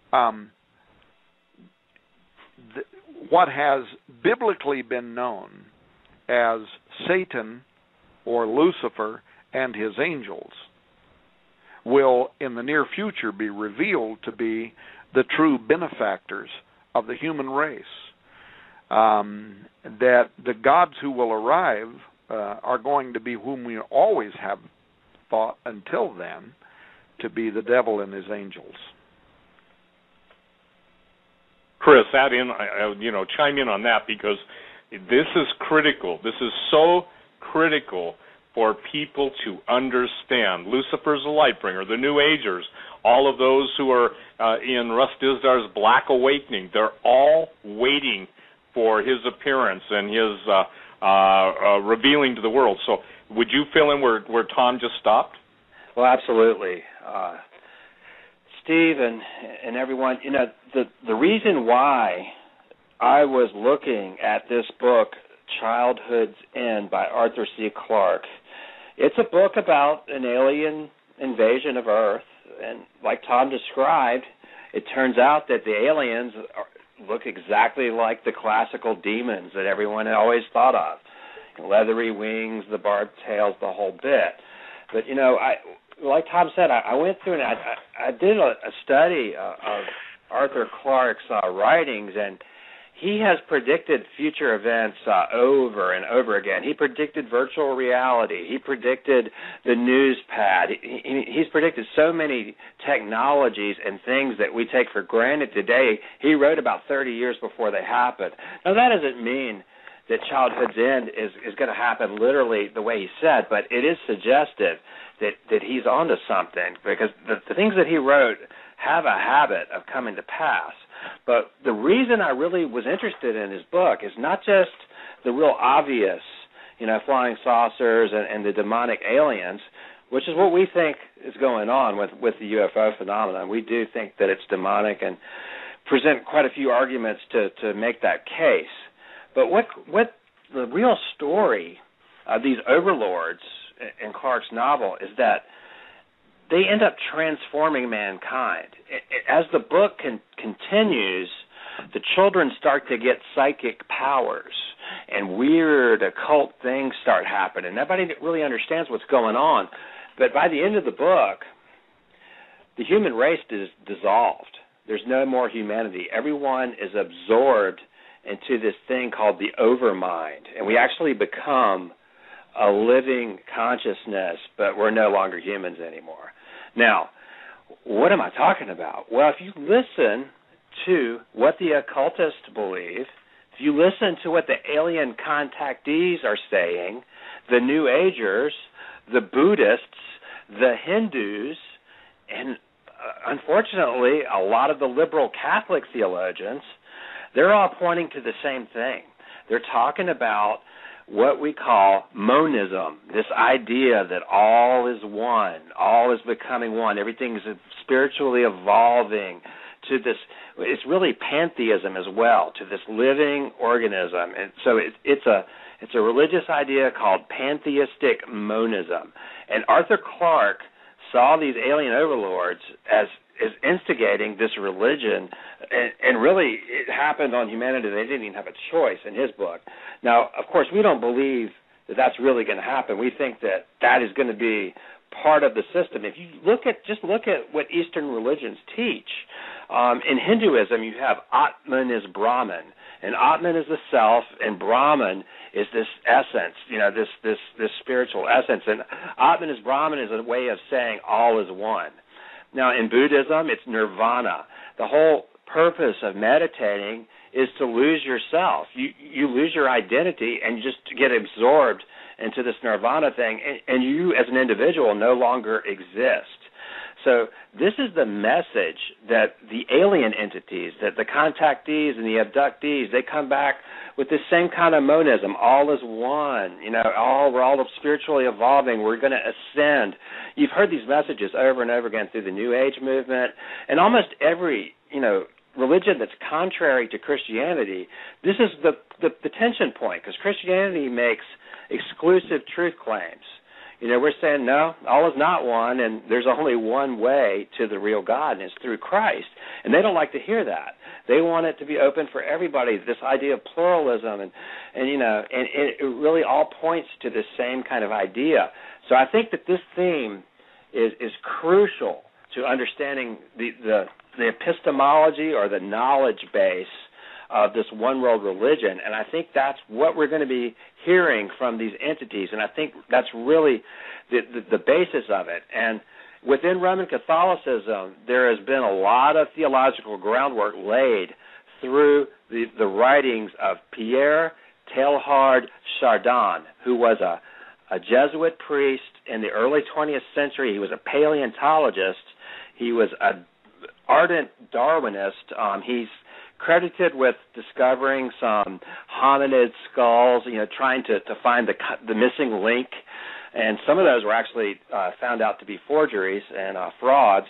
what has biblically been known as Satan or Lucifer and his angels will in the near future be revealed to be the true benefactors of the human race. That the gods who will arrive are going to be whom we always have thought until then to be the devil and his angels. Chris, add in, chime in on that, because this is critical. This is so critical for people to understand. Lucifer's the Lightbringer, the New Agers, all of those who are in Russ Dizdar Black Awakening, they're all waiting for his appearance and his revealing to the world. So would you fill in where Tom just stopped? Well, absolutely. Steve and everyone, the reason why I was looking at this book, Childhood's End by Arthur C. Clarke, it's a book about an alien invasion of Earth, and like Tom described, it turns out that the aliens look exactly like the classical demons that everyone had always thought of. Leathery wings, the barbed tails, the whole bit. But, like Tom said, I went through and I did a study of Arthur Clarke's writings, and he has predicted future events over and over again. He predicted virtual reality. He predicted the news pad. He's predicted so many technologies and things that we take for granted today. He wrote about 30 years before they happened. Now, that doesn't mean that Childhood's End is going to happen literally the way he said, but it is suggestive that he's onto something, because the things that he wrote have a habit of coming to pass. But the reason I really was interested in his book is not just the real obvious, flying saucers and the demonic aliens, which is what we think is going on with the UFO phenomenon. We do think that it's demonic and present quite a few arguments to make that case. But what the real story of these overlords in Clarke's novel is that they end up transforming mankind. As the book continues, the children start to get psychic powers, and weird occult things start happening. Nobody really understands what's going on. But by the end of the book, the human race is dissolved. There's no more humanity. Everyone is absorbed into this thing called the overmind, and we actually become a living consciousness, but we're no longer humans anymore. Now, what am I talking about? Well, if you listen to what the occultists believe, if you listen to what the alien contactees are saying, the New Agers, the Buddhists, the Hindus, and unfortunately a lot of the liberal Catholic theologians, they're all pointing to the same thing. They're talking about what we call monism, this idea that all is one, all is becoming one, everything is spiritually evolving to this. It's really pantheism as well, to this living organism. And so it's a religious idea called pantheistic monism. And Arthur Clarke saw these alien overlords as instigating this religion, and really it happened on humanity. They didn't even have a choice in his book. Now, of course, we don't believe that that's really going to happen. We think that is going to be part of the system. If you look at what Eastern religions teach, in Hinduism you have Atman is Brahman, and Atman is the self, and Brahman is this essence, this spiritual essence. And Atman is Brahman is a way of saying all is one. Now, in Buddhism, it's nirvana. The whole purpose of meditating is to lose yourself. You lose your identity and you just get absorbed into this nirvana thing, and you as an individual no longer exist. So this is the message that the alien entities, that the contactees and the abductees, they come back with this same kind of monism. All is one. We're all spiritually evolving. We're going to ascend. You've heard these messages over and over again through the New Age movement, and almost every, religion that's contrary to Christianity. This is the tension point, because Christianity makes exclusive truth claims. We're saying, no, all is not one, and there's only one way to the real God, and it's through Christ. And they don't like to hear that. They want it to be open for everybody, this idea of pluralism, and it really all points to the same kind of idea. So I think that this theme is crucial to understanding the epistemology or the knowledge base of this one-world religion, and I think that's what we're going to be hearing from these entities, and I think that's really the basis of it. And within Roman Catholicism, there has been a lot of theological groundwork laid through the writings of Pierre Teilhard Chardin, who was a Jesuit priest in the early 20th century. He was a paleontologist. He was an ardent Darwinist. He's credited with discovering some hominid skulls, trying to find the missing link. And some of those were actually found out to be forgeries and frauds.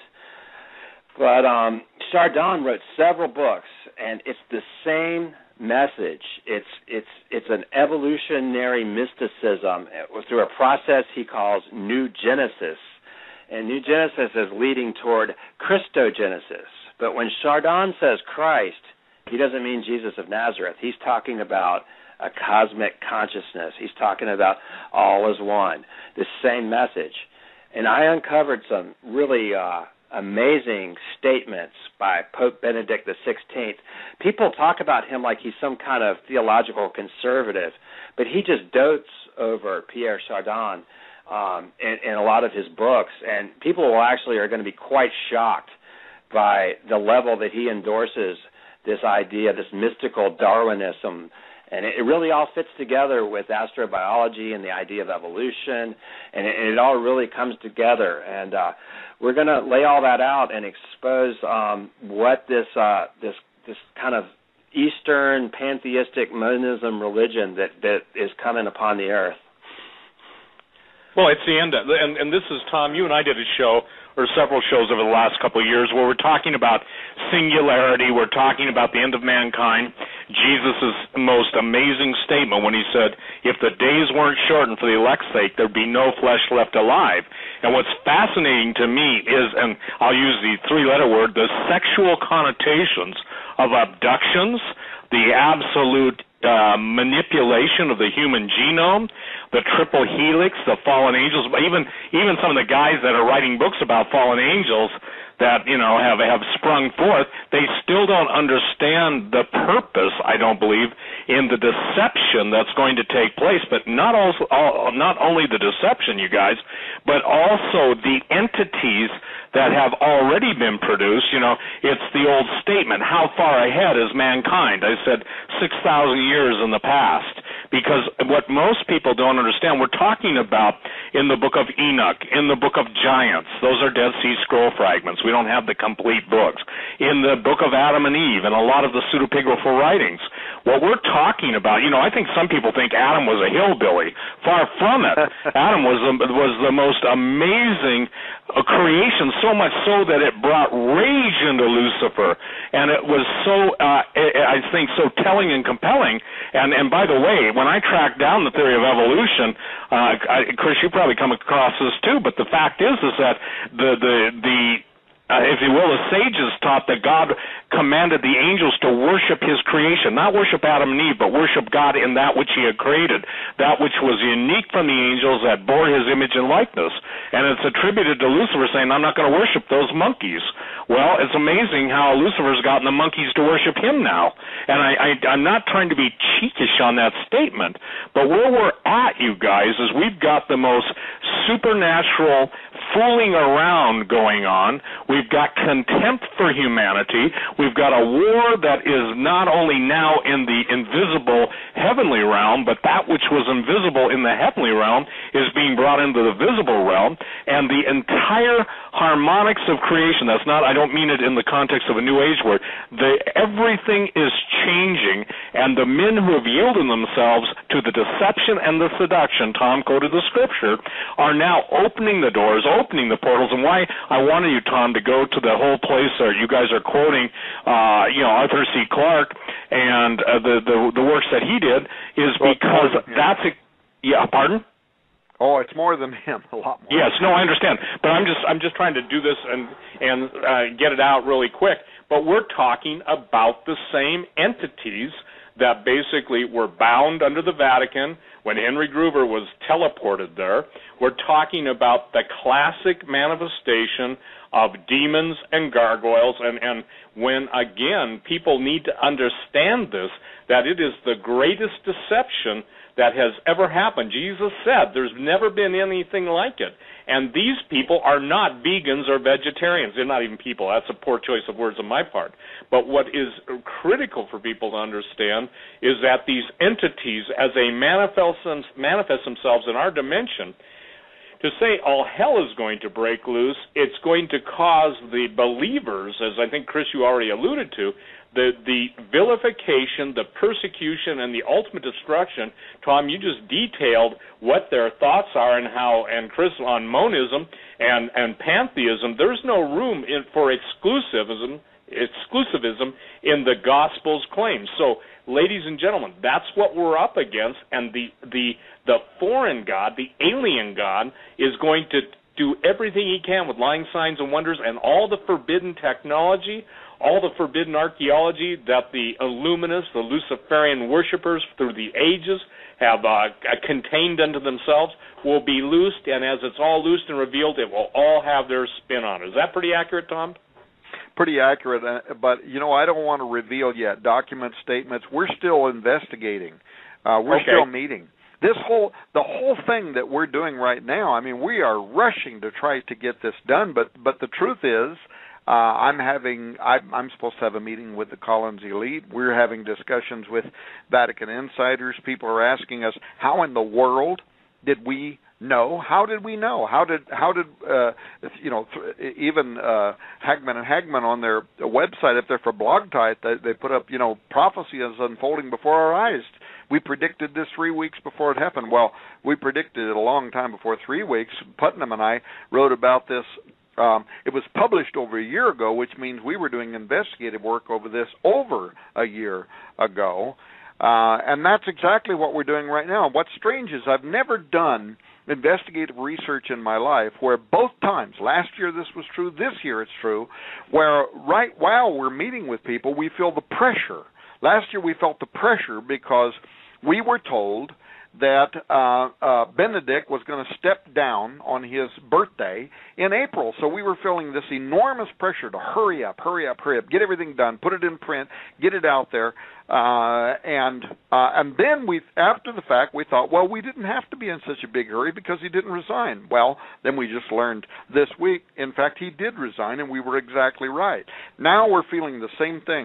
But Chardin wrote several books, and it's the same message. It's an evolutionary mysticism through a process he calls New Genesis. And New Genesis is leading toward Christogenesis. But when Chardin says Christ, he doesn't mean Jesus of Nazareth. He's talking about a cosmic consciousness. He's talking about all is one, the same message. And I uncovered some really amazing statements by Pope Benedict XVI. People talk about him like he's some kind of theological conservative, but he just dotes over Pierre Chardin in a lot of his books, and people are going to be quite shocked by the level that he endorses this idea, this mystical Darwinism. And it really all fits together with astrobiology and the idea of evolution, and it all really comes together. And we're going to lay all that out and expose what this kind of Eastern pantheistic monism religion that is coming upon the earth. Well, it's the end, and this is, Tom, you and I did a show, or several shows over the last couple of years, where we're talking about singularity, we're talking about the end of mankind. Jesus' most amazing statement when he said, if the days weren't shortened for the elect's sake, there'd be no flesh left alive. And what's fascinating to me is, and I'll use the three-letter word, the sexual connotations of abductions, the absolute manipulation of the human genome, the triple helix, the fallen angels, even some of the guys that are writing books about fallen angels that have sprung forth, they still don't understand the purpose, I don't believe, in the deception that's going to take place. But not only the deception, you guys, but also the entities that have already been produced. It's the old statement, how far ahead is mankind? I said 6,000 years in the past, because what most people don't understand, we're talking about in the book of Enoch, in the book of Giants, those are Dead Sea Scroll fragments. We don't have the complete books. In the book of Adam and Eve and a lot of the pseudepigraphal writings, what we're talking about, I think some people think Adam was a hillbilly. Far from it. Adam was the most amazing creation, so much so that it brought rage into Lucifer, and it was so, I think, so telling and compelling. And by the way, when I tracked down the theory of evolution, Chris, you probably come across this too, but the fact is that if you will, the sages taught that God commanded the angels to worship his creation, not worship Adam and Eve, but worship God in that which he had created, that which was unique from the angels that bore his image and likeness. And it's attributed to Lucifer saying, I'm not going to worship those monkeys. Well, it's amazing how Lucifer's gotten the monkeys to worship him now. And I'm not trying to be cheekish on that statement, but where we're at, you guys, is we've got the most supernatural fooling around going on. We've got contempt for humanity. We've got a war that is not only now in the invisible heavenly realm, but that which was invisible in the heavenly realm is being brought into the visible realm. And the entire harmonics of creation, I don't mean it in the context of a New Age word, everything is changing, and the men who have yielded themselves to the deception and the seduction, Tom quoted the scripture, are now opening the doors, opening the portals. And why I wanted you, Tom, to go to the whole place there. You guys are quoting, Arthur C. Clarke and the works that he did is because that's pardon? Oh, it's more than him, a lot more. Yes, no, I understand, but I'm just trying to do this and get it out really quick. But we're talking about the same entities that basically were bound under the Vatican when Henry Gruver was teleported there. We're talking about the classic manifestation of demons and gargoyles, and when, again, people need to understand this, that it is the greatest deception that has ever happened. Jesus said there's never been anything like it. And these people are not vegans or vegetarians. They're not even people. That's a poor choice of words on my part. But what is critical for people to understand is that these entities, as they manifest themselves in our dimension, to say all hell is going to break loose, it's going to cause the believers, as I think, Chris, you already alluded to, the vilification, the persecution, and the ultimate destruction. Tom, you just detailed what their thoughts are and Chris, on monism and pantheism. There's no room for exclusivism in the gospel's claims. So, ladies and gentlemen, that's what we're up against, and the foreign God, the alien God, is going to do everything he can with lying signs and wonders and all the forbidden technology, all the forbidden archaeology that the Illuminists, the Luciferian worshippers through the ages have contained unto themselves will be loosed, and as it's all loosed and revealed, it will all have their spin on it. Is that pretty accurate, Tom? Pretty accurate, but, I don't want to reveal yet documents, statements. We're still investigating. We're still meeting. The whole thing that we're doing right now, we are rushing to try to get this done, but the truth is, I'm supposed to have a meeting with the Collins elite. We're having discussions with Vatican insiders. People are asking us, how in the world did we know? How did we know? How did even Hagmann and Hagmann on their website, if they're for Blog Talk, they put up, prophecy is unfolding before our eyes. We predicted this 3 weeks before it happened. Well, we predicted it a long time before 3 weeks. Putnam and I wrote about this. It was published over a year ago, which means we were doing investigative work over this over a year ago. And that's exactly what we're doing right now. What's strange is I've never done investigative research in my life where both times, last year this was true, this year it's true, where right while we're meeting with people, we feel the pressure. Last year we felt the pressure because we were told that Benedict was going to step down on his birthday in April. So we were feeling this enormous pressure to hurry up, get everything done, put it in print, get it out there. And then after the fact, we thought, well, we didn't have to be in such a big hurry because he didn't resign. Well, then we just learned this week, in fact, he did resign, and we were exactly right. Now we're feeling the same thing.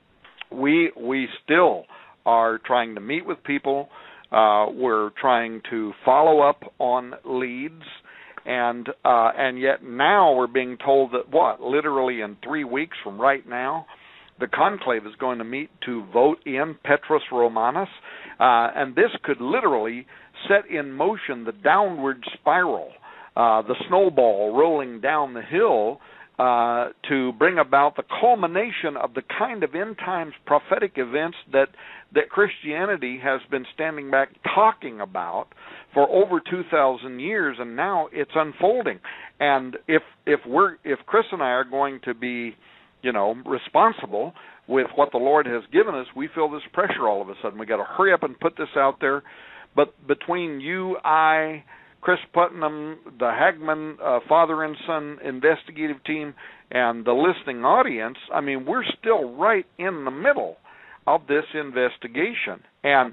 We still are trying to meet with people. We're trying to follow up on leads, and yet now we're being told that literally in 3 weeks from right now, the conclave is going to meet to vote in Petrus Romanus, and this could literally set in motion the downward spiral, the snowball rolling down the hill, to bring about the culmination of the kind of end times prophetic events that Christianity has been standing back talking about for over 2,000 years, and now it's unfolding. And if Chris and I are going to be, responsible with what the Lord has given us, we feel this pressure all of a sudden. We got to hurry up and put this out there. But between you, I, Chris Putnam, the Hagmann father and son investigative team, and the listening audience, we're still right in the middle of this investigation. And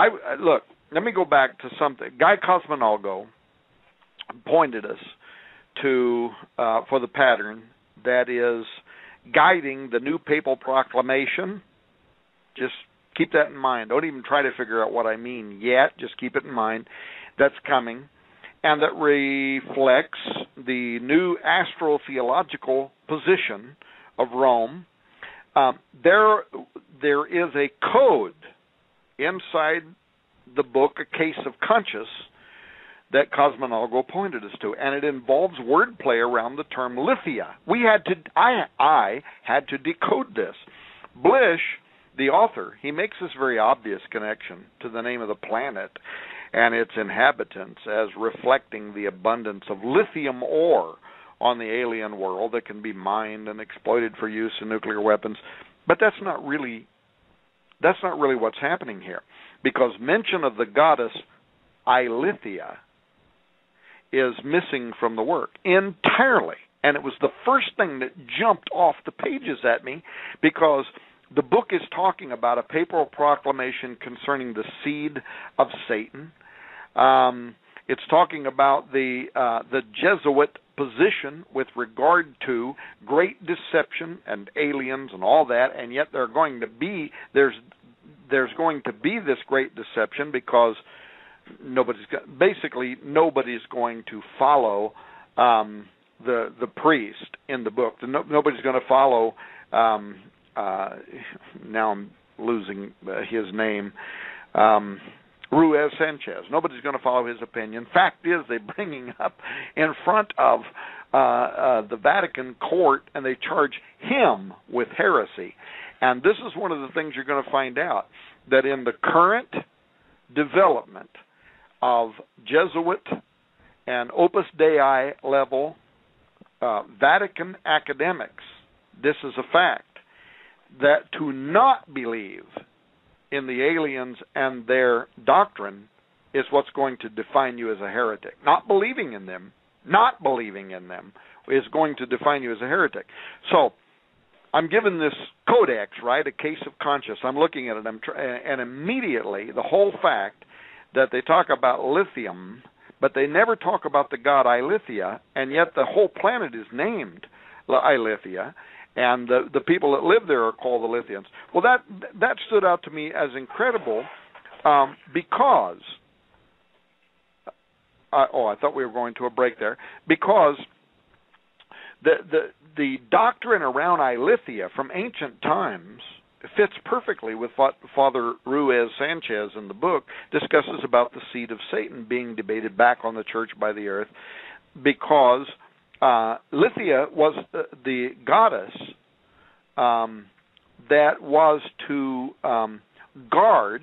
let me go back to something. Guy Cosmonalgo pointed us for the pattern that is guiding the new papal proclamation. Just keep that in mind. Don't even try to figure out what I mean yet. Just keep it in mind. That's coming. And that reflects the new astrotheological position of Rome. There is a code inside the book, A Case of Conscience, that Cosmonagogo pointed us to, and it involves wordplay around the term lithia. I had to decode this. Blish, the author, he makes this very obvious connection to the name of the planet and its inhabitants as reflecting the abundance of lithium ore on the alien world that can be mined and exploited for use in nuclear weapons. But that's not really what's happening here, because mention of the goddess Eilithia is missing from the work entirely. And it was the first thing that jumped off the pages at me, because the book is talking about a papal proclamation concerning the seed of Satan. It's talking about the Jesuit position with regard to great deception and aliens and all that, and yet there's going to be this great deception because nobody's going to follow the priest in the book. Nobody's going to follow. Now I'm losing his name. Ruiz Sanchez. Nobody's going to follow his opinion. Fact is, they're bringing up in front of the Vatican court, and they charge him with heresy. And this is one of the things you're going to find out, that in the current development of Jesuit and Opus Dei level Vatican academics, this is a fact, that to not believe in the aliens and their doctrine is what's going to define you as a heretic. Not believing in them is going to define you as a heretic. So I'm given this codex, right, A Case of Conscience. I'm looking at it, and immediately the whole fact that they talk about lithium, but they never talk about the god Eilithia, and yet the whole planet is named Eilithia, and the people that live there are called the Lithians. Well, that stood out to me as incredible because I thought we were going to a break there, because the doctrine around Eilithia from ancient times fits perfectly with what Father Ruiz Sanchez in the book discusses about the seed of Satan being debated back on the church by the earth, because Lithia was the goddess that was to guard,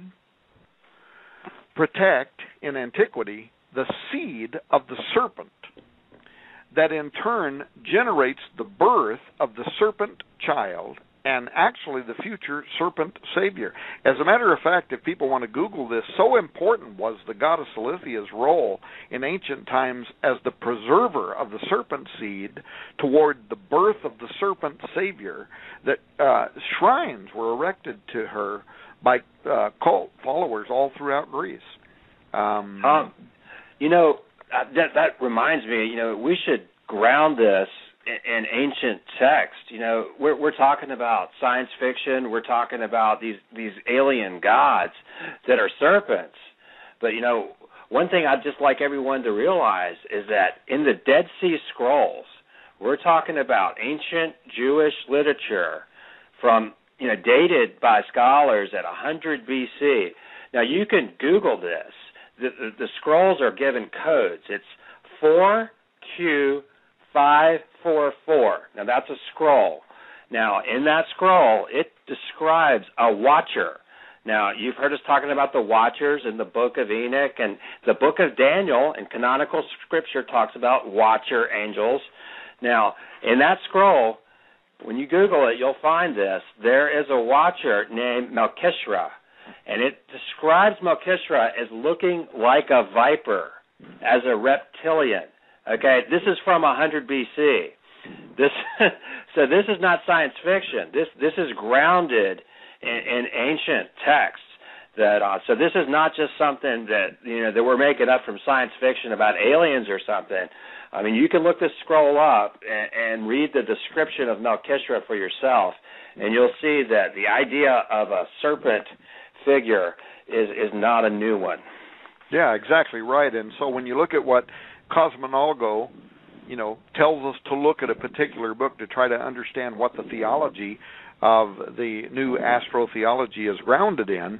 protect in antiquity the seed of the serpent, that in turn generates the birth of the serpent child and actually the future serpent savior. As a matter of fact, if people want to Google this, so important was the goddess Lithia's role in ancient times as the preserver of the serpent seed toward the birth of the serpent savior that shrines were erected to her by cult followers all throughout Greece. That reminds me, we should ground this in ancient text. We're talking about science fiction. We're talking about these alien gods that are serpents. But, one thing I'd just like everyone to realize is that in the Dead Sea Scrolls, we're talking about ancient Jewish literature from, dated by scholars at 100 B.C. Now, you can Google this. The scrolls are given codes. It's 4Q544. Now, that's a scroll. Now, in that scroll, it describes a watcher. Now, you've heard us talking about the watchers in the book of Enoch, and the book of Daniel in canonical scripture talks about watcher angels. Now, in that scroll, when you Google it, you'll find this. There is a watcher named Melchishra, and it describes Melchishra as looking like a viper, as a reptilian. Okay, this is from 100 B.C. So this is not science fiction. This is grounded in ancient texts. So this is not just something that that we're making up from science fiction about aliens or something. I mean, you can look this scroll up and read the description of Melchizedek for yourself, and you'll see that the idea of a serpent figure is not a new one. Yeah, exactly right. And so when you look at what Cosmonaugo, tells us to look at a particular book to try to understand what the theology of the new astrotheology is grounded in,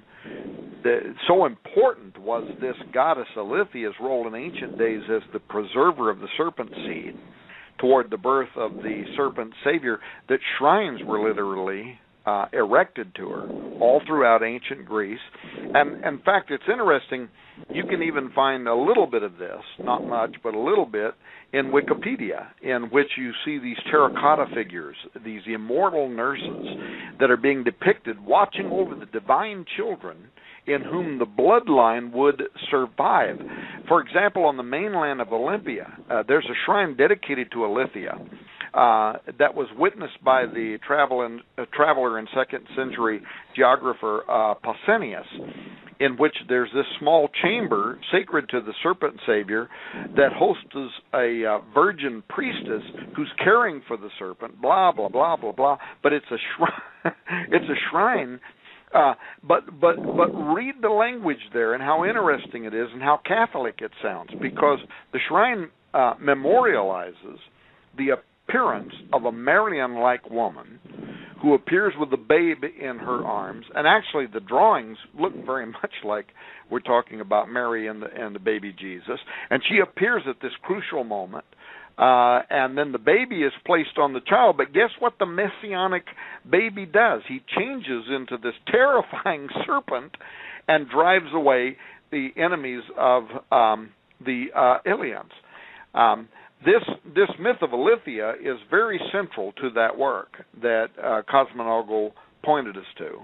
so important was this goddess Alethea's role in ancient days as the preserver of the serpent seed toward the birth of the serpent savior, that shrines were literally erected to her all throughout ancient Greece. And in fact, it's interesting, you can even find a little bit of this, not much, but a little bit, in Wikipedia, in which you see these terracotta figures, these immortal nurses that are being depicted watching over the divine children in whom the bloodline would survive. For example, on the mainland of Olympia, there's a shrine dedicated to Aletheia that was witnessed by the traveler and 2nd century geographer Pausanias, in which there's this small chamber sacred to the serpent savior that hosts a virgin priestess who's caring for the serpent, blah, blah, blah, blah, blah. But it's a shrine. It's a shrine. But read the language there and how interesting it is and how Catholic it sounds, because the shrine memorializes the appearance of a Marian-like woman who appears with a babe in her arms, and actually the drawings look very much like we're talking about Mary and the baby Jesus, and she appears at this crucial moment, and then the baby is placed on the child, but guess what the messianic baby does? He changes into this terrifying serpent and drives away the enemies of the Ilians. This myth of Aletheia is very central to that work that Cosmonaugo pointed us to.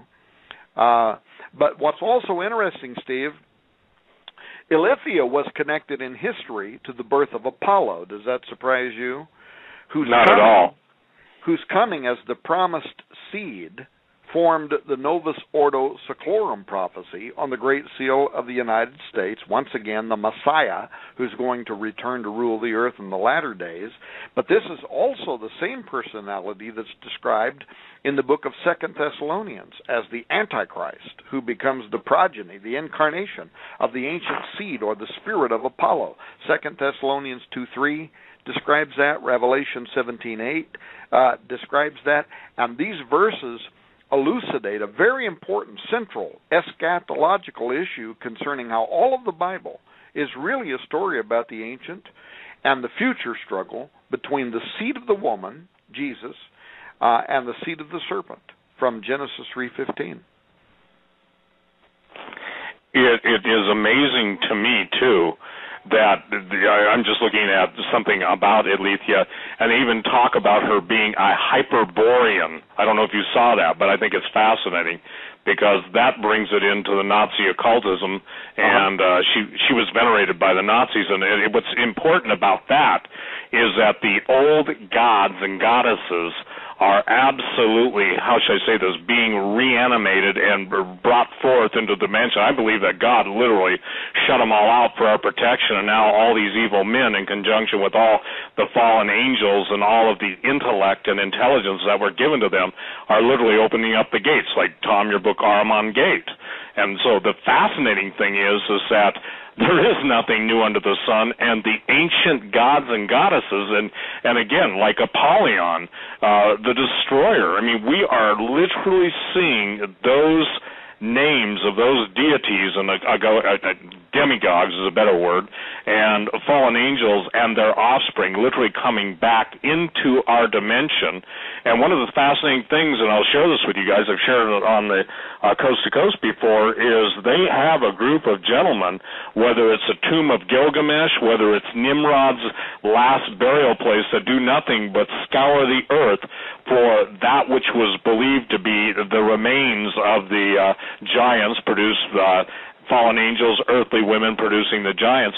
But what's also interesting, Steve, Aletheia was connected in history to the birth of Apollo. Does that surprise you? Not at all. Whose coming as the promised seed formed the Novus Ordo Seclorum prophecy on the Great Seal of the United States, once again the Messiah who's going to return to rule the earth in the latter days. But this is also the same personality that's described in the book of 2 Thessalonians as the Antichrist, who becomes the progeny, the incarnation of the ancient seed or the spirit of Apollo. 2 Thessalonians 2:3 describes that. Revelation 17:8 describes that. And these verses elucidate a very important central eschatological issue concerning how all of the Bible is really a story about the ancient and the future struggle between the seed of the woman, Jesus, and the seed of the serpent from Genesis 3:15. It is amazing to me, too, that I'm just looking at something about Aletheia, and they even talk about her being a Hyperborean. I don't know if you saw that, but I think it's fascinating because that brings it into the Nazi occultism, and she was venerated by the Nazis. And what's important about that is that the old gods and goddesses are absolutely, how should I say this, being reanimated and brought forth into dimension. I believe that God literally shut them all out for our protection, and now all these evil men, in conjunction with all the fallen angels and all of the intellect and intelligence that were given to them, are literally opening up the gates, like, Tom, your book, Ahriman Gate. And so the fascinating thing is that there is nothing new under the sun, and the ancient gods and goddesses, and again, like Apollyon, the destroyer. I mean, we are literally seeing those names of those deities, and demigods is a better word, and fallen angels and their offspring literally coming back into our dimension. And one of the fascinating things, and I'll share this with you guys, I've shared it on the Coast to Coast before, is they have a group of gentlemen, whether it's a tomb of Gilgamesh, whether it's Nimrod's last burial place, that do nothing but scour the earth for that which was believed to be the remains of the giants, produced fallen angels, earthly women producing the giants.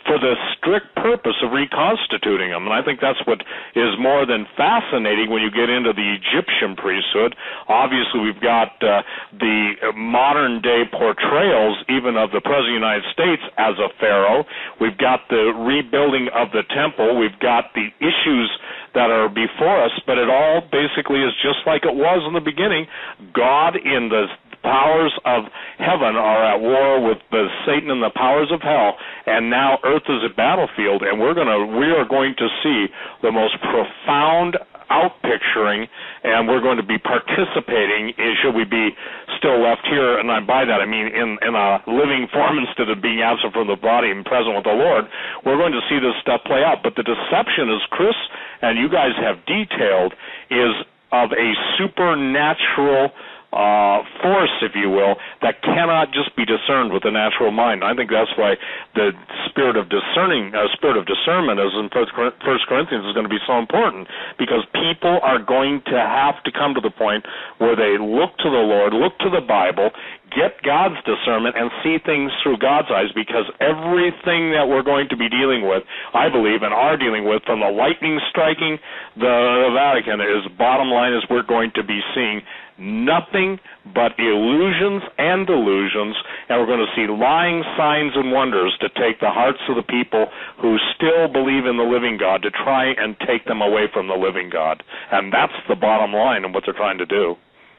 for the strict purpose of reconstituting them. And I think that's what is more than fascinating when you get into the Egyptian priesthood. Obviously, we've got the modern-day portrayals even of the President of the United States as a pharaoh. We've got the rebuilding of the temple. We've got the issues that are before us, but it all basically is just like it was in the beginning. God in the powers of heaven are at war with the Satan and the powers of hell, and now earth is a battlefield, and we are going to see the most profound outpicturing, and we're going to be participating, should we be still left here, and by that I mean in a living form instead of being absent from the body and present with the Lord. We're going to see this stuff play out, but the deception, as Chris and you guys have detailed, is of a supernatural force, if you will, that cannot just be discerned with the natural mind. I think that's why the spirit of discerning, spirit of discernment, as in 1 Corinthians, is going to be so important, because people are going to have to come to the point where they look to the Lord, look to the Bible, get God's discernment, and see things through God's eyes, because everything that we're going to be dealing with, I believe, and are dealing with, from the lightning striking the Vatican, is bottom line is we're going to be seeing nothing but illusions and delusions, and we're going to see lying signs and wonders to take the hearts of the people who still believe in the living God, to try and take them away from the living God. And that's the bottom line of what they're trying to do.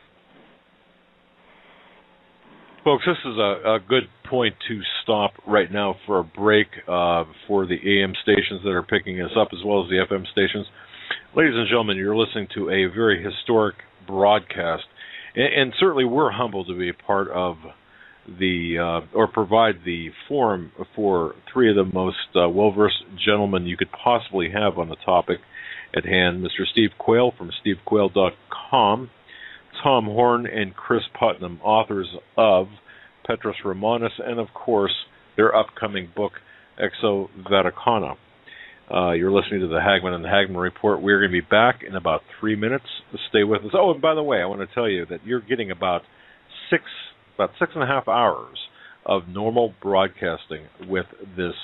Folks, this is a good point to stop right now for a break for the AM stations that are picking us up, as well as the FM stations. Ladies and gentlemen, you're listening to a very historic broadcast, and certainly we're humbled to be a part of the or provide the forum for three of the most well-versed gentlemen you could possibly have on the topic at hand. Mr. Steve Quayle from stevequayle.com, Tom Horn and Chris Putnam, authors of Petrus Romanus, and of course their upcoming book Exo Vaticana. You're listening to the Hagmann and the Hagmann Report. We're going to be back in about 3 minutes. Stay with us. Oh, and by the way, I want to tell you that you're getting about 6.5 hours of normal broadcasting with this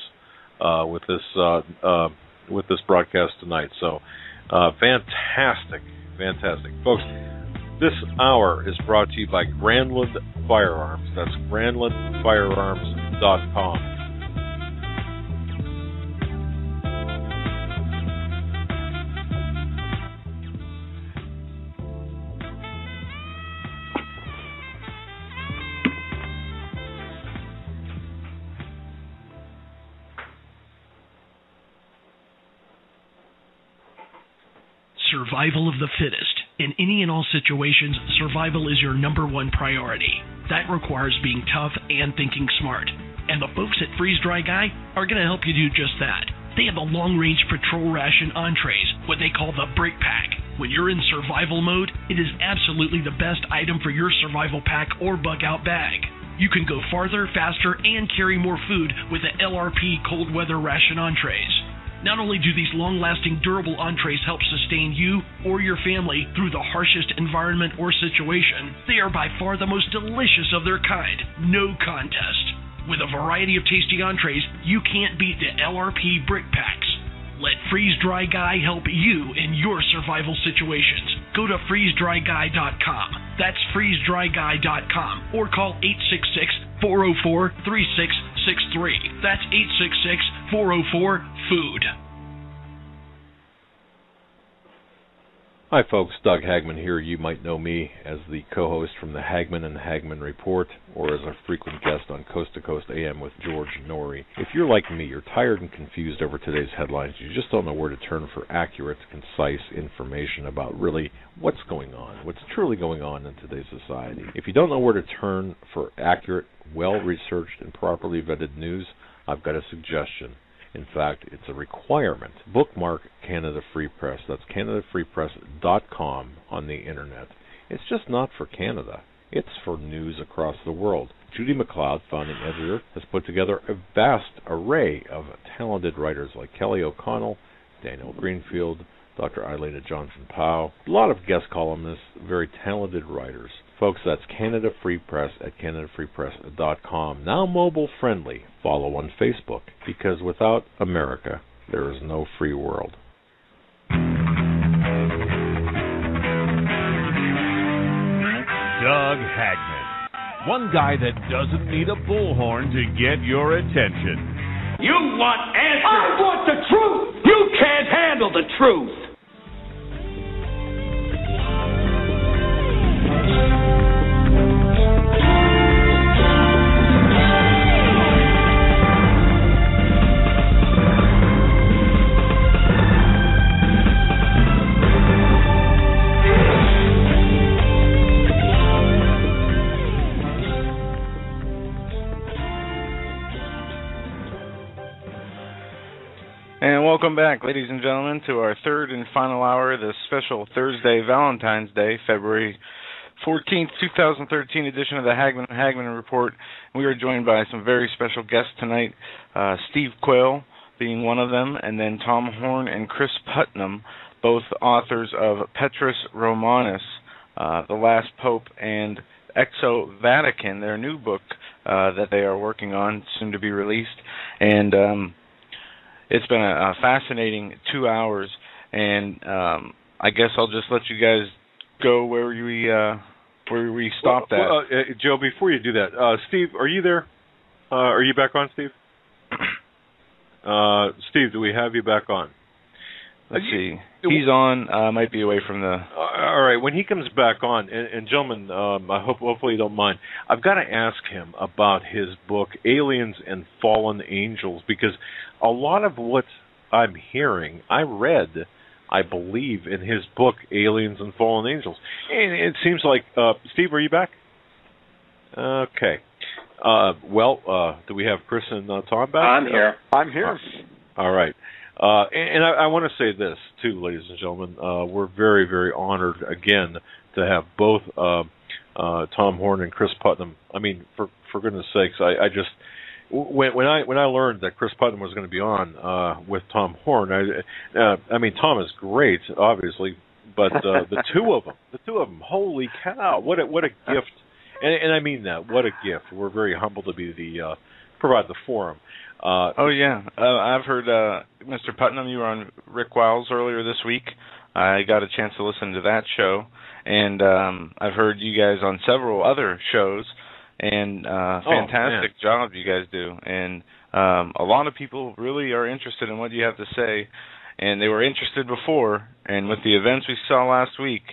broadcast tonight. So, fantastic, folks. This hour is brought to you by Granlund Firearms. That's GranlundFirearms.com. Survival of the fittest. In any and all situations, survival is your number one priority. That requires being tough and thinking smart. And the folks at Freeze Dry Guy are going to help you do just that. They have the long-range patrol ration entrees, what they call the Brick Pack. When you're in survival mode, it is absolutely the best item for your survival pack or bug-out bag. You can go farther, faster, and carry more food with the LRP cold weather ration entrees. Not only do these long-lasting, durable entrees help sustain you or your family through the harshest environment or situation, they are by far the most delicious of their kind. No contest. With a variety of tasty entrees, you can't beat the LRP Brick Packs. Let Freeze Dry Guy help you in your survival situations. Go to freezedryguy.com. That's freezedryguy.com, or call 866-404-3663. That's 866-404-FOOD. Hi folks, Doug Hagmann here. You might know me as the co-host from the Hagmann and Hagmann Report, or as a frequent guest on Coast to Coast AM with George Norrie. If you're like me, you're tired and confused over today's headlines. You just don't know where to turn for accurate, concise information about really what's going on, what's truly going on in today's society. If you don't know where to turn for accurate, well-researched, and properly vetted news, I've got a suggestion. In fact, it's a requirement. Bookmark Canada Free Press. That's CanadaFreePress.com on the Internet. It's just not for Canada. It's for news across the world. Judy McLeod, founding editor, has put together a vast array of talented writers like Kelly O'Connell, Daniel Greenfield, Dr. Aileta Johnson-Powell, a lot of guest columnists, very talented writers. Folks, that's Canada Free Press at CanadaFreePress.com. Now mobile friendly. Follow on Facebook, because without America, there is no free world. Doug Hagman. One guy that doesn't need a bullhorn to get your attention. You want answers. I want the truth. You can't handle the truth. And welcome back, ladies and gentlemen, to our third and final hour of this special Thursday, Valentine's Day, February 14th, 2013 edition of the Hagman and Hagman Report. We are joined by some very special guests tonight, Steve Quayle being one of them, and then Tom Horn and Chris Putnam, both authors of Petrus Romanus, The Last Pope, and Exo-Vatican, their new book that they are working on, soon to be released. And it's been a fascinating 2 hours, and I guess I'll just let you guys go where we stopped at. Joe, before you do that, Steve, are you there? Are you back on, Steve? Steve, do we have you back on? Let's see. He's on. Might be away from the... All right. When he comes back on, and gentlemen, hopefully you don't mind, I've got to ask him about his book, Aliens and Fallen Angels, because a lot of what I'm hearing, I read, I believe, in his book, Aliens and Fallen Angels. And it seems like... Steve, are you back? Okay. Do we have Chris and Tom back? I'm here. I'm here. All right. And I want to say this, too, ladies and gentlemen. We're very, very honored, again, to have both Tom Horn and Chris Putnam. I mean, for goodness sakes, I just... When I learned that Chris Putnam was going to be on with Tom Horn, I mean, Tom is great, obviously, but the two of them, holy cow, what a gift. And I mean that, what a gift. We're very humbled to be provide the forum. I've heard Mr. Putnam, you were on Rick Wiles earlier this week. I got a chance to listen to that show, and I've heard you guys on several other shows, and fantastic job you guys do. And a lot of people really are interested in what you have to say, and they were interested before, and with the events we saw last week,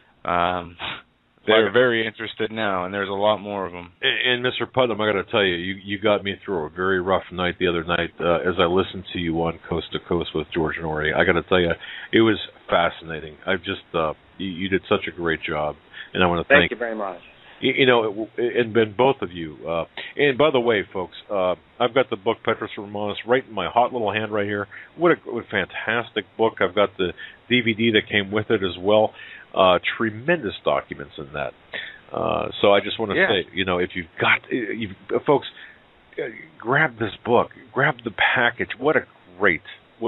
they're very interested now, and there's a lot more of them. And Mr. Putnam, I got to tell you, you got me through a very rough night the other night as I listened to you on Coast to Coast with George Norrie. I got to tell you, it was fascinating. I just you did such a great job, and I want to thank you very much. You know, and both of you. And by the way, folks, I've got the book Petrus Romanus right in my hot little hand right here. What a fantastic book! I've got the DVD that came with it as well. Tremendous documents in that. So I just want to say, you know, if folks, grab this book, grab the package. What a great!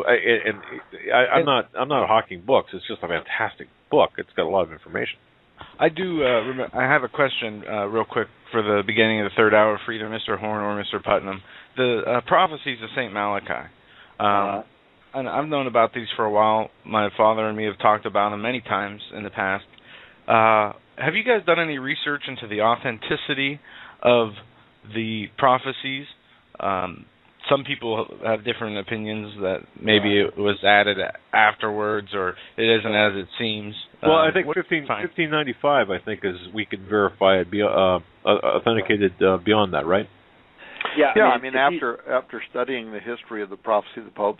I'm not hawking books. It's just a fantastic book. It's got a lot of information. I do. I have a question, real quick, for the beginning of the third hour for either Mr. Horn or Mr. Putnam. The prophecies of Saint Malachi. And I've known about these for a while. My father and me have talked about them many times in the past. Have you guys done any research into the authenticity of the prophecies? Some people have different opinions that maybe it was added afterwards or it isn't as it seems. Well, I think 1595, I think, is we can verify it, authenticated beyond that, right? Yeah. I mean, after studying the history of the prophecy of the popes,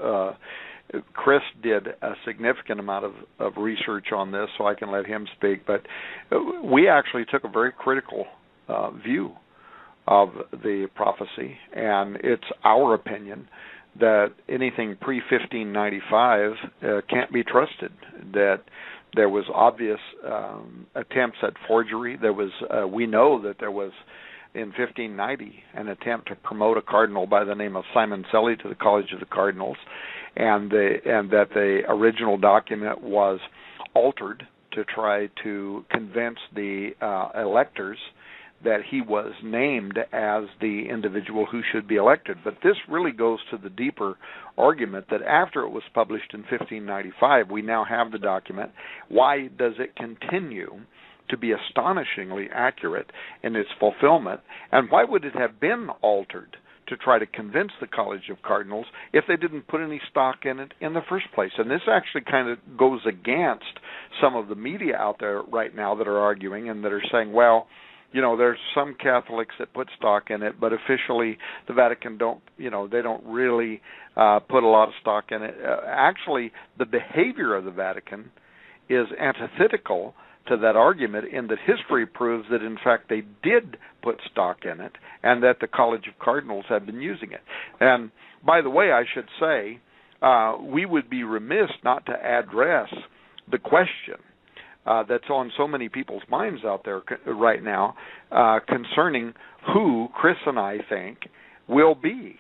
Chris did a significant amount of research on this, so I can let him speak. But we actually took a very critical view of the prophecy, and it's our opinion that anything pre-1595 can't be trusted, that there was obvious attempts at forgery. We know that there was, in 1590, an attempt to promote a cardinal by the name of Simon Selly to the College of the Cardinals, and that the original document was altered to try to convince the electors that he was named as the individual who should be elected. But this really goes to the deeper argument that after it was published in 1595, we now have the document. Why does it continue to be astonishingly accurate in its fulfillment? And why would it have been altered to try to convince the College of Cardinals if they didn't put any stock in it in the first place? And this actually kind of goes against some of the media out there right now that are arguing and that are saying, well, you know, there's some Catholics that put stock in it, but officially the Vatican don't, you know, they don't really put a lot of stock in it. Actually, the behavior of the Vatican is antithetical to that argument in that history proves that, in fact, they did put stock in it and that the College of Cardinals have been using it. And, by the way, I should say, we would be remiss not to address the question that's on so many people's minds out there right now concerning who Chris and I think will be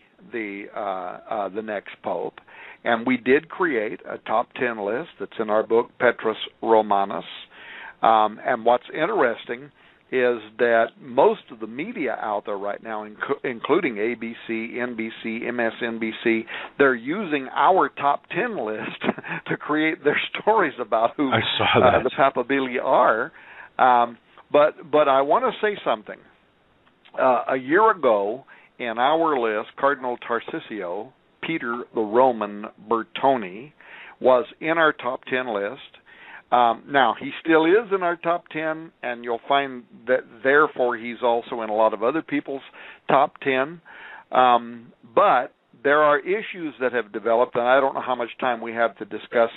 the next pope. And we did create a top 10 list that's in our book, Petrus Romanus. And what's interesting is that most of the media out there right now, including ABC, NBC, MSNBC, they're using our top 10 list to create their stories about who the papabili are. But I want to say something. A year ago, in our list, Cardinal Tarcisio, Peter the Roman Bertone, was in our top 10 list. Now, he still is in our top 10, and you'll find that, therefore, he's also in a lot of other people's top 10. But there are issues that have developed, and I don't know how much time we have to discuss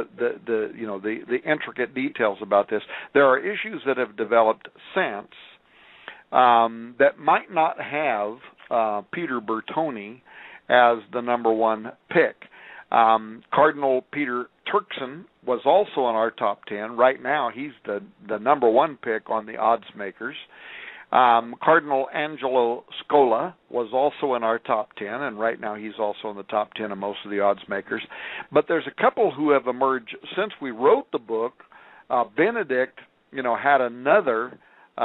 the intricate details about this. There are issues that have developed since that might not have Peter Bertone as the number one pick. Cardinal Peter Turkson was also in our top 10. Right now, he's the number one pick on the odds makers. Cardinal Angelo Scola was also in our top 10, and right now he's also in the top 10 of most of the odds makers. But there's a couple who have emerged since we wrote the book. Benedict, had another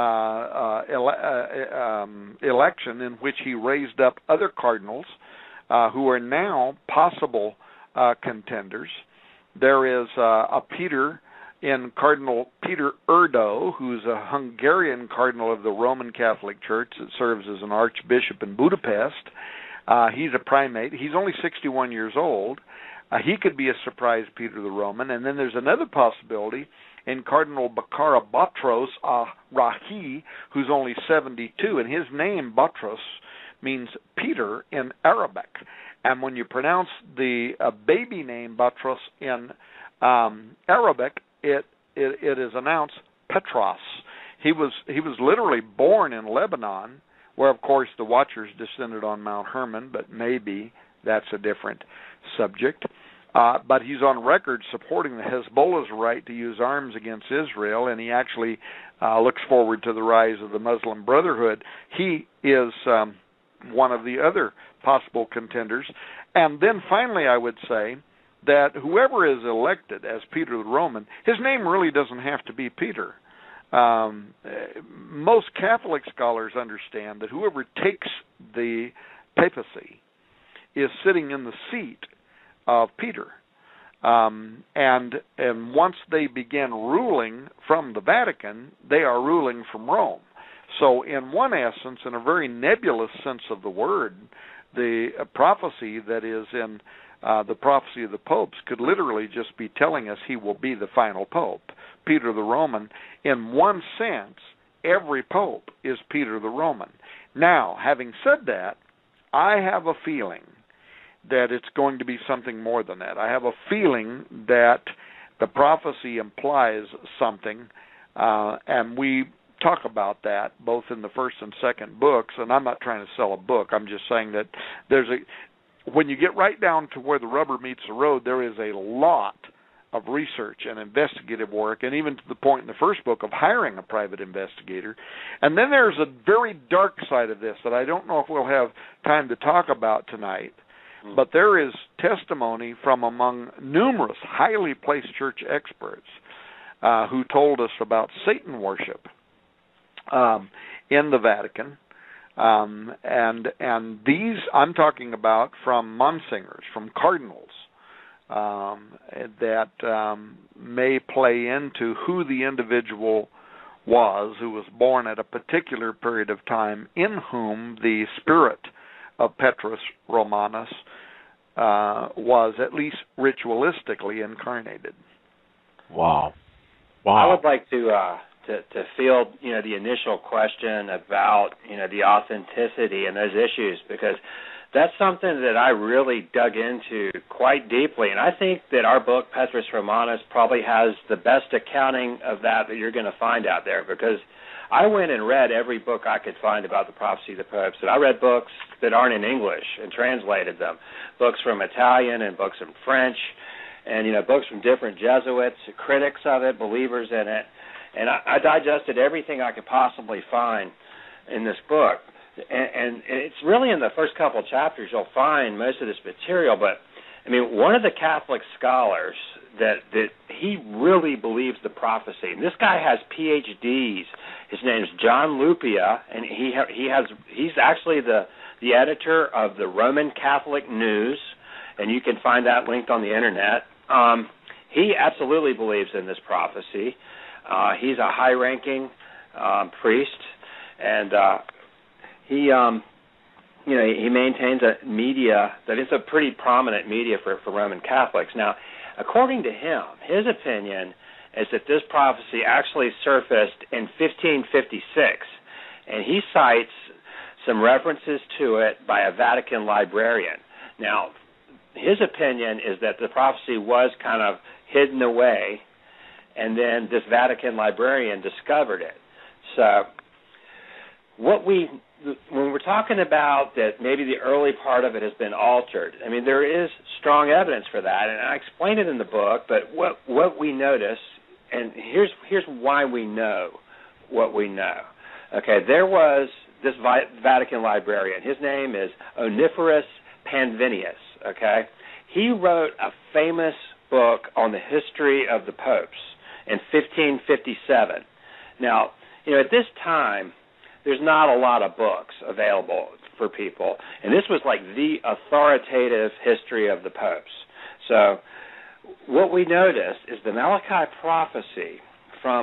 election in which he raised up other cardinals who are now possible contenders. There is a Peter in Cardinal Peter Erdo, who's a Hungarian cardinal of the Roman Catholic Church that serves as an archbishop in Budapest. He's a primate. He's only 61 years old. He could be a surprise Peter the Roman. And then there's another possibility in Cardinal Bakara Batros Rahi, who's only 72. And his name, Batros, means Peter in Arabic. And when you pronounce the baby name Batros in Arabic, it is announced Petros. He was literally born in Lebanon, where of course the Watchers descended on Mount Hermon, but maybe that's a different subject. But he's on record supporting the Hezbollah's right to use arms against Israel, and he actually looks forward to the rise of the Muslim Brotherhood. He is one of the other possible contenders. And then finally I would say that whoever is elected as Peter the Roman, his name really doesn't have to be Peter. Most Catholic scholars understand that whoever takes the papacy is sitting in the seat of Peter. And once they begin ruling from the Vatican, they are ruling from Rome. So in one essence, in a very nebulous sense of the word, the prophecy that is in the prophecy of the popes could literally just be telling us he will be the final pope, Peter the Roman. In one sense, every pope is Peter the Roman. Now, having said that, I have a feeling that it's going to be something more than that. I have a feeling that the prophecy implies something, and we talk about that both in the first and second books. And I'm not trying to sell a book. I'm just saying that when you get right down to where the rubber meets the road, there is a lot of research and investigative work, and even to the point in the first book of hiring a private investigator. And then there's a very dark side of this that I don't know if we'll have time to talk about tonight. But there is testimony from among numerous highly placed church experts who told us about Satan worship in the Vatican. And these I'm talking about from monsignors, from cardinals, that may play into who the individual was, who was born at a particular period of time, in whom the spirit of Petrus Romanus was at least ritualistically incarnated. Wow. I would like to field, the initial question about, the authenticity and those issues, because that's something that I really dug into quite deeply, and I think that our book, Petrus Romanus, probably has the best accounting of that you're going to find out there, because I went and read every book I could find about the prophecy of the popes, and I read books that aren't in English and translated them, books from Italian and books in French, and, books from different Jesuits, critics of it, believers in it, and I digested everything I could possibly find in this book. And it's really in the first couple chapters you'll find most of this material. But, one of the Catholic scholars that he really believes the prophecy, and this guy has PhDs. His name's John Lupia, and he's actually the editor of the Roman Catholic News, and you can find that linked on the Internet. He absolutely believes in this prophecy. He's a high-ranking priest, and he maintains a media that is a pretty prominent media for Roman Catholics. Now, according to him, his opinion is that this prophecy actually surfaced in 1556, and he cites some references to it by a Vatican librarian. Now, his opinion is that the prophecy was kind of hidden away, and then this Vatican librarian discovered it. So when we're talking about that maybe the early part of it has been altered, there is strong evidence for that, and I explain it in the book, but what we notice, and here's why we know what we know. Okay, there was this Vatican librarian. His name is Oniferus Panvinius, okay? He wrote a famous book on the history of the popes in 1557. Now, at this time, there's not a lot of books available for people, and this was like the authoritative history of the popes. So what we noticed is the Malachi prophecy from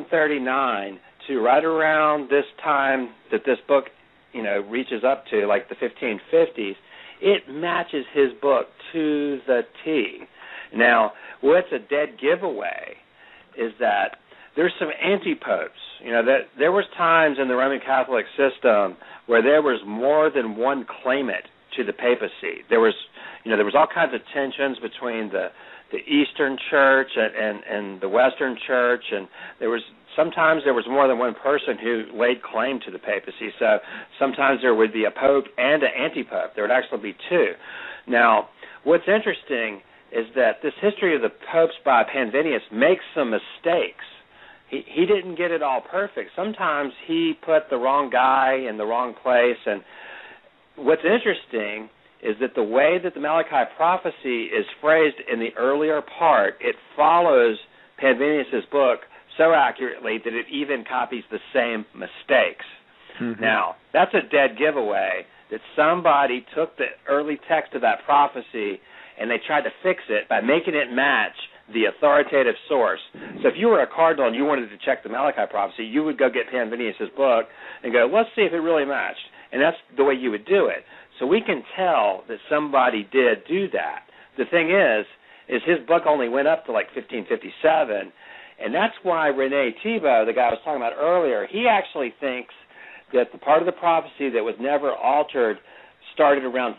1139 to right around this time that this book, reaches up to, like the 1550s, it matches his book to the T. Now, what's a dead giveaway is that there's some anti-popes. That there was times in the Roman Catholic system where there was more than one claimant to the papacy. There was all kinds of tensions between the Eastern Church and the Western Church, and sometimes there was more than one person who laid claim to the papacy. So sometimes there would be a pope and an anti-pope. There would actually be two. Now, what's interesting is that this history of the popes by Panvinius makes some mistakes. He didn't get it all perfect. Sometimes he put the wrong guy in the wrong place. And what's interesting is that the way that the Malachi prophecy is phrased in the earlier part, it follows Panvinius' book so accurately that it even copies the same mistakes. Mm-hmm. Now, that's a dead giveaway that somebody took the early text of that prophecy and they tried to fix it by making it match the authoritative source. So if you were a cardinal and you wanted to check the Malachi prophecy, you would go get Panvinius' book and go, let's see if it really matched. And that's the way you would do it. So we can tell that somebody did do that. The thing is his book only went up to like 1557, and that's why Rene Thibault, the guy I was talking about earlier, he actually thinks that the part of the prophecy that was never altered started around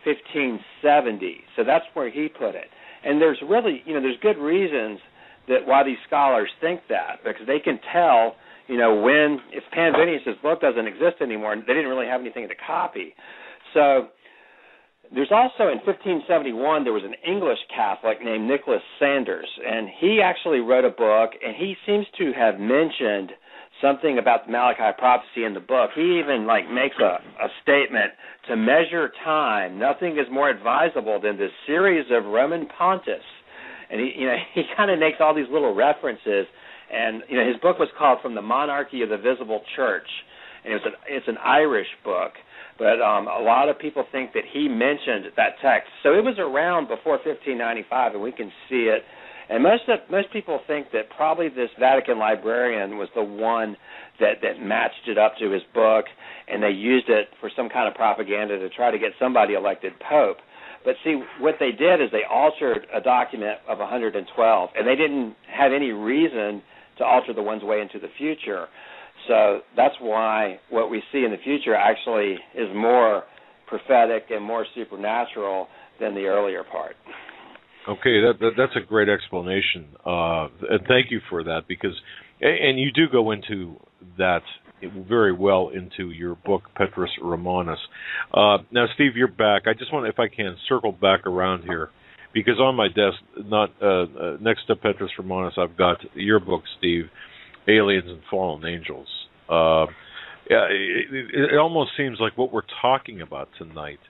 1570. So that's where he put it. And there's really, there's good reasons that why these scholars think that, because they can tell, when, if Panvinius' book doesn't exist anymore, they didn't really have anything to copy. So there's also, in 1571, there was an English Catholic named Nicholas Sanders, and he actually wrote a book, and he seems to have mentioned something about the Malachi prophecy in the book. He even makes a statement: to measure time, nothing is more advisable than this series of Roman pontiffs. And he kind of makes all these little references. And his book was called From the Monarchy of the Visible Church, and it's an Irish book. But a lot of people think that he mentioned that text. So it was around before 1595, and we can see it. And most people think that probably this Vatican librarian was the one that matched it up to his book, and they used it for some kind of propaganda to try to get somebody elected pope. But see, what they did is they altered a document of 112, and they didn't have any reason to alter the ones way into the future. So that's why what we see in the future actually is more prophetic and more supernatural than the earlier part. Okay, that's a great explanation, and thank you for that, because, and you do go into that very well into your book, Petrus Romanus. Now, Steve, you're back. I just want, if I can, circle back around here, because on my desk, not next to Petrus Romanus, I've got your book, Steve, Aliens and Fallen Angels. It almost seems like what we're talking about tonight.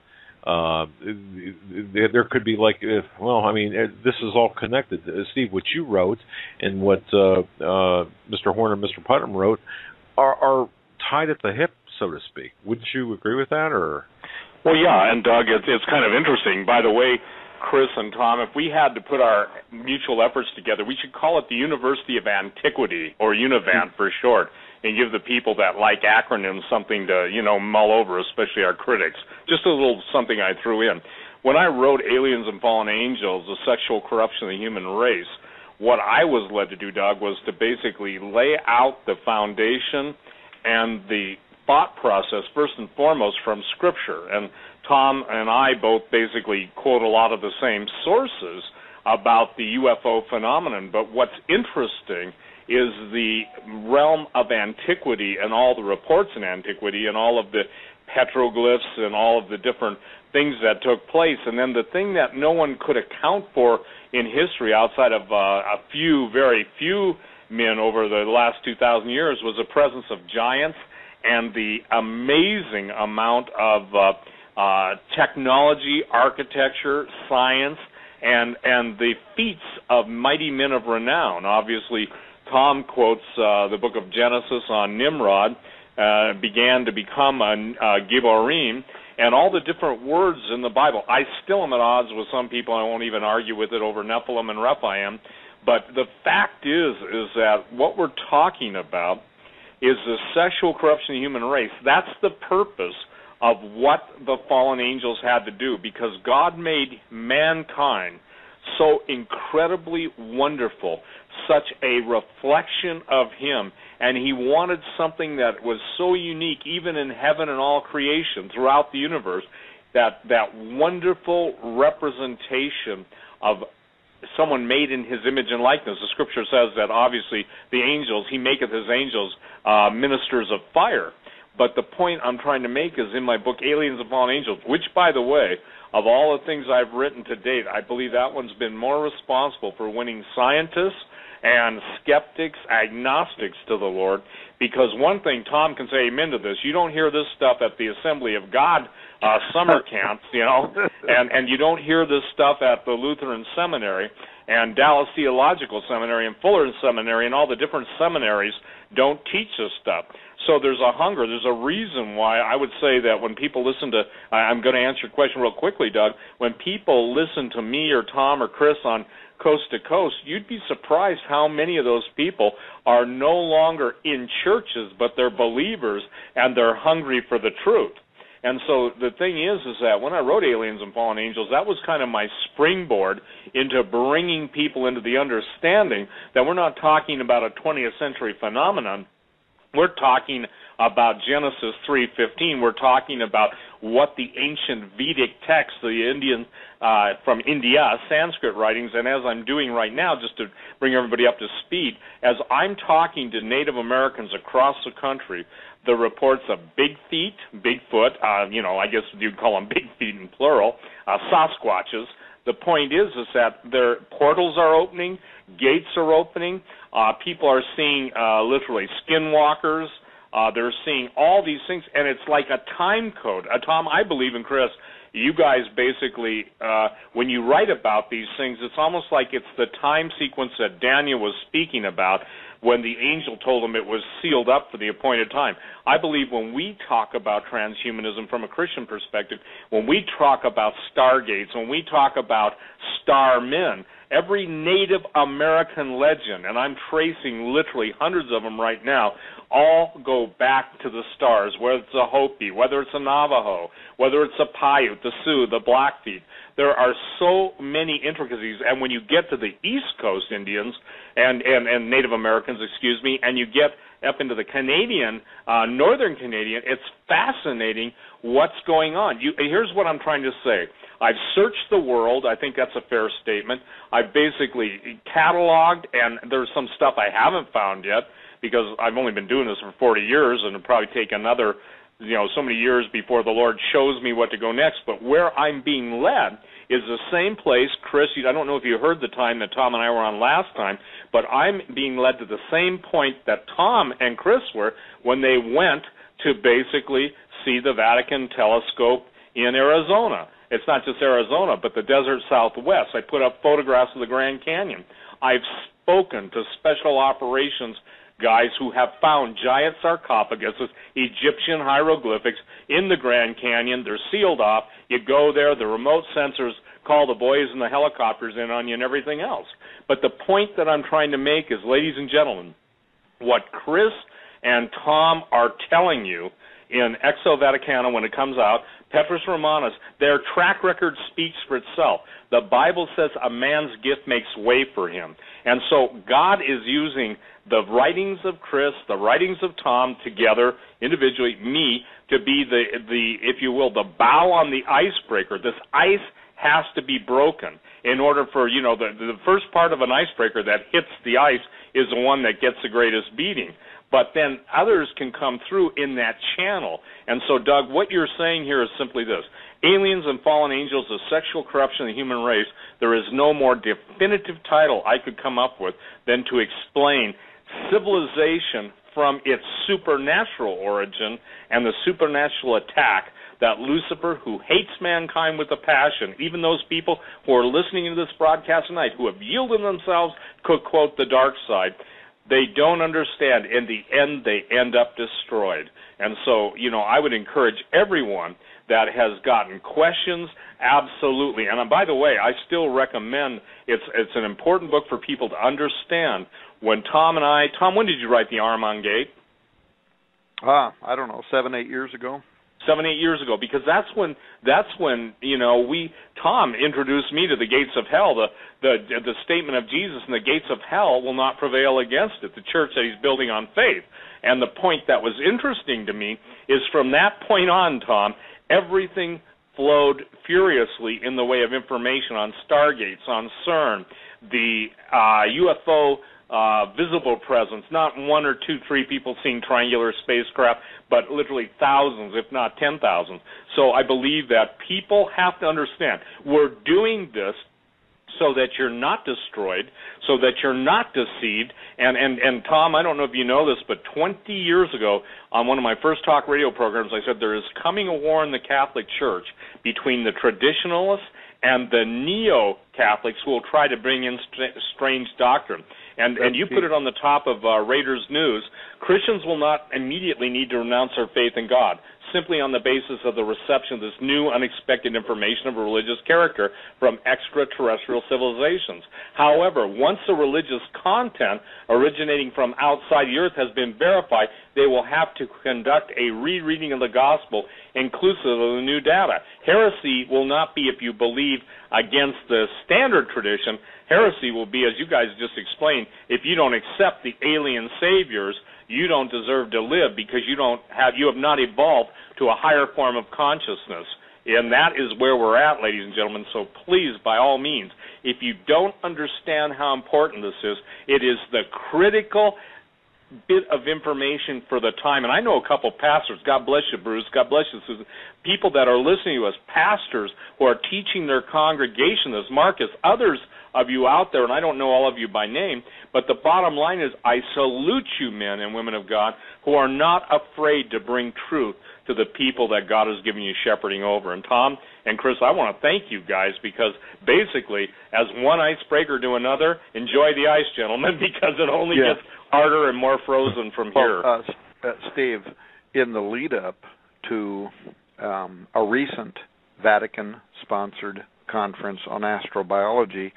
There could be this is all connected. Steve, what you wrote and what Mr. Horner and Mr. Putnam wrote are tied at the hip, so to speak. Wouldn't you agree with that, or? Well, yeah, and Doug, it's kind of interesting. By the way, Chris and Tom, if we had to put our mutual efforts together, we should call it the University of Antiquity, or Univant for short, and give the people that like acronyms something to, mull over, especially our critics. Just a little something I threw in. When I wrote Aliens and Fallen Angels, The Sexual Corruption of the Human Race, what I was led to do, Doug, was to basically lay out the foundation and the thought process, first and foremost, from Scripture. And Tom and I both basically quote a lot of the same sources about the UFO phenomenon. But what's interesting is the realm of antiquity and all the reports in antiquity and all of the petroglyphs and all of the different things that took place. And then the thing that no one could account for in history outside of very few men over the last 2,000 years was the presence of giants and the amazing amount of technology, architecture, science, and the feats of mighty men of renown. Obviously, Tom quotes the book of Genesis on Nimrod, began to become a Gibborim, and all the different words in the Bible. I still am at odds with some people. I won't even argue with it over Nephilim and Rephaim. But the fact is that what we're talking about is the sexual corruption of the human race. That's the purpose of what the fallen angels had to do, because God made mankind so incredibly wonderful, such a reflection of Him, and He wanted something that was so unique, even in heaven and all creation throughout the universe, that wonderful representation of someone made in His image and likeness. The Scripture says that obviously the angels, He maketh His angels ministers of fire. But the point I'm trying to make is in my book, Aliens and Fallen Angels, which, by the way, of all the things I've written to date, I believe that one's been more responsible for winning scientists and skeptics, agnostics to the Lord, because one thing, Tom can say amen to this, you don't hear this stuff at the Assembly of God summer camps, and you don't hear this stuff at the Lutheran Seminary and Dallas Theological Seminary and Fuller Seminary, and all the different seminaries don't teach this stuff. So there's a hunger, there's a reason why I would say that when people listen to, I'm going to answer your question real quickly, Doug, when people listen to me or Tom or Chris on Coast to Coast, you'd be surprised how many of those people are no longer in churches, but they're believers and they're hungry for the truth. And so the thing is that when I wrote Aliens and Fallen Angels, that was kind of my springboard into bringing people into the understanding that we're not talking about a 20th century phenomenon. We're talking about Genesis 3:15. We're talking about what the ancient Vedic texts, the Indian from India, Sanskrit writings, and as I'm doing right now, just to bring everybody up to speed, as I'm talking to Native Americans across the country, the reports of big feet, Bigfoot, I guess you'd call them big feet in plural, Sasquatches, The point is that their portals are opening, gates are opening, people are seeing literally skinwalkers, they're seeing all these things, and it's like a time code. Tom, I believe, and Chris, you guys basically, when you write about these things, it's almost like it's the time sequence that Daniel was speaking about when the angel told him it was sealed up for the appointed time. I believe when we talk about transhumanism from a Christian perspective, when we talk about stargates, when we talk about star men, every Native American legend, and I'm tracing literally hundreds of them right now, all go back to the stars, whether it's a Hopi, whether it's a Navajo, whether it's a Paiute, the Sioux, the Blackfeet. There are so many intricacies, and when you get to the East Coast Indians and Native Americans, and you get up into the Canadian, Northern Canadian, it's fascinating what's going on. Here's what I'm trying to say. I've searched the world. I think that's a fair statement. I've basically cataloged, and there's some stuff I haven't found yet because I've only been doing this for 40 years, and it'll probably take another, so many years before the Lord shows me what to go next. But where I'm being led is the same place, Chris, I don't know if you heard the time that Tom and I were on last time, but I'm being led to the same point that Tom and Chris were when they went to basically see the Vatican telescope in Arizona. It's not just Arizona, but the desert Southwest. I put up photographs of the Grand Canyon. I've spoken to special operations guys who have found giant sarcophaguses, Egyptian hieroglyphics in the Grand Canyon. They're sealed off. You go there, the remote sensors call the boys and the helicopters in on you and everything else. But the point that I'm trying to make is, ladies and gentlemen, what Chris and Tom are telling you in Exo Vaticana when it comes out, Petrus Romanus, their track record speaks for itself. The Bible says a man's gift makes way for him. And so God is using the writings of Chris, the writings of Tom together, individually, me, to be the if you will, the bow on the icebreaker. This ice has to be broken in order for, the first part of an icebreaker that hits the ice is the one that gets the greatest beating. But then others can come through in that channel. And so, Doug, what you're saying here is simply this. Aliens and fallen angels, the sexual corruption of the human race, there is no more definitive title I could come up with than to explain civilization from its supernatural origin and the supernatural attack that Lucifer, who hates mankind with a passion, even those people who are listening to this broadcast tonight who have yielded themselves, could quote the dark side, they don't understand. In the end, they end up destroyed. And so, I would encourage everyone that has gotten questions, absolutely. And by the way, I still recommend, it's an important book for people to understand. When Tom, when did you write The Arm on Gate? I don't know, 7-8 years ago. 7-8 years ago, because that's when Tom introduced me to the gates of hell, the statement of Jesus, and the gates of hell will not prevail against it, the church that he's building on faith. And the point that was interesting to me is from that point on, Tom, everything flowed furiously in the way of information on stargates, on CERN, the UFO visible presence, not 1 or 2, 3 people seeing triangular spacecraft, but literally thousands, if not 10,000. So I believe that people have to understand we're doing this so that you're not destroyed, so that you're not deceived. And Tom, I don't know if you know this, but 20 years ago on one of my first talk radio programs, I said there is coming a war in the Catholic Church between the traditionalists and the neo-Catholics who will try to bring in strange doctrine. And you put it on the top of Raiders News. Christians will not immediately need to renounce their faith in God, simply on the basis of the reception of this new, unexpected information of a religious character from extraterrestrial civilizations. However, once the religious content originating from outside the earth has been verified, they will have to conduct a rereading of the gospel inclusive of the new data. Heresy will not be if you believe against the standard tradition. Heresy will be, as you guys just explained, if you don't accept the alien saviors, you don't deserve to live because you have not evolved to a higher form of consciousness. And that is where we're at, ladies and gentlemen. So please, by all means, if you don't understand how important this is, it is the critical bit of information for the time, and I know a couple pastors, God bless you, Bruce, God bless you, Susan, people that are listening to us, pastors who are teaching their congregation this, Marcus, others of you out there, and I don't know all of you by name, but the bottom line is I salute you, men and women of God, who are not afraid to bring truth to the people that God has given you shepherding over. And Tom and Chris, I want to thank you guys, because basically, as one icebreaker to another, enjoy the ice, gentlemen, because it only gets harder and more frozen from here. Steve, in the lead-up to a recent Vatican-sponsored conference on astrobiology,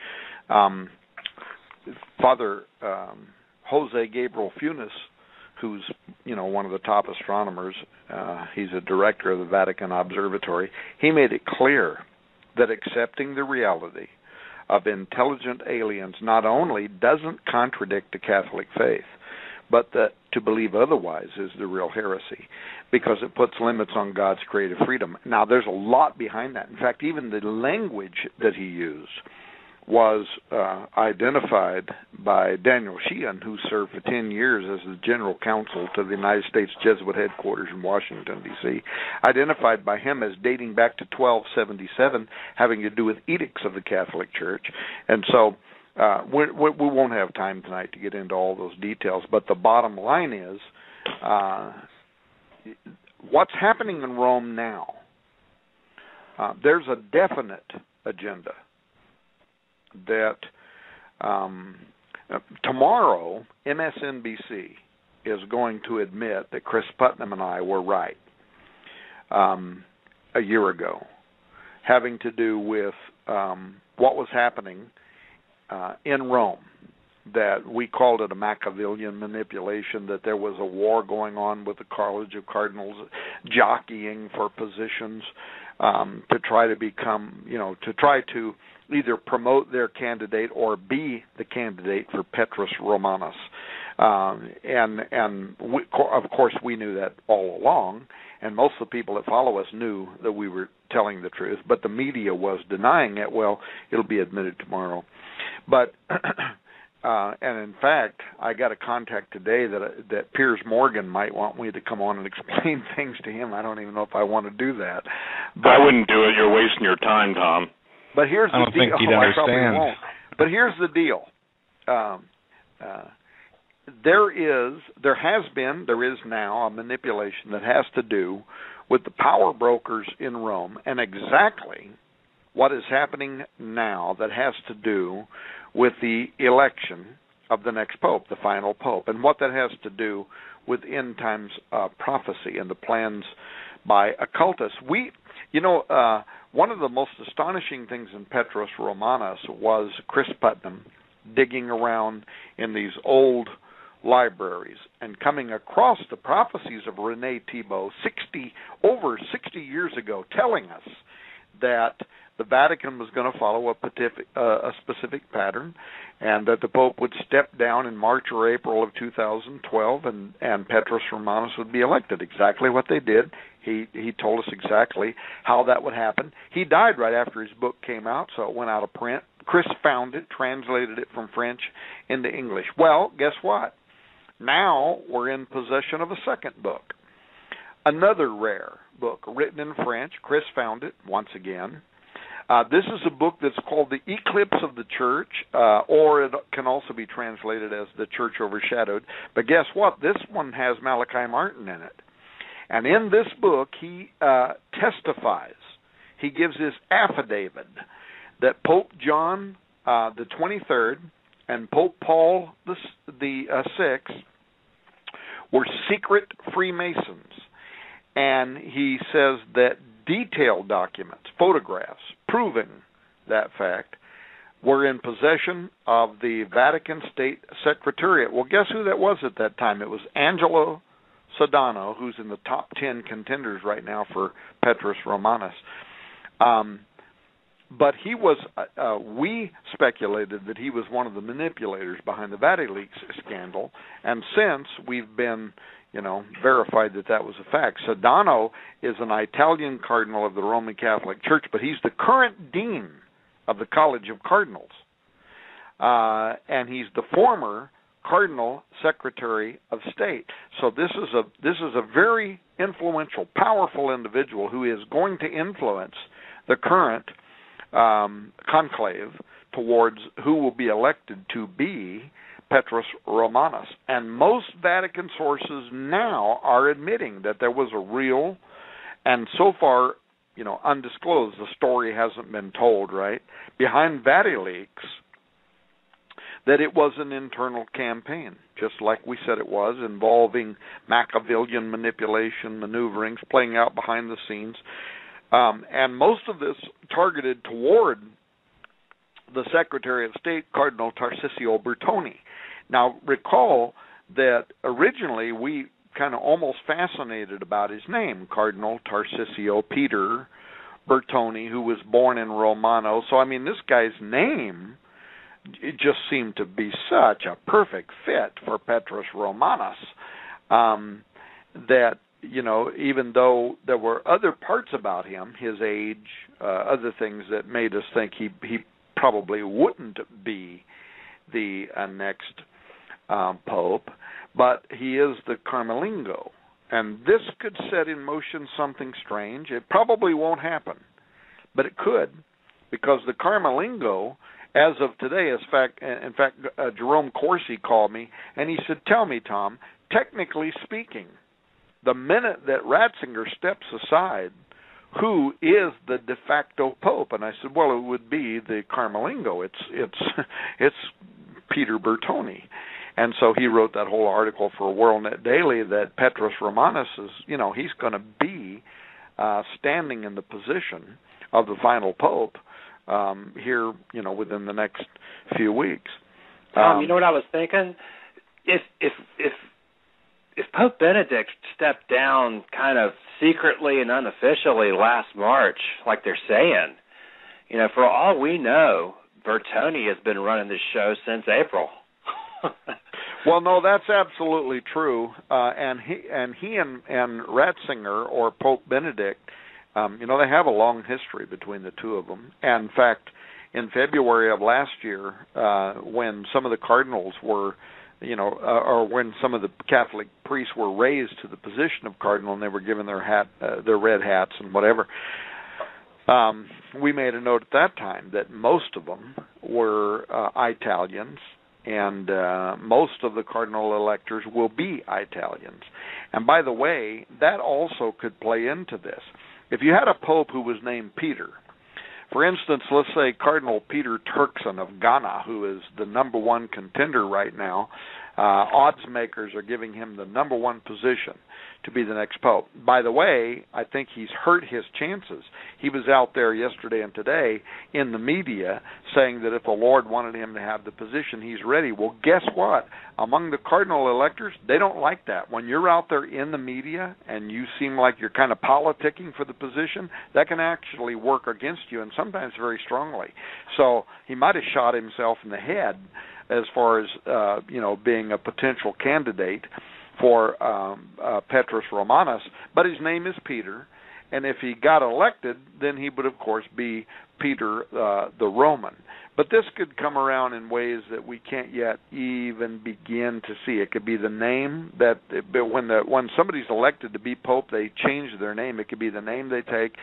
Father Jose Gabriel Funes, who's one of the top astronomers, he's a director of the Vatican Observatory, he made it clear that accepting the reality of intelligent aliens not only doesn't contradict the Catholic faith, but that to believe otherwise is the real heresy, because it puts limits on God's creative freedom. Now, there's a lot behind that. In fact, even the language that he used was identified by Daniel Sheehan, who served for 10 years as the general counsel to the United States Jesuit headquarters in Washington, D.C., identified by him as dating back to 1277, having to do with edicts of the Catholic Church. And so we won't have time tonight to get into all those details, but the bottom line is what's happening in Rome now, there's a definite agenda that tomorrow MSNBC is going to admit that Chris Putnam and I were right a year ago, having to do with what was happening in Rome, that we called it a Machiavellian manipulation, that there was a war going on with the College of Cardinals jockeying for positions to try to become, to try to either promote their candidate or be the candidate for Petrus Romanus. And we, of course, we knew that all along, and most of the people that follow us knew that we were telling the truth, but the media was denying it. Well, it'll be admitted tomorrow. But and in fact, I got a contact today that Piers Morgan might want me to come on and explain things to him. I don't even know if I want to do that. But I wouldn't do it. You're wasting your time, Tom. But here's the deal. I don't think he'd understand. I probably won't. But here's the deal. There is now a manipulation that has to do with the power brokers in Rome, and exactly what is happening now that has to do with the election of the next pope, the final pope, and what that has to do with end times prophecy and the plans by occultists. One of the most astonishing things in Petrus Romanus was Chris Putnam digging around in these old libraries and coming across the prophecies of Rene Thibault over 60 years ago, telling us that the Vatican was going to follow a specific pattern, and that the Pope would step down in March or April of 2012, and Petrus Romanus would be elected. Exactly what they did. He told us exactly how that would happen. He died right after his book came out, so it went out of print. Chris found it, translated it from French into English. Well, guess what? Now we're in possession of a second book. Another rare book written in French. Chris found it once again. This is a book that's called The Eclipse of the Church, or it can also be translated as The Church Overshadowed. But guess what? This one has Malachi Martin in it. And in this book, he testifies. He gives his affidavit that Pope John the 23rd and Pope Paul the 6th were secret Freemasons. And he says that detailed documents, photographs, proving that fact, were in possession of the Vatican State Secretariat. Well, guess who that was at that time? It was Angelo Sodano, who's in the top 10 contenders right now for Petrus Romanus. But he was, we speculated that he was one of the manipulators behind the VatiLeaks scandal, and since we've been verified that was a fact. Sodano is an Italian cardinal of the Roman Catholic Church, but he's the current dean of the College of Cardinals. And he's the former Cardinal Secretary of State. So this is a very influential, powerful individual who is going to influence the current conclave towards who will be elected to be Petrus Romanus. And most Vatican sources now are admitting that there was a real, and so far, undisclosed, the story hasn't been told, right, behind VatiLeaks, that it was an internal campaign, just like we said it was, involving Machiavellian manipulation, maneuverings, playing out behind the scenes. And most of this targeted toward the Secretary of State, Cardinal Tarcisio Bertone. Now, recall that originally we kind of almost fascinated about his name, Cardinal Tarcisio Peter Bertone, who was born in Romano. So, I mean, this guy's name, it just seemed to be such a perfect fit for Petrus Romanus that, even though there were other parts about him, his age, other things that made us think he probably wouldn't be the next Pope, but he is the Carmelingo. And this could set in motion something strange. It probably won't happen, but it could, because the Carmelingo, as of today, in fact, Jerome Corsi called me, and he said, tell me, Tom, technically speaking, the minute that Ratzinger steps aside, who is the de facto Pope? And I said, well, it would be the Carmelingo. It's Peter Bertone. And so he wrote that whole article for WorldNet Daily that Petrus Romanus is, he's going to be standing in the position of the final Pope here, within the next few weeks. Tom, you know what I was thinking? If Pope Benedict stepped down kind of secretly and unofficially last March, like they're saying, for all we know, Bertone has been running this show since April. Well, no, that's absolutely true. And he and Ratzinger, or Pope Benedict, they have a long history between the two of them. And in fact, in February of last year, when some of the cardinals were, or when some of the Catholic priests were raised to the position of cardinal and they were given their red hats and whatever, we made a note at that time that most of them were Italians, and most of the cardinal electors will be Italians. And by the way, that also could play into this. If you had a pope who was named Peter, for instance, let's say Cardinal Peter Turkson of Ghana, who is the number one contender right now, odds makers are giving him the number one position to be the next pope. By the way, I think he's hurt his chances. He was out there yesterday and today in the media saying that if the Lord wanted him to have the position, he's ready. Well, guess what? Among the cardinal electors, they don't like that. When you're out there in the media and you seem like you're kind of politicking for the position, that can actually work against you, and sometimes very strongly. So he might have shot himself in the head as far as being a potential candidate for Petrus Romanus, but his name is Peter, and if he got elected, then he would, of course, be Peter the Roman. But this could come around in ways that we can't yet even begin to see. It could be the name that when somebody's elected to be pope, they change their name. It could be the name they take.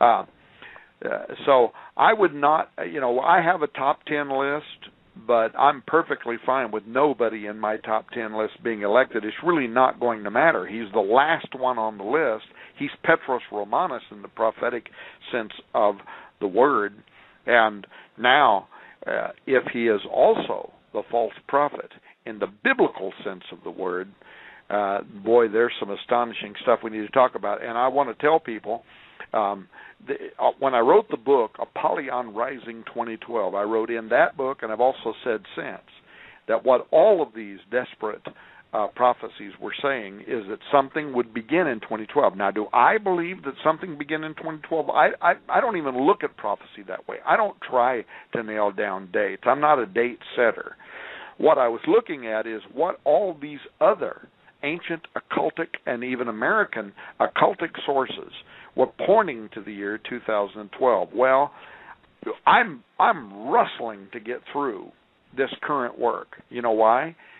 So I would not, I have a top 10 list, but I'm perfectly fine with nobody in my top 10 list being elected. It's really not going to matter. He's the last one on the list. He's Petrus Romanus in the prophetic sense of the word. And now, if he is also the false prophet in the biblical sense of the word, boy, there's some astonishing stuff we need to talk about. And I want to tell people, when I wrote the book, Apollyon Rising 2012, I wrote in that book, and I've also said since, that what all of these desperate prophecies were saying is that something would begin in 2012. Now, do I believe that something begin in 2012? I don't even look at prophecy that way. I don't try to nail down dates. I'm not a date setter. What I was looking at is what all these other ancient occultic and even American occultic sources were pointing to the year 2012. Well, I'm rustling to get through this current work. You know why?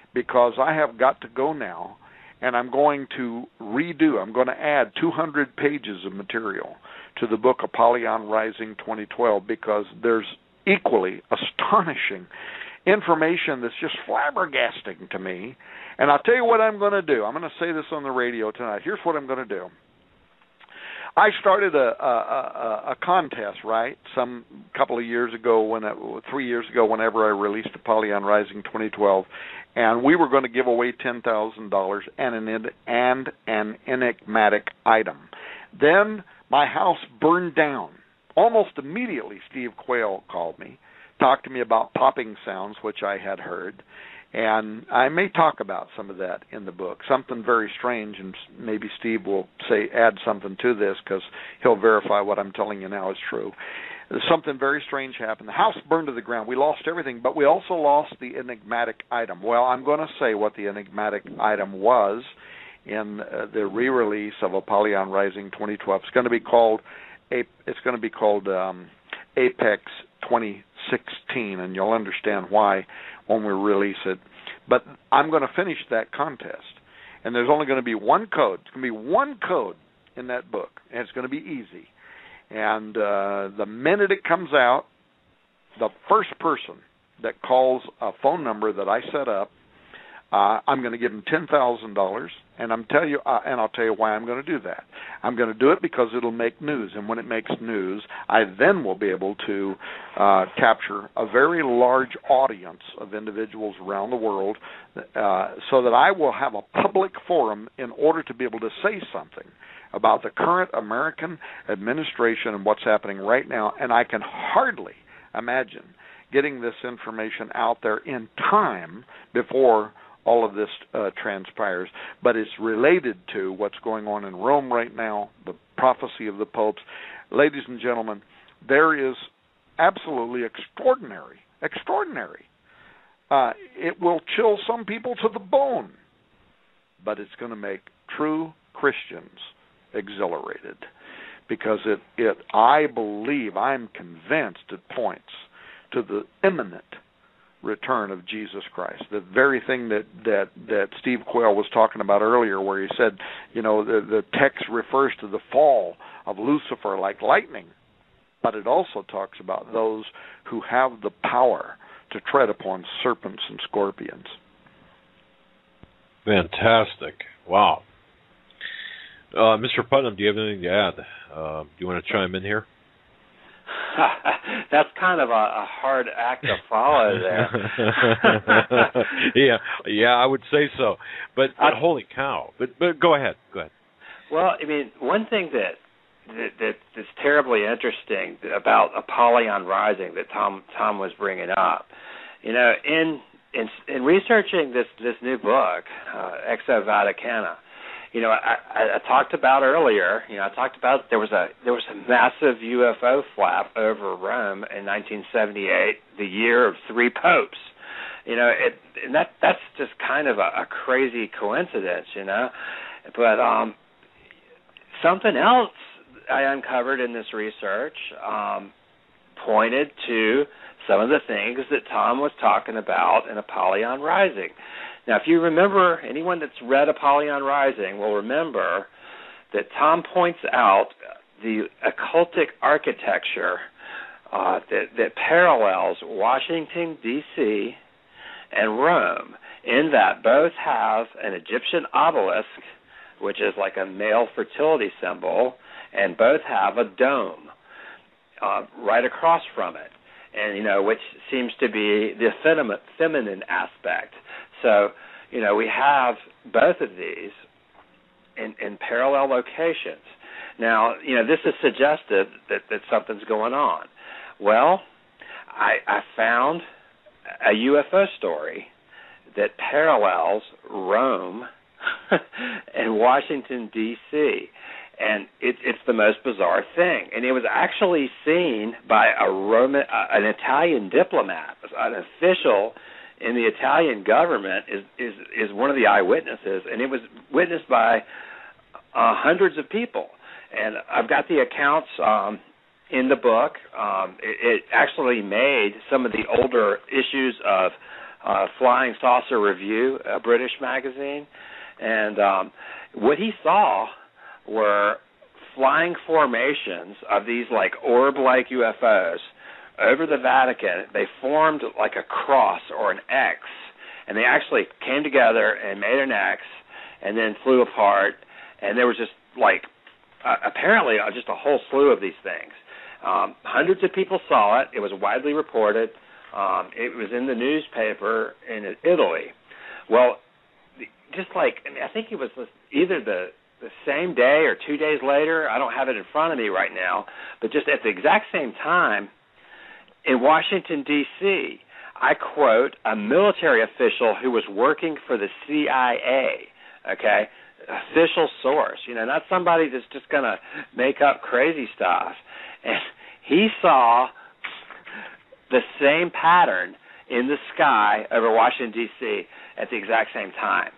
because I have got to go now, and I'm going to I'm going to add 200 pages of material to the book Apollyon Rising 2012, because there's equally astonishing information that's just flabbergasting to me. And I'll tell you what I'm going to do. I'm going to say this on the radio tonight. Here's what I'm going to do. I started a contest, right, some couple of years ago, 3 years ago, whenever I released Apollyon Rising 2012, and we were going to give away $10,000 and an enigmatic item. Then my house burned down. Almost immediately, Steve Quayle called me, talked to me about popping sounds, which I had heard, and I may talk about some of that in the book, something very strange, and maybe Steve will add something to this, because he'll verify what I'm telling you now is true. Something very strange happened. The house burned to the ground. We lost everything, but we also lost the enigmatic item. Well, I'm going to say what the enigmatic item was in the re-release of Apollyon Rising 2012. It's going to be called Apex 2016, and you'll understand why when we release it. But I'm going to finish that contest, and there's only going to be one code. It's going to be one code in that book, and it's going to be easy. And the minute it comes out, the first person that calls a phone number that I set up, I'm going to give them $10,000, and I'll tell you why I'm going to do that. I'm going to do it because it'll make news, and when it makes news, I then will be able to capture a very large audience of individuals around the world, so that I will have a public forum in order to be able to say something about the current American administration and what's happening right now, and I can hardly imagine getting this information out there in time before all of this transpires. But it's related to what's going on in Rome right now, the prophecy of the popes. Ladies and gentlemen, there is absolutely extraordinary. It will chill some people to the bone, but it's going to make true Christians exhilarated, because I'm convinced it points to the imminent return of Jesus Christ. The very thing that Steve Quayle was talking about earlier, where he said, the text refers to the fall of Lucifer like lightning, but it also talks about those who have the power to tread upon serpents and scorpions. Fantastic. Wow. Mr. Putnam, do you have anything to add? Do you want to chime in here? That's kind of a hard act to follow there. Yeah, I would say so. But holy cow! But go ahead. Well, I mean, one thing that's terribly interesting about Apollyon Rising that Tom was bringing up, in researching this new book, Exo Vaticana. I talked about earlier. I talked about there was a massive UFO flap over Rome in 1978, the year of 3 popes. And that's just kind of a crazy coincidence, But something else I uncovered in this research pointed to some of the things that Tom was talking about in Apollyon Rising. Now, if you remember, anyone that's read Apollyon Rising will remember that Tom points out the occultic architecture that parallels Washington, D.C. and Rome, in that both have an Egyptian obelisk, which is like a male fertility symbol, and both have a dome right across from it, and which seems to be the feminine aspect. So, we have both of these in parallel locations. Now, this is suggestive that something's going on. Well, I found a UFO story that parallels Rome and Washington, D.C., and it's the most bizarre thing. And it was actually seen by an Italian diplomat, an official in the Italian government is one of the eyewitnesses, and it was witnessed by hundreds of people. And I've got the accounts in the book. It actually made some of the older issues of Flying Saucer Review, a British magazine, and what he saw were flying formations of these like orb-like UFOs over the Vatican. They formed like a cross or an X, and they actually came together and made an X and then flew apart, and there was just like apparently just a whole slew of these things. Hundreds of people saw it. It was widely reported. It was in the newspaper in Italy. Well, just like, I think it was either the same day or 2 days later, I don't have it in front of me right now, but just at the exact same time, in Washington, D.C., I quote a military official who was working for the CIA, okay, official source, not somebody that's just going to make up crazy stuff. And he saw the same pattern in the sky over Washington, D.C. at the exact same time.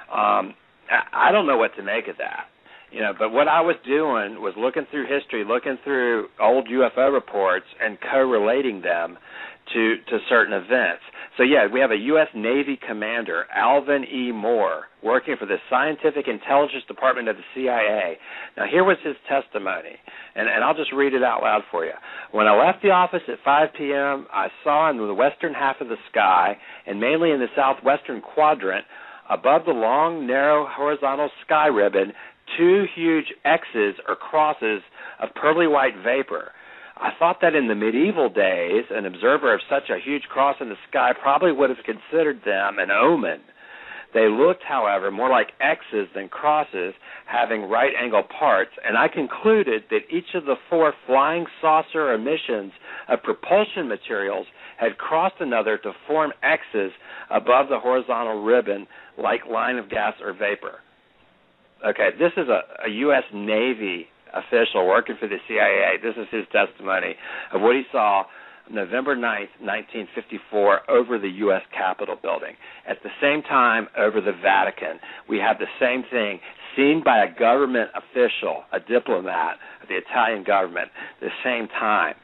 I don't know what to make of that, but what I was doing was looking through history, looking through old UFO reports and correlating them to certain events. So, yeah, we have a U.S. Navy commander, Alvin E. Moore, working for the Scientific Intelligence Department of the CIA. Now, here was his testimony, and I'll just read it out loud for you. When I left the office at 5 p.m., I saw in the western half of the sky, and mainly in the southwestern quadrant, above the long, narrow, horizontal sky ribbon, two huge X's or crosses of pearly white vapor. I thought that in the medieval days, an observer of such a huge cross in the sky probably would have considered them an omen. They looked, however, more like X's than crosses, having right-angle parts, and I concluded that each of the four flying saucer emissions of propulsion materials had crossed another to form X's above the horizontal ribbon like line of gas or vapor. Okay, this is a U.S. Navy official working for the CIA. This is his testimony of what he saw November 9th, 1954, over the U.S. Capitol building. At the same time, over the Vatican, we have the same thing seen by a government official, a diplomat of the Italian government, at the same time.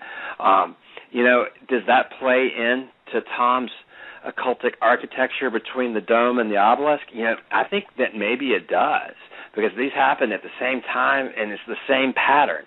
Does that play into Tom's occultic architecture between the dome and the obelisk? I think that maybe it does, because these happen at the same time and it's the same pattern.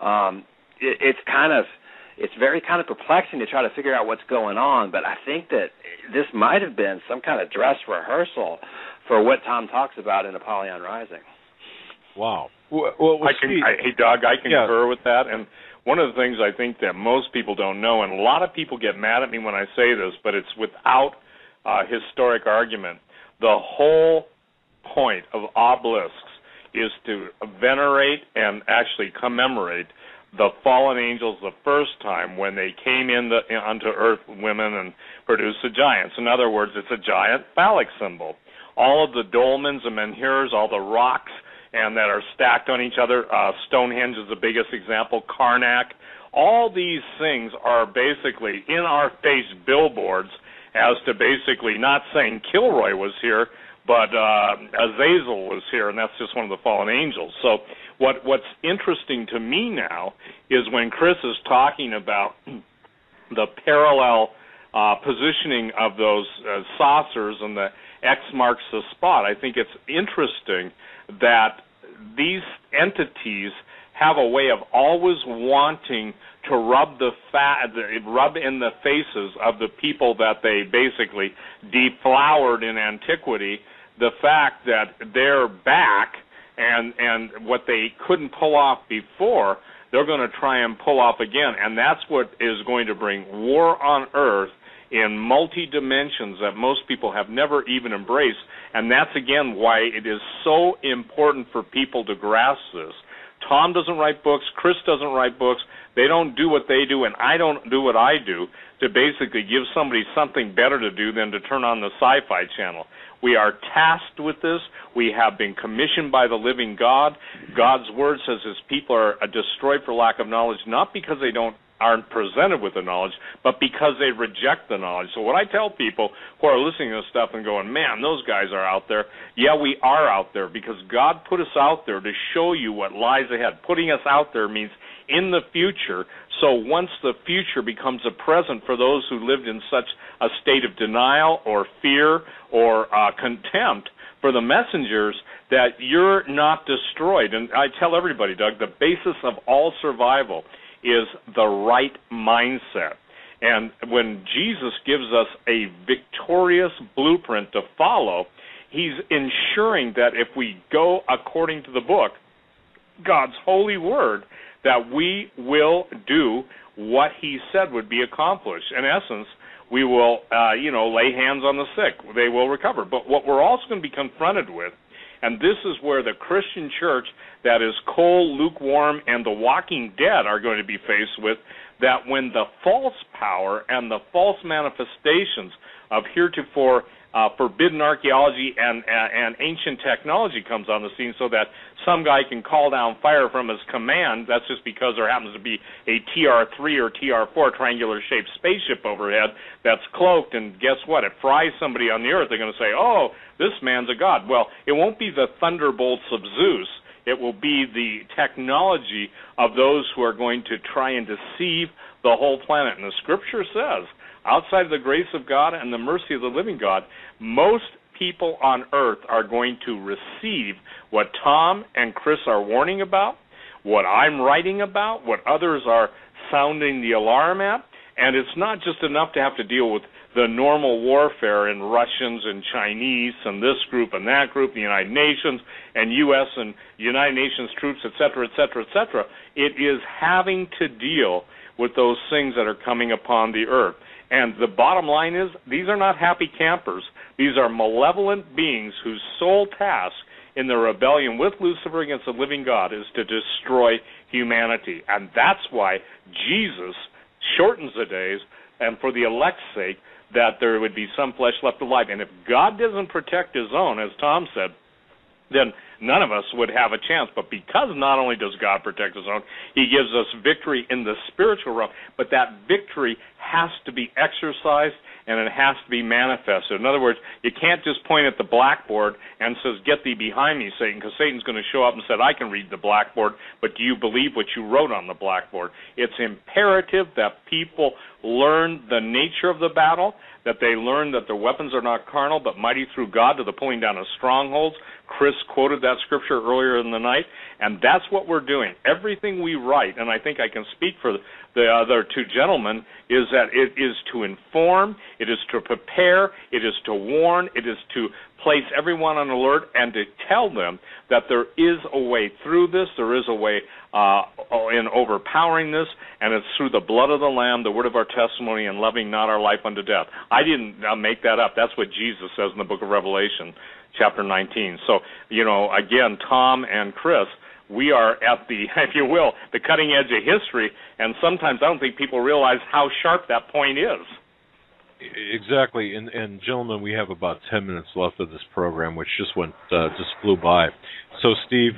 It's very kind of perplexing to try to figure out what's going on, but I think that this might have been some kind of dress rehearsal for what Tom talks about in Apollyon Rising. Wow. Hey, Doug, I concur with that, and one of the things I think that most people don't know, and a lot of people get mad at me when I say this, but it's without historic argument, the whole point of obelisks is to venerate and actually commemorate the fallen angels the first time when they came onto earth, women, and produced the giants. In other words, it's a giant phallic symbol. All of the dolmens and menhirs, all the rocks and that are stacked on each other, Stonehenge is the biggest example, Karnak, all these things are basically in-our-face billboards as to basically not saying Kilroy was here, but Azazel was here, and that's just one of the fallen angels. So what's interesting to me now is when Chris is talking about the parallel positioning of those saucers and the X marks the spot, I think it's interesting that these entities have a way of always wanting to rub in the faces of the people that they basically deflowered in antiquity, the fact that they're back and what they couldn't pull off before, they're going to try and pull off again. And that's what is going to bring war on earth in multi-dimensions that most people have never even embraced. And that's, again, why it is so important for people to grasp this. Tom doesn't write books. Chris doesn't write books. They don't do what they do, and I don't do what I do to basically give somebody something better to do than to turn on the Sci-Fi Channel. We are tasked with this. We have been commissioned by the living God. God's word says his people are destroyed for lack of knowledge, not because they aren't presented with the knowledge, but because they reject the knowledge. So what I tell people who are listening to this stuff and going, man, those guys are out there, yeah, we are out there because God put us out there to show you what lies ahead. Putting us out there means in the future. So once the future becomes a present for those who lived in such a state of denial or fear or contempt for the messengers, that you're not destroyed. And I tell everybody, Doug, the basis of all survival is the right mindset. And when Jesus gives us a victorious blueprint to follow, he's ensuring that if we go according to the book, God's holy word, that we will do what he said would be accomplished. In essence, we will, lay hands on the sick. They will recover. But what we're also going to be confronted with, and this is where the Christian church that is cold, lukewarm, and the walking dead are going to be faced with, that when the false power and the false manifestations of heretofore forbidden archaeology and ancient technology comes on the scene, so that some guy can call down fire from his command, that's just because there happens to be a TR-3 or TR-4 triangular-shaped spaceship overhead that's cloaked, and guess what? It fries somebody on the earth. They're going to say, oh, this man's a god. Well, it won't be the thunderbolts of Zeus. It will be the technology of those who are going to try and deceive the whole planet. And the Scripture says, outside of the grace of God and the mercy of the living God, most people on earth are going to receive what Tom and Chris are warning about, what I'm writing about, what others are sounding the alarm at. And it's not just enough to have to deal with the normal warfare in Russians and Chinese and this group and that group, the United Nations and U.S. and United Nations troops, et cetera, et cetera, et cetera. It is having to deal with those things that are coming upon the earth. And the bottom line is, these are not happy campers. These are malevolent beings whose sole task in their rebellion with Lucifer against the living God is to destroy humanity. And that's why Jesus shortens the days, and for the elect's sake, that there would be some flesh left alive. And if God doesn't protect his own, as Tom said, then none of us would have a chance. But because not only does God protect his own, he gives us victory in the spiritual realm, but that victory has to be exercised and it has to be manifested. In other words, you can't just point at the blackboard and says, get thee behind me, Satan, because Satan's going to show up and say, I can read the blackboard, but do you believe what you wrote on the blackboard? It's imperative that people learn the nature of the battle, that they learn that their weapons are not carnal, but mighty through God to the pulling down of strongholds. Chris quoted that scripture earlier in the night, and that's what we're doing. Everything we write, and I think I can speak for the other two gentlemen, is that it is to inform, it is to prepare, it is to warn, it is to place everyone on alert and to tell them that there is a way through this, there is a way in overpowering this, and it's through the blood of the Lamb, the word of our testimony, and loving not our life unto death. I didn't make that up. That's what Jesus says in the book of Revelation, chapter 19. So, again, Tom and Chris, we are at the, if you will, the cutting edge of history, and sometimes I don't think people realize how sharp that point is. Exactly, and gentlemen, we have about 10 minutes left of this program, which just flew by. So, Steve,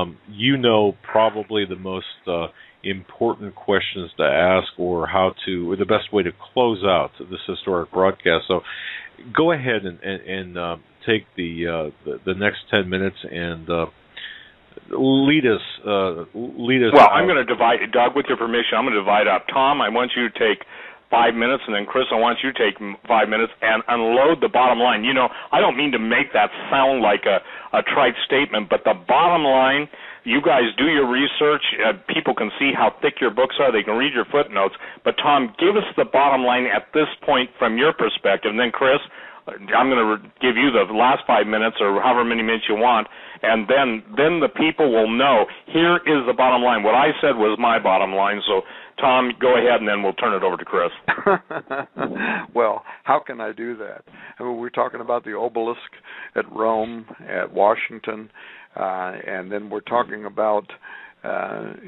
probably the most important questions to ask, or the best way to close out this historic broadcast. So, go ahead and take the next 10 minutes and lead us. Well, I'm going to divide, Doug, with your permission. I'm going to divide up. Tom, I want you to take 5 minutes, and then Chris, I want you to take 5 minutes and unload the bottom line. I don't mean to make that sound like a trite statement, but the bottom line, you guys do your research. People can see how thick your books are. They can read your footnotes. But, Tom, give us the bottom line at this point from your perspective. And then, Chris, I'm going to give you the last 5 minutes or however many minutes you want, and then the people will know, here is the bottom line. What I said was my bottom line. So, Tom, go ahead, and then we'll turn it over to Chris. Well, how can I do that? We're talking about the obelisk at Rome, at Washington, and then we're talking about, the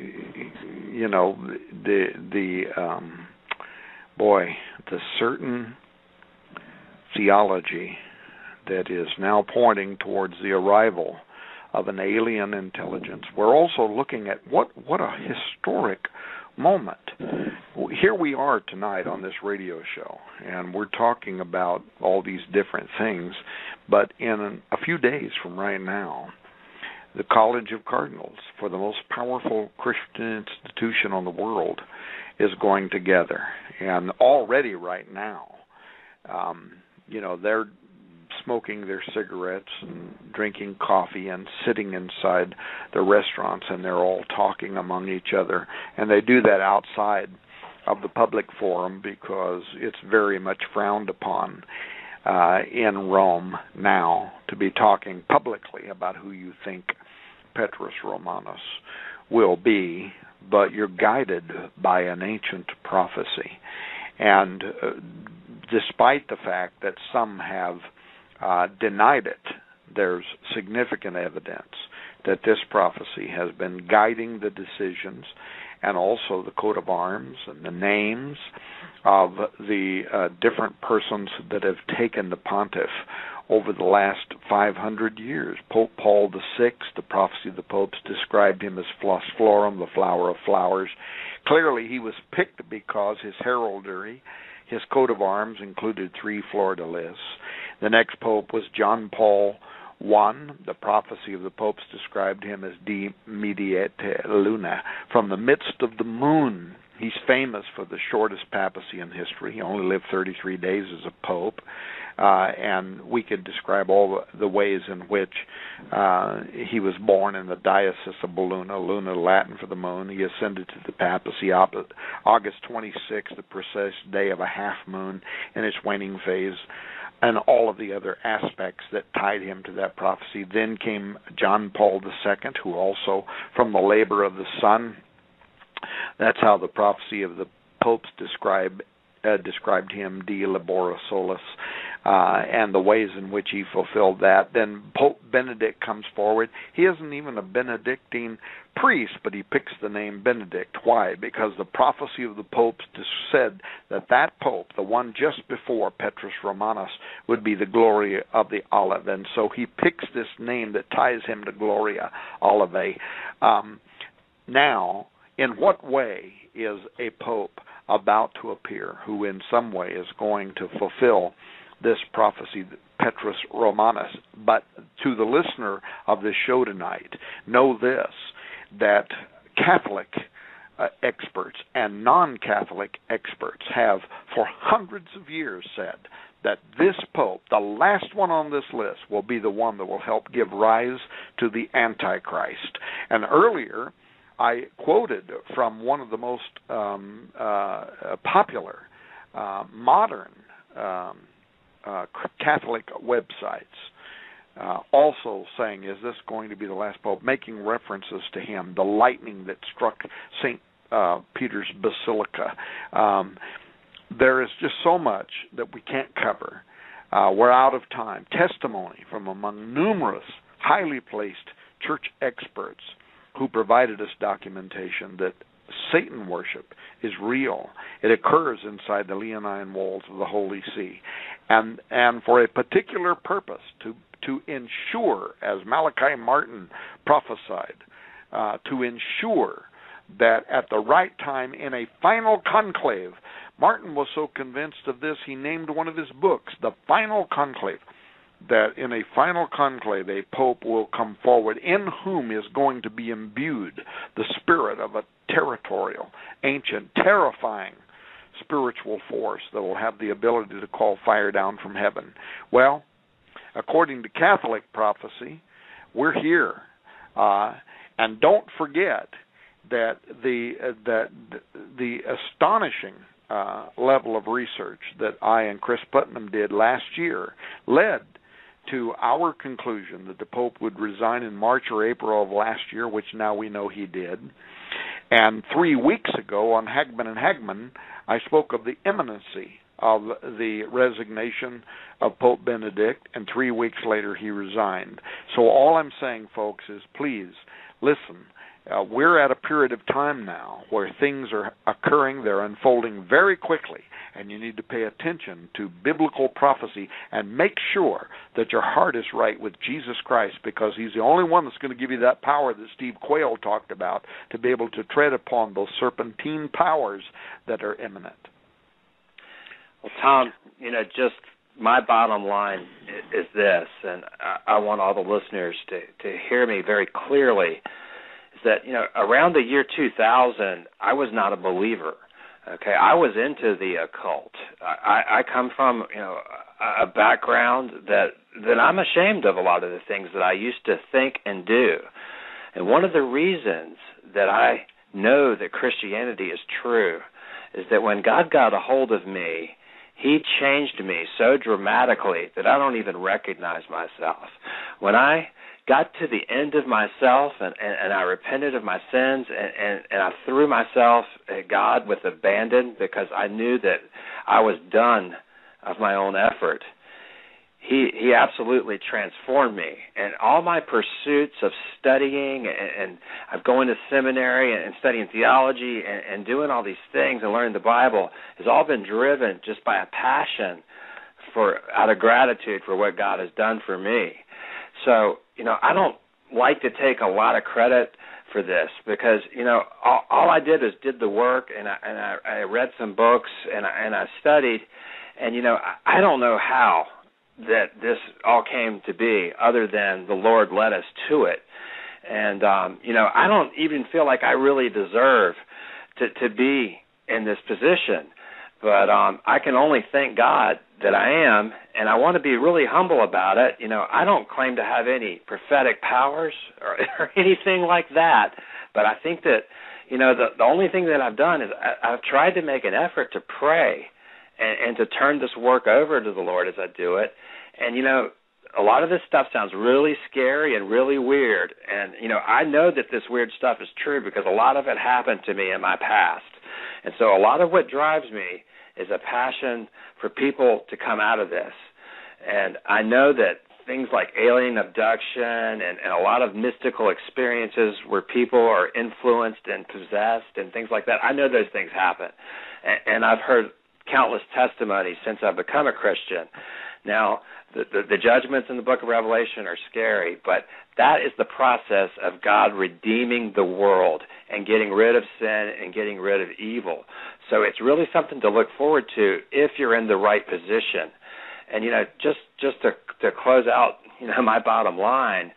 certain theology that is now pointing towards the arrival of an alien intelligence. We're also looking at what a historic moment. Here we are tonight on this radio show, and we're talking about all these different things, but in a few days from right now, the College of Cardinals, for the most powerful Christian institution on the world, is going together. And already right now, they're smoking their cigarettes and drinking coffee and sitting inside the restaurants, and they're all talking among each other. And they do that outside of the public forum because it's very much frowned upon in Rome now to be talking publicly about who you think Petrus Romanus will be, but you're guided by an ancient prophecy. And despite the fact that some have denied it, there's significant evidence that this prophecy has been guiding the decisions and also the coat of arms and the names of the different persons that have taken the pontiff over the last 500 years. Pope Paul VI, the prophecy of the popes, described him as Flos Florum, the flower of flowers. Clearly he was picked because his heraldry, his coat of arms, included 3 fleur-de-lis. The next pope was John Paul I. The prophecy of the popes described him as De Mediate Luna, from the midst of the moon. He's famous for the shortest papacy in history. He only lived 33 days as a pope. And we could describe all the ways in which he was born in the diocese of Beluna, Luna Latin for the moon. He ascended to the papacy August 26th, the precise day of a half moon in its waning phase, and all of the other aspects that tied him to that prophecy. Then came John Paul II, who also, from the labor of the sun, that's how the prophecy of the popes described him, De Labora Solis, and the ways in which he fulfilled that. Then Pope Benedict comes forward. He isn't even a Benedictine priest, but he picks the name Benedict. Why? Because the prophecy of the popes said that pope, the one just before Petrus Romanus, would be the Gloria of the Olive, and so he picks this name that ties him to Gloria Olivae. Now, in what way is a pope about to appear who in some way is going to fulfill this prophecy, Petrus Romanus? But to the listener of this show tonight, know this, that Catholic experts and non-Catholic experts have for hundreds of years said that this pope, the last one on this list, will be the one that will help give rise to the Antichrist. And earlier, I quoted from one of the most popular modern Catholic websites, also saying, is this going to be the last pope, making references to him, the lightning that struck St. Peter's Basilica. There is just so much that we can't cover. We're out of time. Testimony from among numerous highly placed church experts who provided us documentation that Satan worship is real. It occurs inside the Leonine walls of the Holy See, and for a particular purpose, to ensure, as Malachi Martin prophesied, to ensure that at the right time in a final conclave. Martin was so convinced of this, he named one of his books, The Final Conclave, that in a final conclave a pope will come forward in whom is going to be imbued the spirit of a territorial, ancient, terrifying spiritual force that will have the ability to call fire down from heaven. Well, according to Catholic prophecy, we're here. And don't forget that the astonishing level of research that I and Chris Putnam did last year led to our conclusion that the Pope would resign in March or April of last year, which now we know he did. And 3 weeks ago on Hagman and Hagman, I spoke of the imminency of the resignation of Pope Benedict, and 3 weeks later he resigned. So all I'm saying, folks, is please listen. We're at a period of time now where things are occurring, they're unfolding very quickly, and you need to pay attention to biblical prophecy and make sure that your heart is right with Jesus Christ, because he's the only one that's going to give you that power that Steve Quayle talked about to be able to tread upon those serpentine powers that are imminent. Well, Tom, just my bottom line is this, and I want all the listeners to hear me very clearly, is that, around the year 2000, I was not a believer. Okay, I was into the occult. I come from, a background that I'm ashamed of a lot of the things that I used to think and do. And one of the reasons that I know that Christianity is true is that when God got a hold of me, He changed me so dramatically that I don't even recognize myself. When I got to the end of myself and I repented of my sins and I threw myself at God with abandon because I knew that I was done of my own effort, He absolutely transformed me. And all my pursuits of studying and of going to seminary and studying theology and doing all these things and learning the Bible has all been driven just by a passion out of gratitude for what God has done for me. So, I don't like to take a lot of credit for this because, all I did is did the work and I read some books and I studied, and, I don't know how that this all came to be other than the Lord led us to it. And, I don't even feel like I really deserve to be in this position. But I can only thank God that I am, and I want to be really humble about it. I don't claim to have any prophetic powers or anything like that, but I think that, the only thing that I've done is I've tried to make an effort to pray and to turn this work over to the Lord as I do it. And, a lot of this stuff sounds really scary and really weird, and, I know that this weird stuff is true because a lot of it happened to me in my past. And so a lot of what drives me is a passion for people to come out of this. And I know that things like alien abduction and a lot of mystical experiences where people are influenced and possessed and things like that, I know those things happen. And I've heard countless testimonies since I've become a Christian. Now, the judgments in the book of Revelation are scary, but that is the process of God redeeming the world and getting rid of sin and getting rid of evil. So it's really something to look forward to if you're in the right position. And, just to close out, my bottom line,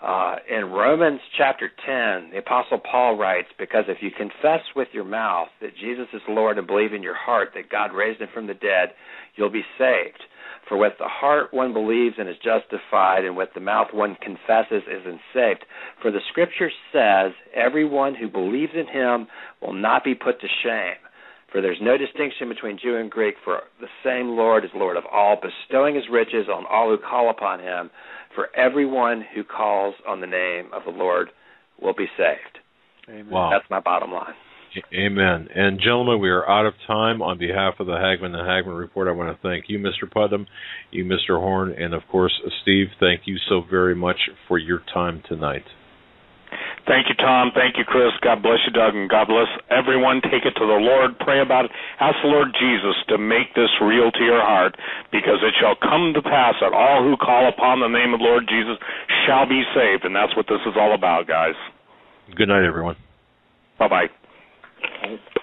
in Romans chapter 10, the Apostle Paul writes, because if you confess with your mouth that Jesus is Lord and believe in your heart that God raised him from the dead, you'll be saved. For with the heart one believes and is justified, and with the mouth one confesses is saved. For the Scripture says, everyone who believes in him will not be put to shame. For there's no distinction between Jew and Greek, for the same Lord is Lord of all, bestowing his riches on all who call upon him. For everyone who calls on the name of the Lord will be saved. Amen. Wow. That's my bottom line. Amen. And gentlemen, we are out of time. On behalf of the Hagmann and Hagmann Report, I want to thank you, Mr. Putnam, you, Mr. Horn, and of course, Steve. Thank you so very much for your time tonight. Thank you, Tom. Thank you, Chris. God bless you, Doug, and God bless everyone. Take it to the Lord. Pray about it. Ask the Lord Jesus to make this real to your heart, because it shall come to pass that all who call upon the name of the Lord Jesus shall be saved, and that's what this is all about, guys. Good night, everyone. Bye-bye.